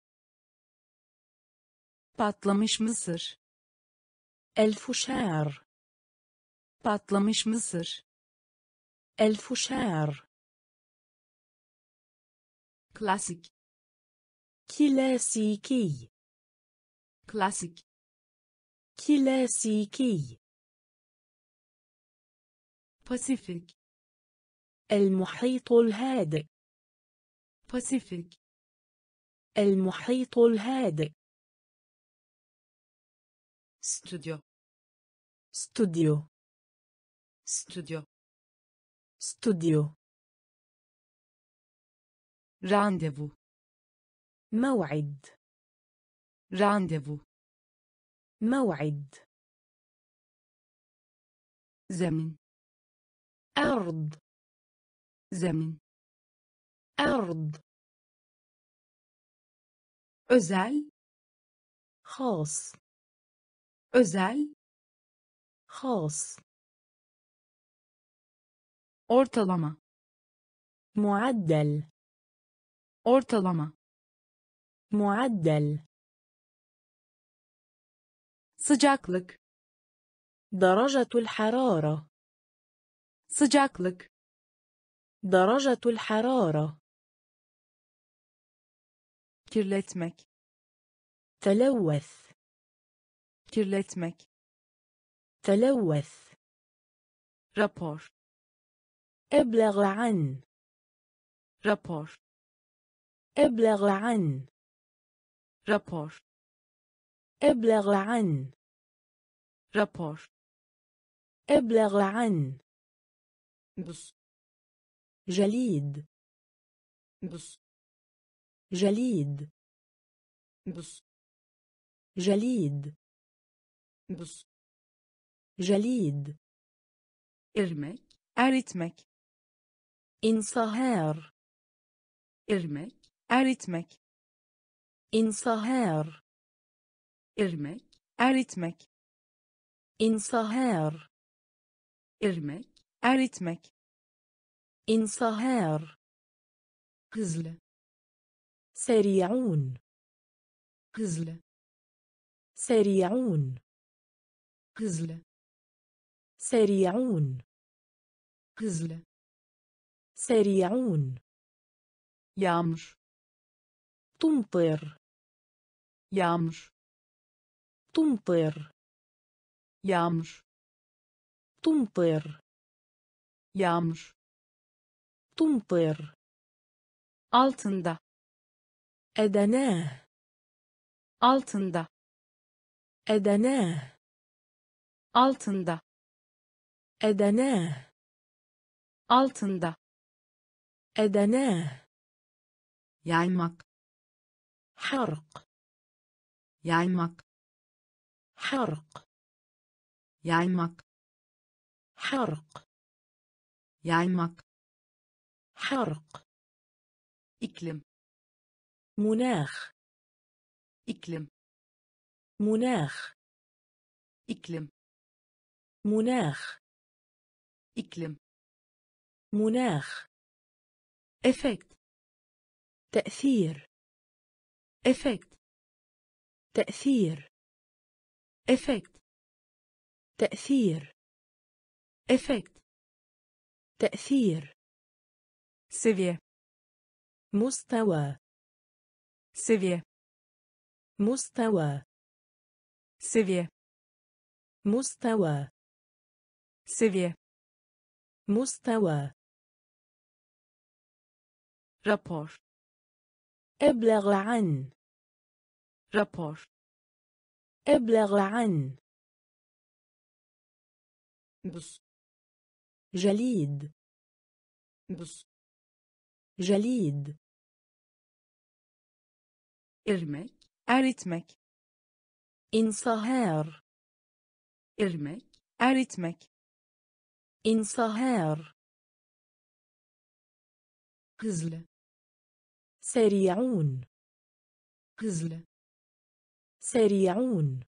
Patlamış mısır. الفشار. Patlamış mısır. الفشار. Klasik. كلاسيكي. Klasik. كلاسيكي. Pasifik. المحيط الهادئ. Pasifik. المحيط الهادئ. Stüdyo. استوديو. Stüdyo. استوديو. Randevu. موعد. Randevu. موعد. Zemin. أرض. Zemin. أرض. Özel. خاص. Özel. خاص. Ortalama. معدل. Ortalama. معدل. Sıcaklık. درجة الحرارة. Sıcaklık. درجة الحرارة. Kirletmek. تلوث. Kirletmek. تلوث. Rapor. ابلغ عن. Rapor. ابلغ عن. Rapor. ابلغ عن. Rapor. ابلغ عن. Buz. جليد. Buz. جليد. Buz. جليد. Buz. جليد. Erimek. Eritmek. انصهار. Erimek. Eritmek. انصهار. Erimek. Eritmek. انصهار. Erimek. Eritmek. انصهار. Hızlı. سريعون. Hızlı. سريعون. Hızlı. سريعون. Hızlı. سريعون. Yağmur. تمطر. Yağmur. تمطر. Yağmur. تمطر. Yağmur. تمطر. altında أدناه. altında أدناه. altında أدناه. altında أدناه. yaymak حرق. yaymak حرق. yaymak حرق. yaymak حرق. iklim مناخ. iklim مناخ. iklim مناخ. iklim مناخ. efekt تأثير. efekt تأثير. efekt تأثير. efekt تأثير. seviye مستوى. seviye مستوى. seviye مستوى. seviye مستوى. rapor أبلغ عن. rapor أبلغ عن. buz جليد. buz جليد. erimek eritmek انصهار. erimek eritmek انصهار. hızlı سريعون. hızlı سريعون.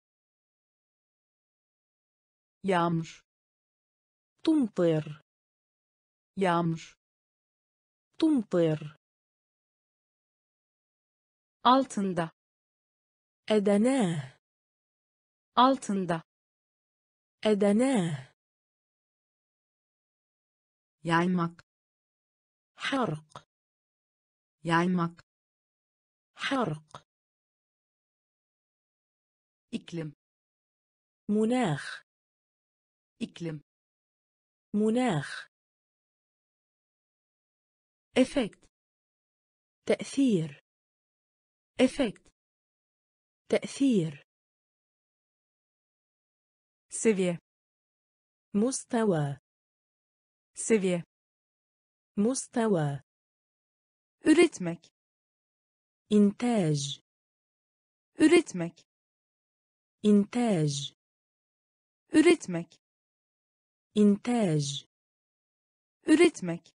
yağmur تمطر. yağmur تمطر. altında أدناه. altında أدناه. yaymak حرق. yaymak حرق. iklim مناخ. iklim مناخ. efekt تأثير. efekt تأثير. seviye مستوى. seviye مستوى. üretmek إنتاج. üretmek إنتاج. üretmek إنتاج. üretmek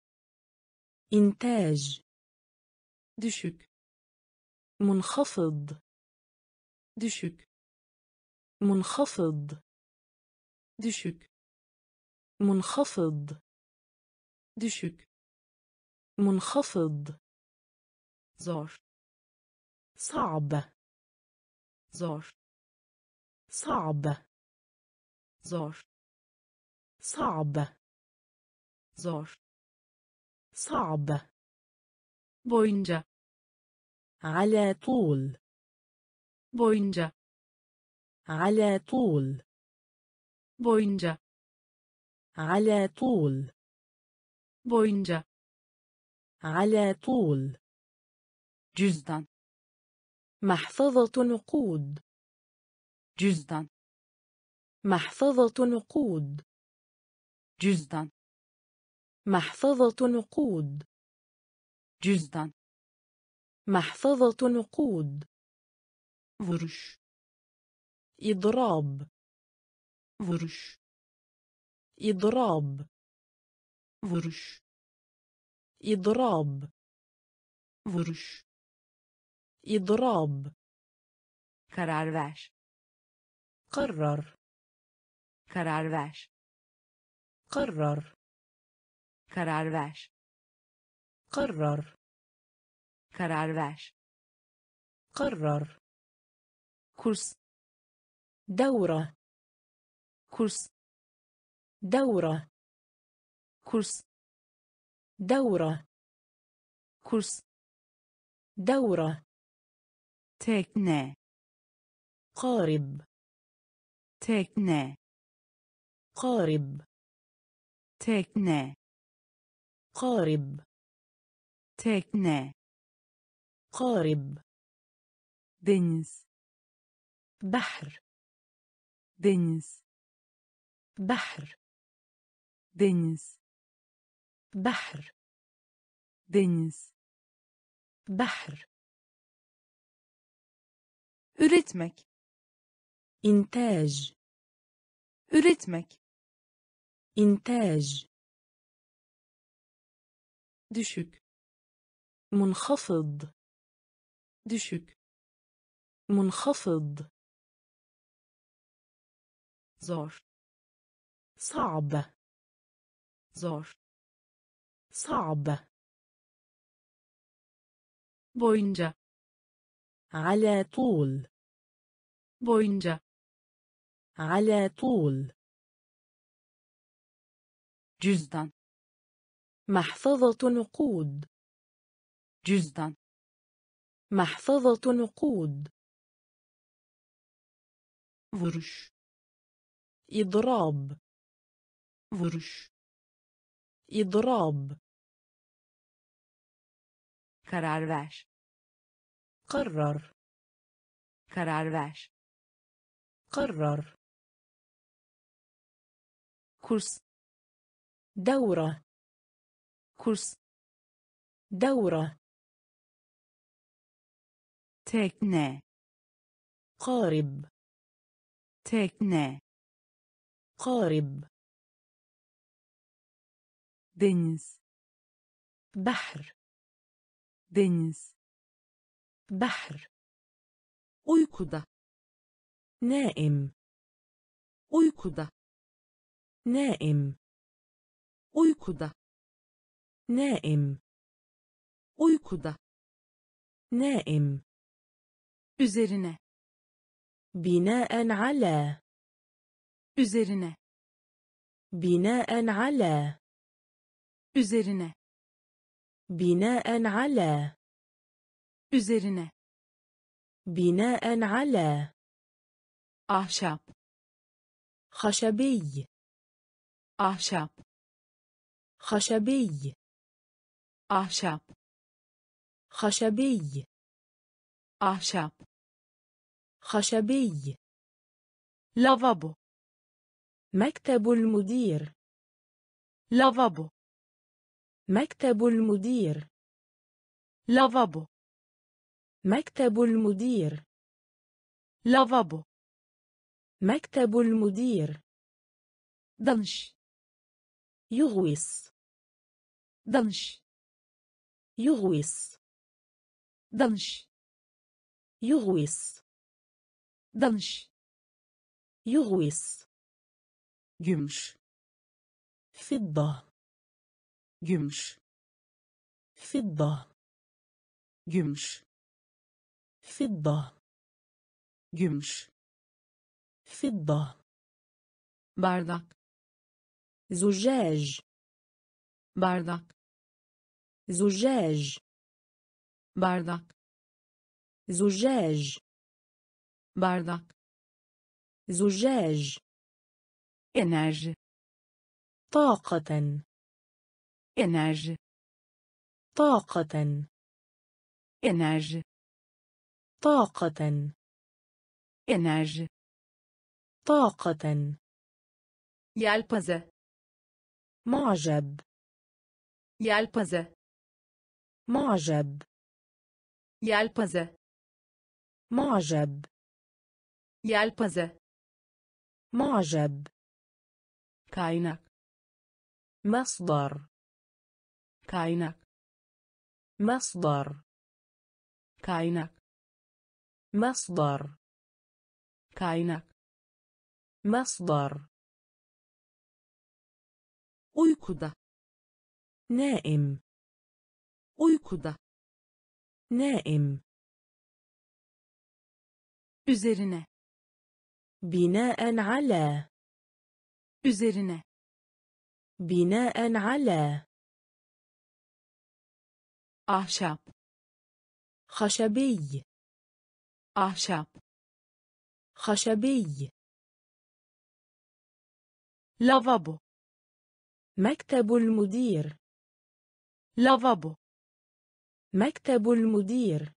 إنتاج. düşük منخفض. düşük منخفض. düşük منخفض. düşük منخفض. zor صعب. zor صعب. zor صعب. zor صعب. boyunca على طول. boyunca على طول. boyunca على طول. boyunca على طول. cüzdan محفظة نقود. cüzdan محفظة نقود. cüzdan محفظة نقود. cüzdan محفظة نقود. vuruş إضراب. vuruş إضراب. vuruş إضراب. vuruş إضراب. karar ver قرر. karar ver قرر. karar ver قرر. karar ver قرر. kurs دورة. kurs دورة. kurs دورة. kurs دورة. tekne قارب. tekne قارب. tekne قارب. tekne, قارب. deniz, بحر. deniz, بحر. deniz, بحر. deniz, بحر. üretmek, إنتاج. üretmek, إنتاج. düşük, منخفض. düşük, منخفض. zor, صعب. zor, صعب. boyunca, على طول. boyunca, على طول. cüzdan, محفظة نقود. cüzdan, محفظة نقود. vuruş, إضراب. vuruş, إضراب. karar ver, قرر. karar ver, قرر. kurs, دورة. kurs, دورة. tekne, قارب. tekne, قارب. deniz, بحر. deniz, بحر. uykuda, نائم. uykuda, نائم. uykuda, نائم. uykuda, نائم. üzerine, بناء على. üzerine, بناء على. üzerine, بناء على. üzerine, بناء على. ahşap, خشبي. ahşap, خشبي. ahşap, خشبي. ahşap, خشبي. lavabo, مكتب المدير. lavabo, مكتب المدير. lavabo, مكتب المدير. lavabo, مكتب المدير. danış, يغوص. danış, يغوص. danış, يغوص. danış, يغوص. gümüş, فضة. gümüş, فضة. gümüş, فضة. gümüş, فضة. bardak, زجاج. bardak, زجاج. bardak, زجاج. bardak, زجاج. enerji, طاقة. enerji, طاقة. enerji, طاقة. enerji, طاقة. yelpaze, معجب. yelpaze, معجب. yelpaze, معجب. yelpaze, معجب. kaynak, مصدر. kaynak, مصدر. kaynak, مصدر. kaynak, مصدر. uykuda, نائم. uykuda, نائم. üzerine, بناء على. üzerine, بناء على. ahşap, خشبي. ahşap, خشبي. lavabo, مكتب المدير. lavabo, مكتب المدير.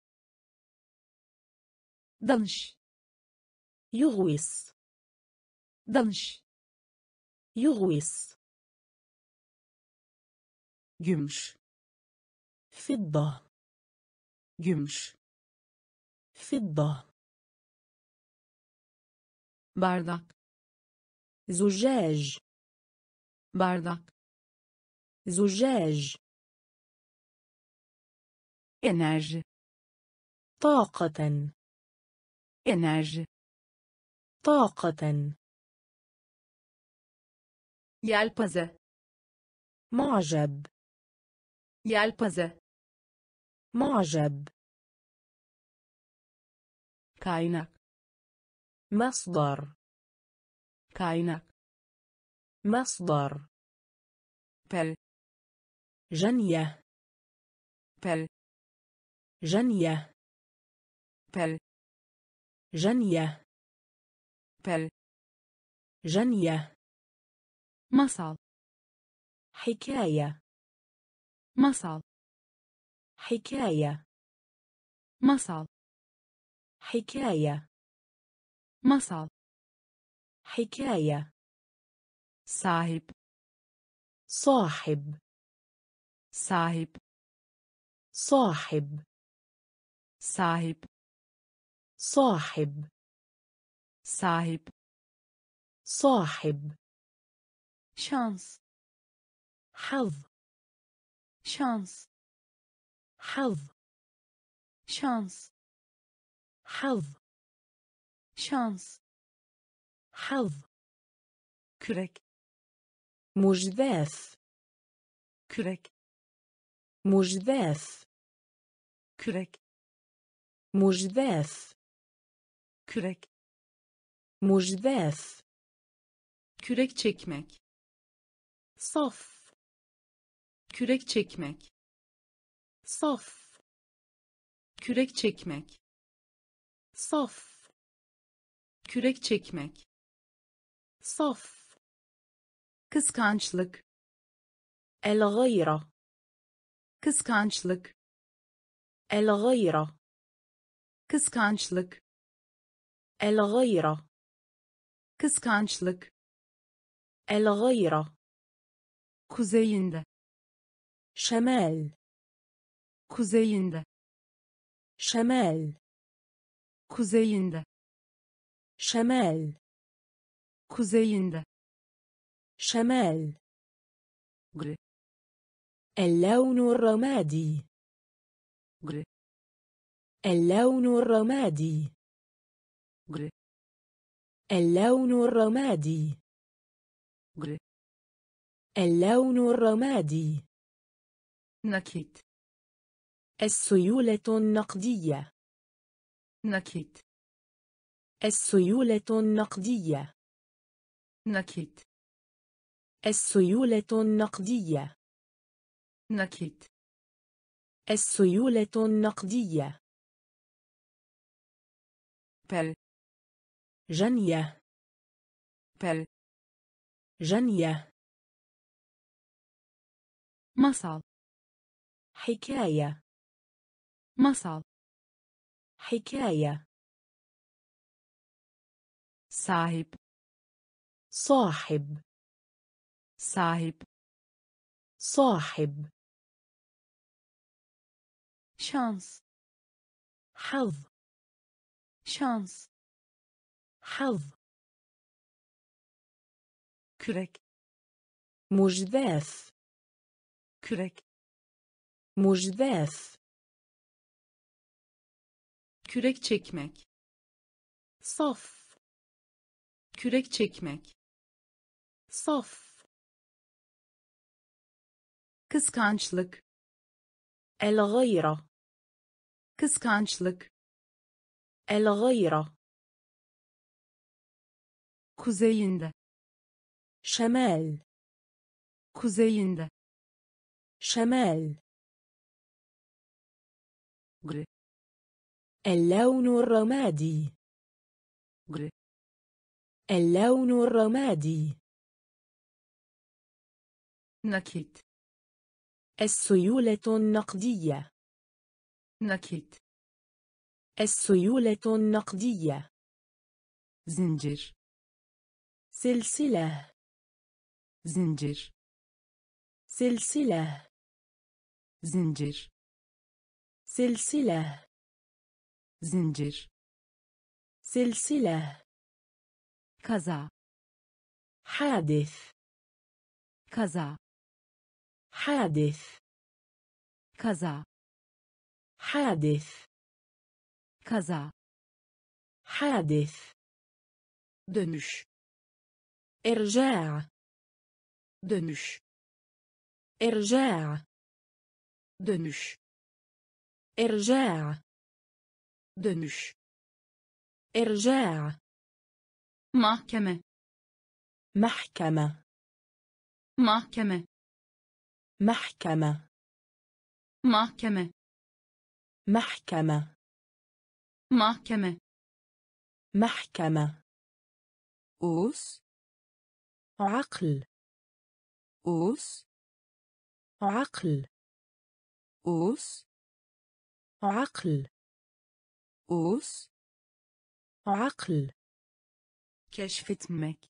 danış يغوص. danış يغوص. gümüş فضة. gümüş فضة. bardak زجاج. bardak زجاج. enerji طاقة. enerji طاقة. yelpaze معجب. yelpaze معجب. kaynak مصدر. kaynak مصدر. pel جنية. pel جنية. pel جنية. pel جنية. masal حكاية. masal حكاية. masal حكاية. masal حكاية. sahip صاحب. sahip صاحب. sahip صاحب. sahip صاحب. şans حظ. şans حظ. şans حظ. şans حظ. kürek مجداف. kürek مجداف. kürek مجداف. kürek مجداف. kürek çekmek صف. kürek çekmek صف. kürek çekmek صف. kürek çekmek صف. kıskançlık الغيرة. kıskançlık الغيرة. kıskançlık الغيرة. kıskançlık الغيرة. kuzeyinde شمال. kuzeyinde شمال. kuzeyinde شمال. kuzeyinde شمال. gri اللون الرمادي. gri اللون الرمادي. gri اللون الرمادي. gri اللون الرمادي. nakit السيولة النقدية. nakit السيولة النقدية. nakit السيولة النقدية. nakit السيولة النقدية. pel جنية. pel جنية. masal حكاية. masal حكاية. sahip صاحب. sahip صاحب. şans حظ. şans حظ. kürek مجداف. kürek مجداف. kürek çekmek صف. kürek çekmek صف. kıskançlık الغيرة. kıskançlık الغيرة. kuzeyinde شمال. kuzeyinde شمال. gri اللون الرمادي. gri اللون الرمادي. nakit السيولة النقدية. nakit, السيولة النقدية. zincir, سلسلة. zincir, سلسلة. zincir, سلسلة. zincir, سلسلة. kaza, حادث. kaza, حادث. kaza, حادث. kaza, حادث. dönüş, إرجاع. dönüş, إرجاع. dönüş, إرجاع. dönüş, إرجاع. mahkeme, محكمة. mahkeme, محكمة. mahkeme, محكمة. mahkeme, محكمة. us, عقل. us, عقل. us, عقل. us, عقل. keşfetmek,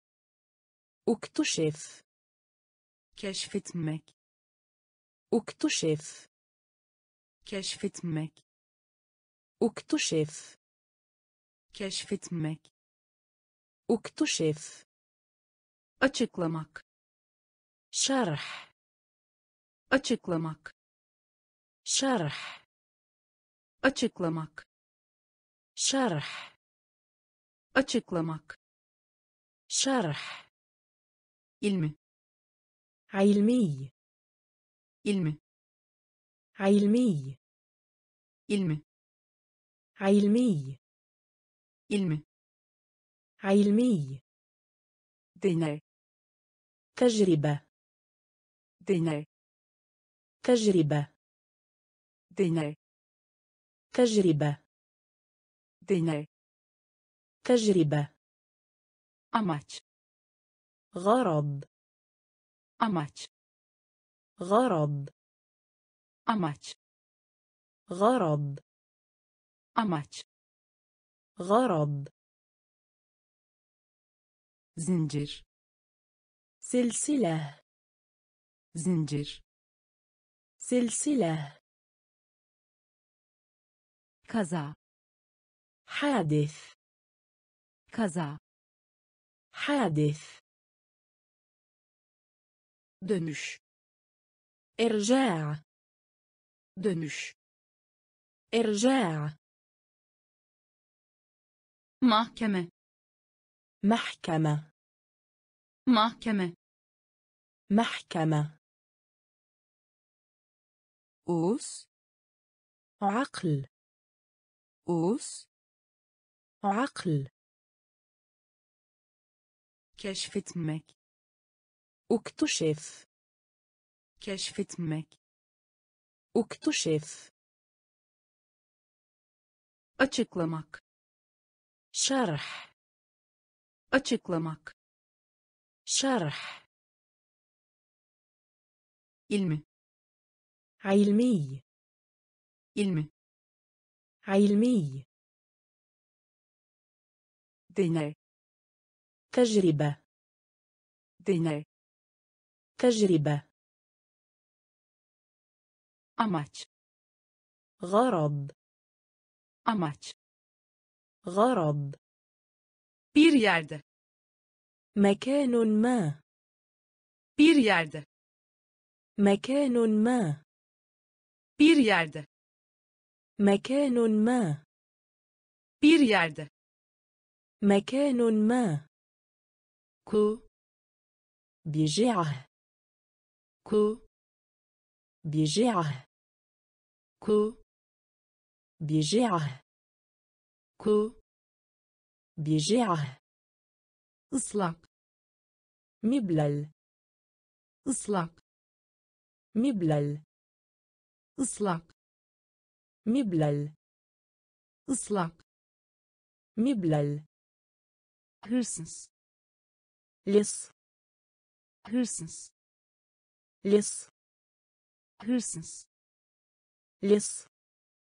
اكتشف. keşfetmek, اكتشف. keşfetmek, اكتشف. keşfetmek, اكتشف. açıklamak, شرح. açıklamak, شرح. açıklamak, شرح. açıklamak, شرح. ilmi, علمي. ilmi, علمي. ilmi, علمي. ilmi, علمي. deney, تجربة. deney, تجربة. deney, تجربة. deney, تجربة. amaç, غرض. amaç, غرض. amaç, غرض. amaç, غرض. zincir, سلسلة. zincir, سلسلة. kaza, حادث. kaza, حادث. dönüş, إرجاع. dönüş, إرجاع. mahkeme, محكمة. mahkeme, محكمة. us, عقل. us, عقل. keşfetmek, اكتشف. keşfetmek, اكتشف. açıklamak, شرح. açıklamak, شرح. ilmi, علمي. ilmi, علمي. deney, تجربة. deney, تجربة. amaç, غرض. amaç, غرض. bir yerde, مكان ما. bir yerde, مكان ما. bir yerde, مكان ما. bir yerde, مكان ما. ku, بجعة. ku, بجعة. ku, بجعة. ku, بجعة. ıslak, مبلل. ıslak, مبلل. ıslak, مبلل. ıslak, مبلل. hırsız, لص. hırsız, لص. hırsız, لص.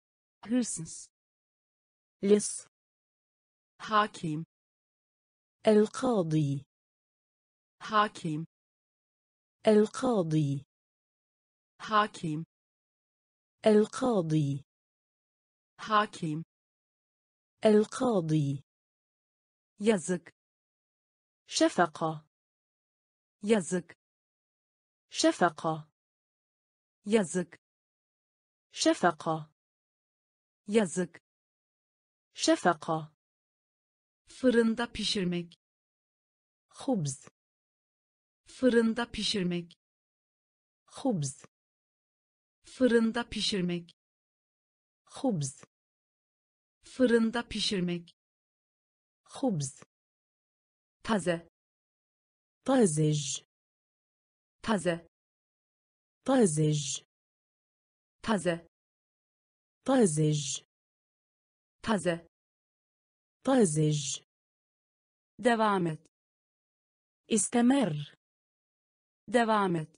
hırsız, لص hakim, القاضي hakim, القاضي hakim, القاضي hakim, القاضي yazık, شفقة yazık, شفقة yazık, شفقة yazık, شفقة fırında pişirmek, خبز fırında pişirmek, خبز fırında pişirmek, خبز fırında pişirmek, خبز taze, طازج taze, طازج taze, طازج taze, طازج devam et, استمر devam et,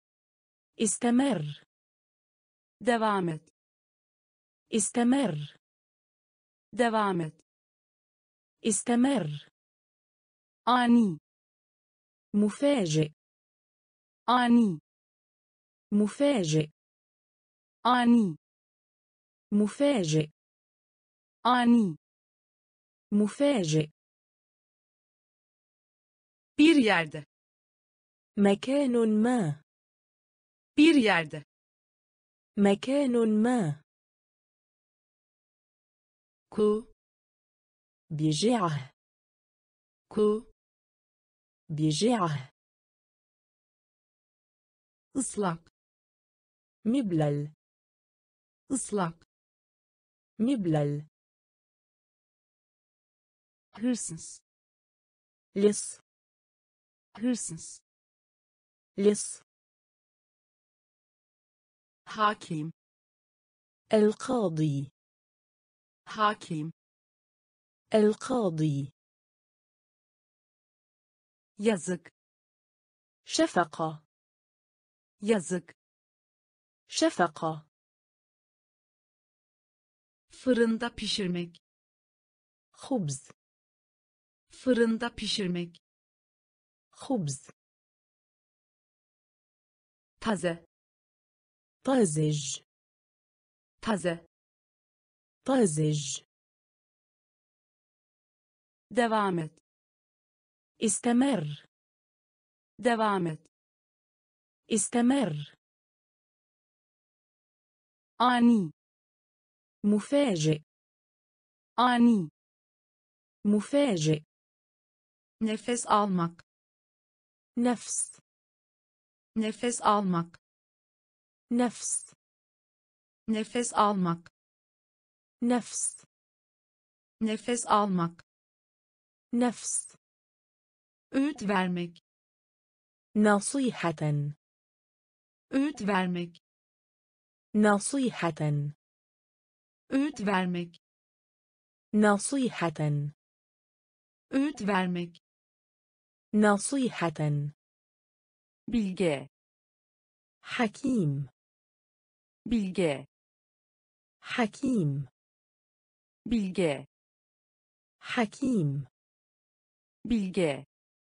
استمر devam et, استمر devam et, استمر ani, مفاجئ ani, مفاجئ ani, مفاجئ ani, مفاجئ bir yerde, مكان ما bir yerde, مكان ما ku, بجعه ku, بجعه ıslak, مبلل ıslak, مبلل hırsız, لص hırsız, لص hakim, القاضي hakim, القاضي yazık, شفقة yazık, شفقة fırında pişirmek, خبز fırında pişirmek, خبز taze, طازج taze, طازج devam et, استمر devam et, استمر ani, مفاجئ ani, مفاجئ nefes almak, نفس nefes almak, نفس nefes almak, نفس nefes almak, نفس öğüt vermek, نصيحة öğüt vermek, نصيحة öğüt vermek, نصيحة öğüt vermek, نصيحة bilge, حكيم bilge, حكيم bilge, حكيم bilge,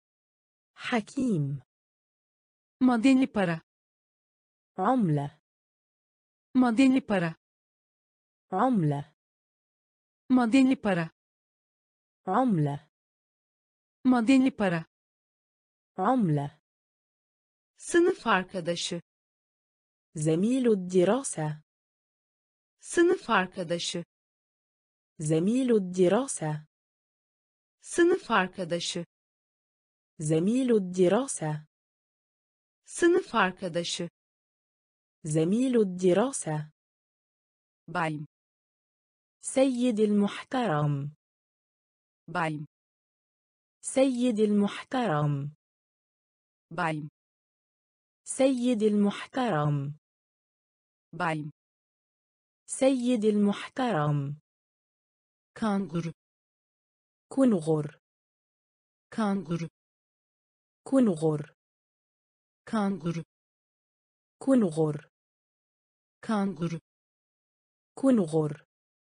حكيم madeni para, عملة madeni para, عملة madeni para, عملة madeni para, عملة sınıf arkadaşı, زميل الدراسة sınıf arkadaşı, زميل الدراسة sınıf arkadaşı, زميل الدراسة sınıf arkadaşı, زميل الدراسة bayım, سيد المحترم bayım, سيد المحترم bayım, سيد المحترم bayım, سيد المحترم kanguru, كنغر kanguru, كنغر kanguru, كنغر kanguru, كنغر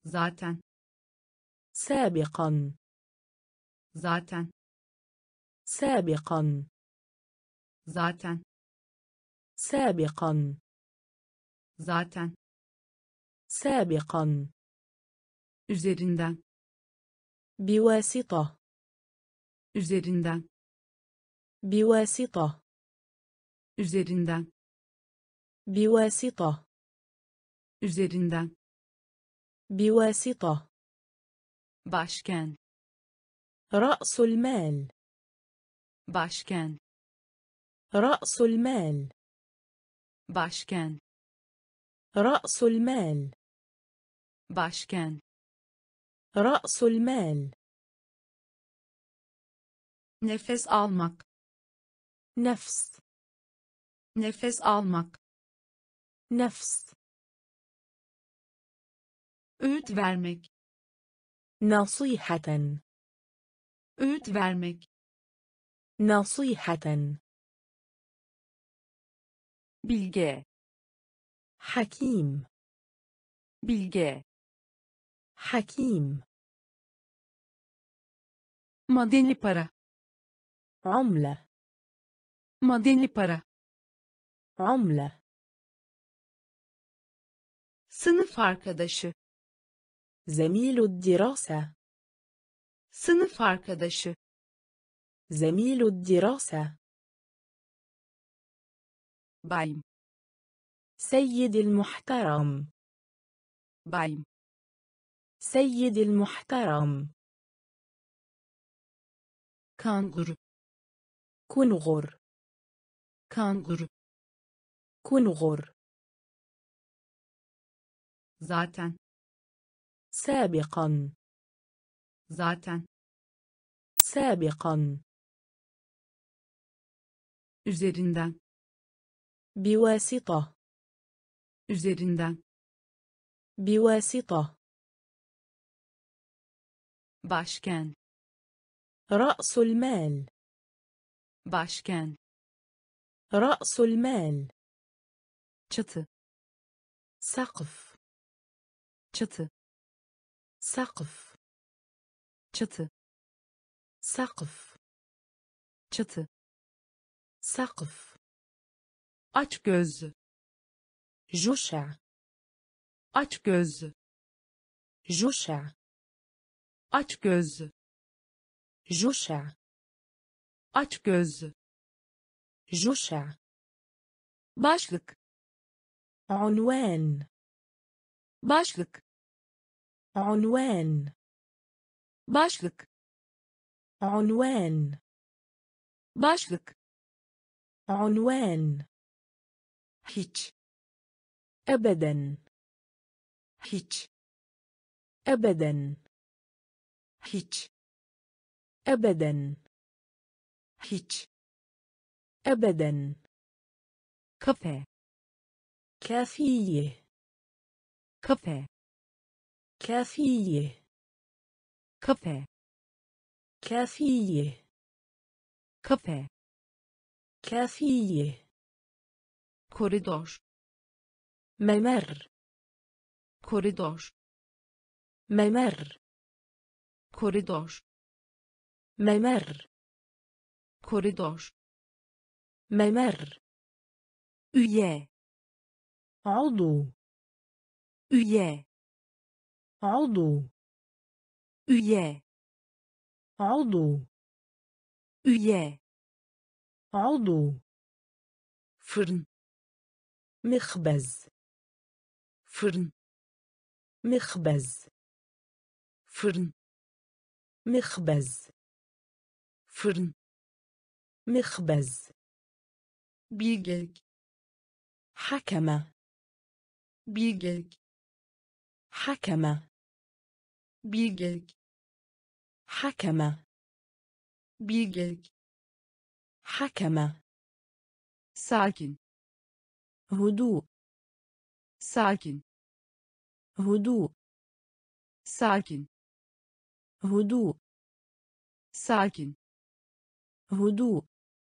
zaten سابقا zaten سابقا zaten سابقا zaten سابقا üzerinden بواسطة üzerinden بواسطة üzerinden بواسطة üzerinden بواسطة başkent رأس المال başkent رأس المال başkent رأس المال başkent رأس المال nefes almak نفس nefes almak نفس öğüt vermek نصيحة öğüt vermek نصيحة bilge حكيم bilge حكيم madeni para عملة madeni para عملة sınıf arkadaşı زميل الدراسة sınıf arkadaşı زميل الدراسة bayım سيد المحترم bayım سيد المحترم kanguru كنغر kanguru كنغر zaten سابقا zaten سابقا üzerinden بواسطة üzerinden بواسطة başkent رأس المال başkent رأس المال çatı سقف çatı سقف çatı سقف çatı سقف aç gözlü جشع aç gözlü جشع aç gözlü جشع aç gözlü جشع başlık عنوان başlık عنوان başlık عنوان başlık عنوان hiç أبدا hiç أبدا hiç أبدا hiç أبدا kafe كافية kafe كافية kafe كافية kafe كافية koridor ممر koridor ممر koridor ممر koridor ممر üye عضو üye عضو üye عضو üye عضو fırın مخبز fırın مخبز fırın مخبز fırın مخبز bilgelik حكم bilgelik حكم bilgelik حكم bilgelik حكم sakin هدوء sakin هدوء sakin هدوء sakin هدوء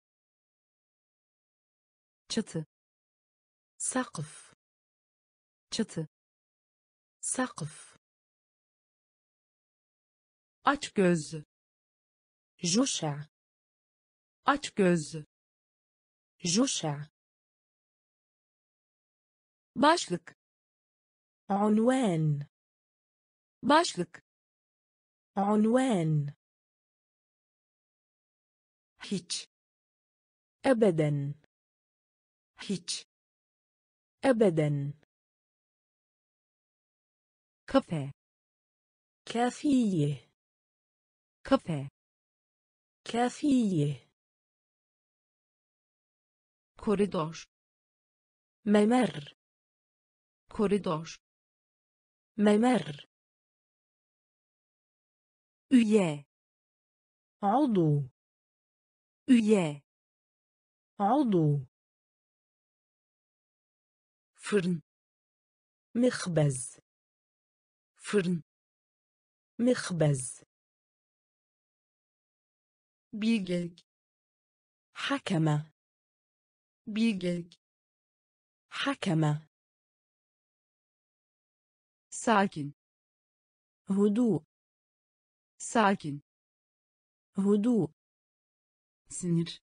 çatı سقف çatı سقف aç gözlü, جشع aç gözlü, جشع başlık, عنوان başlık, عنوان hiç, أبدا hiç, أبدا kafe, كافية kafe, كافية koridor, ممر koridor, ممر üye, عضو üye, عضو fırın, مخبز fırın, مخبز bilgelik, حكم bilgelik, حكم sakin, هدوء sakin, هدوء sinir,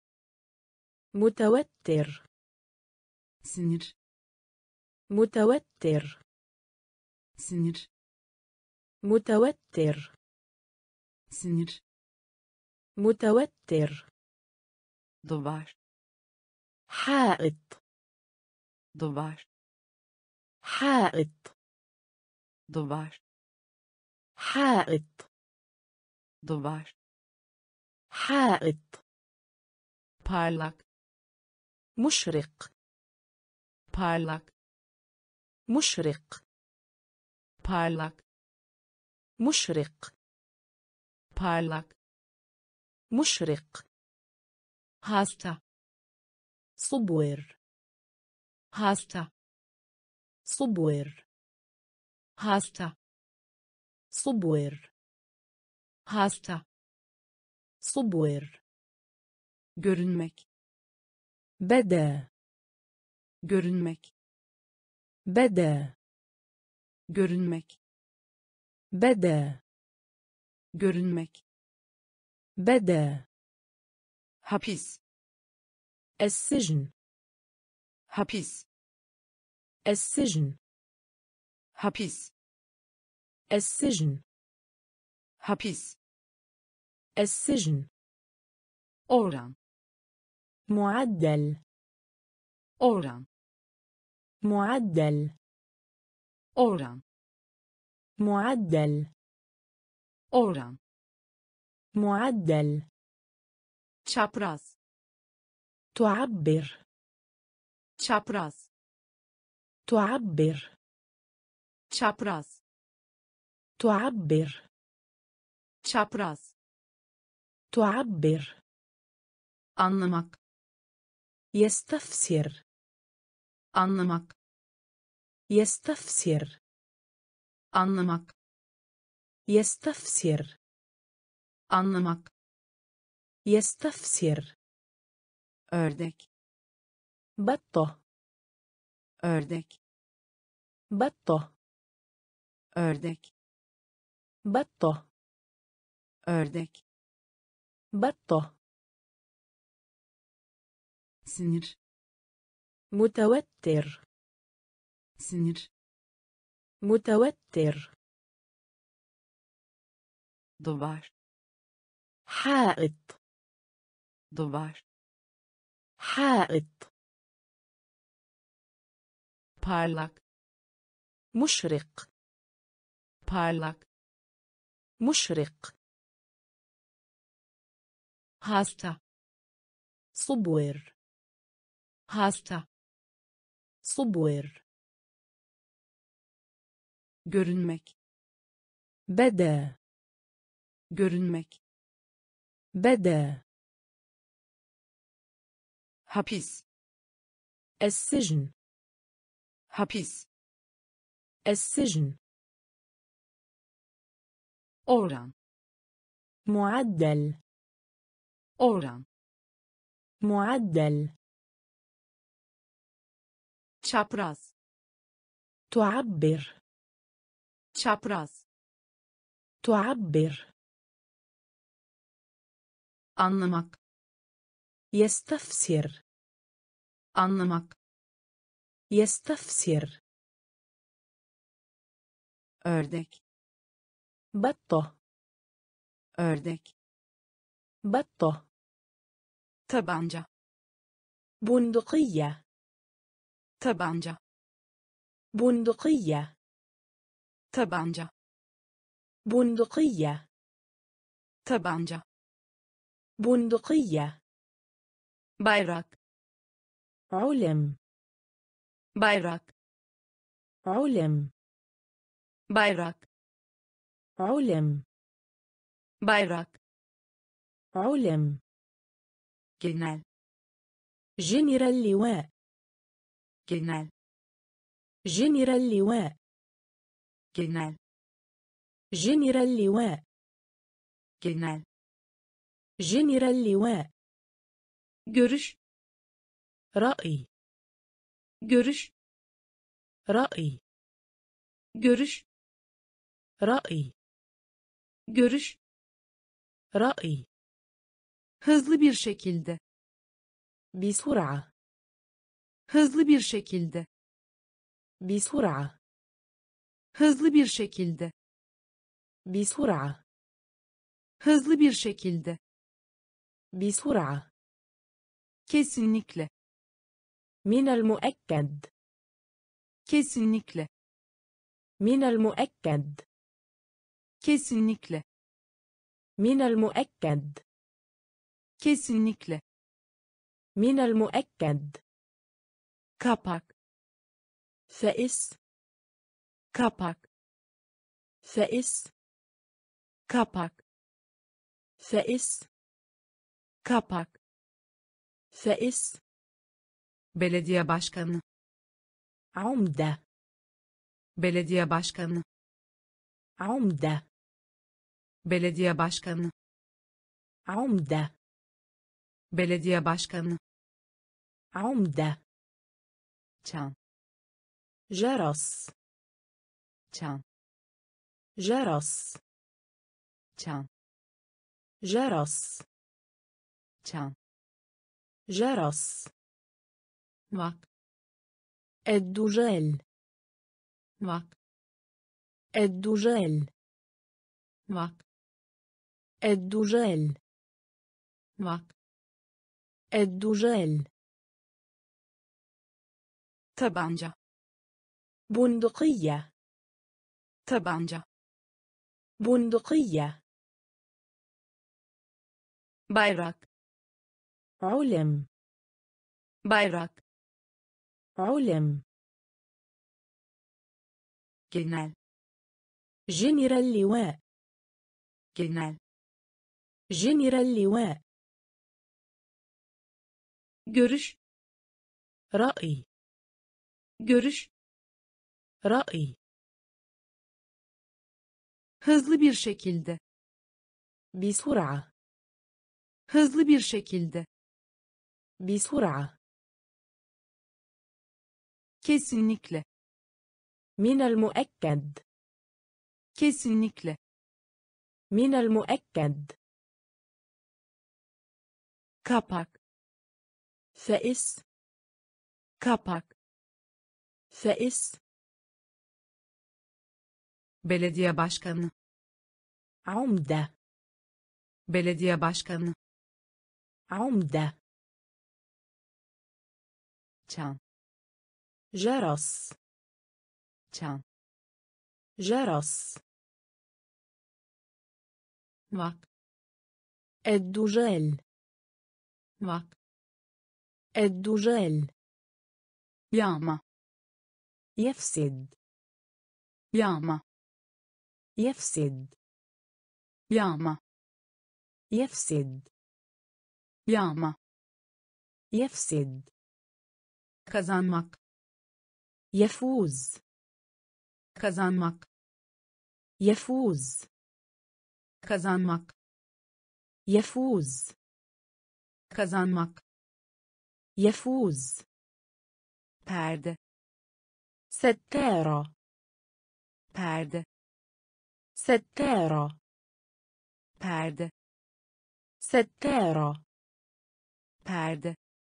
متوتر sinir, متوتر sinir, متوتر sinir, متوتر duvar, حائط duvar, حائط duvar, حائط duvar, حائط parlak, مشرق parlak, مشرق parlak, مشرق parlak, مشرق hasta, صبور hasta, صبور hasta, صبور hasta, صبور görünmek, بدا görünmek, بدا görünmek, بدا görünmek, بدا hapis, السجن hapis, السجن hapis, السجن hapis, السجن oran, معدل oran, معدل oran, معدل oran, معدل çapraz, تعبر çapraz, تعبر çapraz, تعبر çapraz, تعبر anlamak, يستفسر anlamak, يستفسر anlamak, يستفسر anlamak, يستفسر ördek, بطة ördek, بطة ördek, بطة ördek, بطة sinir, متوتر sinir, متوتر duvar, حائط duvar, حائط parlak, مشرق parlak, مشرق hasta, صبور hasta, صبور görünmek, بدا görünmek, بدا hapis, السجن hapis, السجن oran, معدل oran, معدل çapraz, تعبر çapraz, تعبر anlamak, يستفسر anlamak, يستفسر ördek, بطة ördek, بطة tabanca, بندقية tabanca, بندقية tabanca, بندقية tabanca, بندقية bayrak, علم bayrak, علم bayrak, علم bayrak, علم genel, جنرال اللواء genel, جنرال اللواء genel, جنرال اللواء genel, جنرال اللواء görüş, رأي görüş, رأي görüş, رأي görüş, رأي hızlı bir şekilde, بسرعة hızlı bir şekilde, بسرعة hızlı bir şekilde, بسرعة hızlı bir şekilde, بسرعة kesinlikle, من المؤكد kesinlikle, من المؤكد kesinlikle, من المؤكد kesinlikle, من المؤكد kapak, فإس kapak, فإس kapak, فإس kapak, فإس belediye başkanı, عمدة belediye başkanı, عمدة belediye başkanı, عمدة belediye başkanı, عمدة çan, جرس çan, جرس çan, جرس çan, جرس vak, الدجال vak, الدجال vak, الدجال vak, الدجال tabanca, بندقية tabanca, بندقية bayrak, علم bayrak, علم genel, جنرال اللواء genel, جنرال اللواء görüş, رأي görüş, رأي hızlı bir şekilde, بسرعة hızlı bir şekilde, بسرعة kesinlikle, من المؤكد kesinlikle, من المؤكد kapak, فإس kapak, فإس belediye başkanı, عمدة belediye başkanı, عمدة çan, جرس çan, جرس vak, الدجال vak, الدجال yağma, يفسد yağma, يفسد yağma, يفسد yağma, يفسد kazanmak, يفوز kazanmak, يفوز kazanmak, يفوز kazanmak, يفوز perde, ستارة perde, ستارة perde, ستارة perde,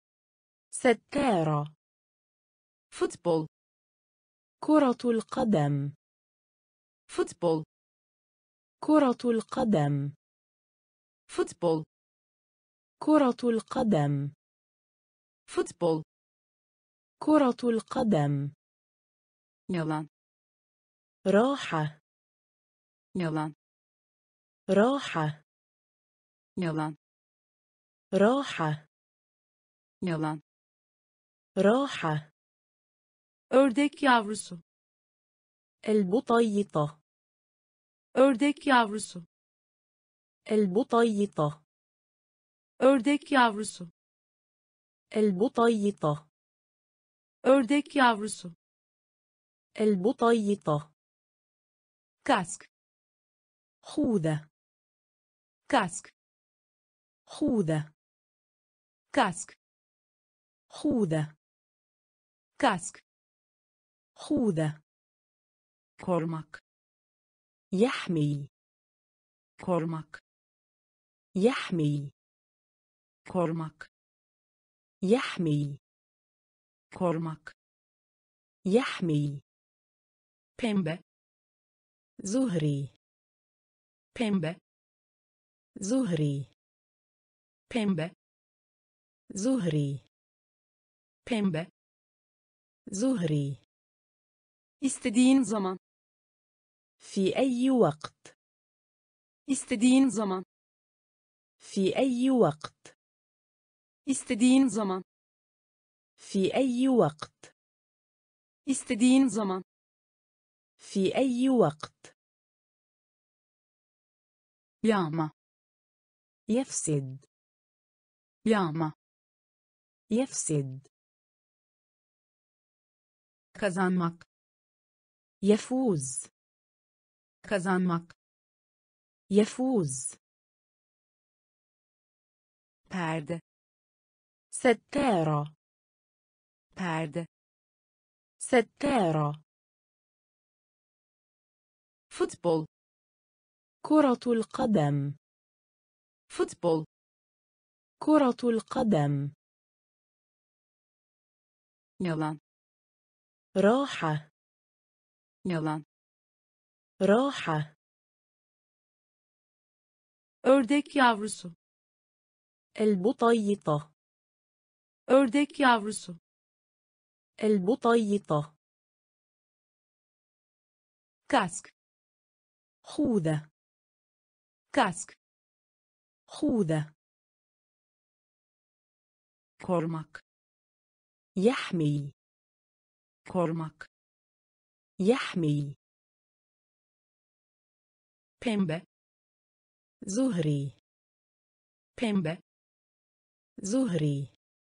ستارة futbol, كرة القدم futbol, كرة القدم futbol, كرة القدم futbol, كرة القدم yalan, راحة yalan, راحة yalan, راحة yalan. راحة Ördek yavrusu, البطيطة ördek yavrusu, البطيطة ördek yavrusu, البطيطة ördek yavrusu. البطيطة Kask, خوذة kask, خوذة kask, خوذة kask. خوذة Korumak, يحمي korumak, يحمي korumak, يحمي korumak. يحمي Pembe, زهري pembe, زهري pembe, زهري pembe. زهري İstediğin zaman, في أي وقت istediğin zaman, في أي وقت istediğin zaman, في أي وقت istediğin zaman. في أي وقت Yağma, يفسد yağma. يفسد Kazanmak, يفوز kazanmak. يفوز Perde, ستارة perde. ستارة Futbol, كرة القدم futbol, كرة القدم yalan, راحة yalan. راحة Ördek yavrusu, البطيطة ördek yavrusu, البطيطة kask, خوذة kask. خوذة Korumak, يحمي korumak. يحمي Pembe, زهري pembe. زهري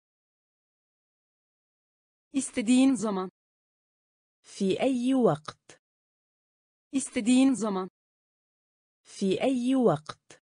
İstediğin zaman, في أي وقت istediğin zaman, في أي وقت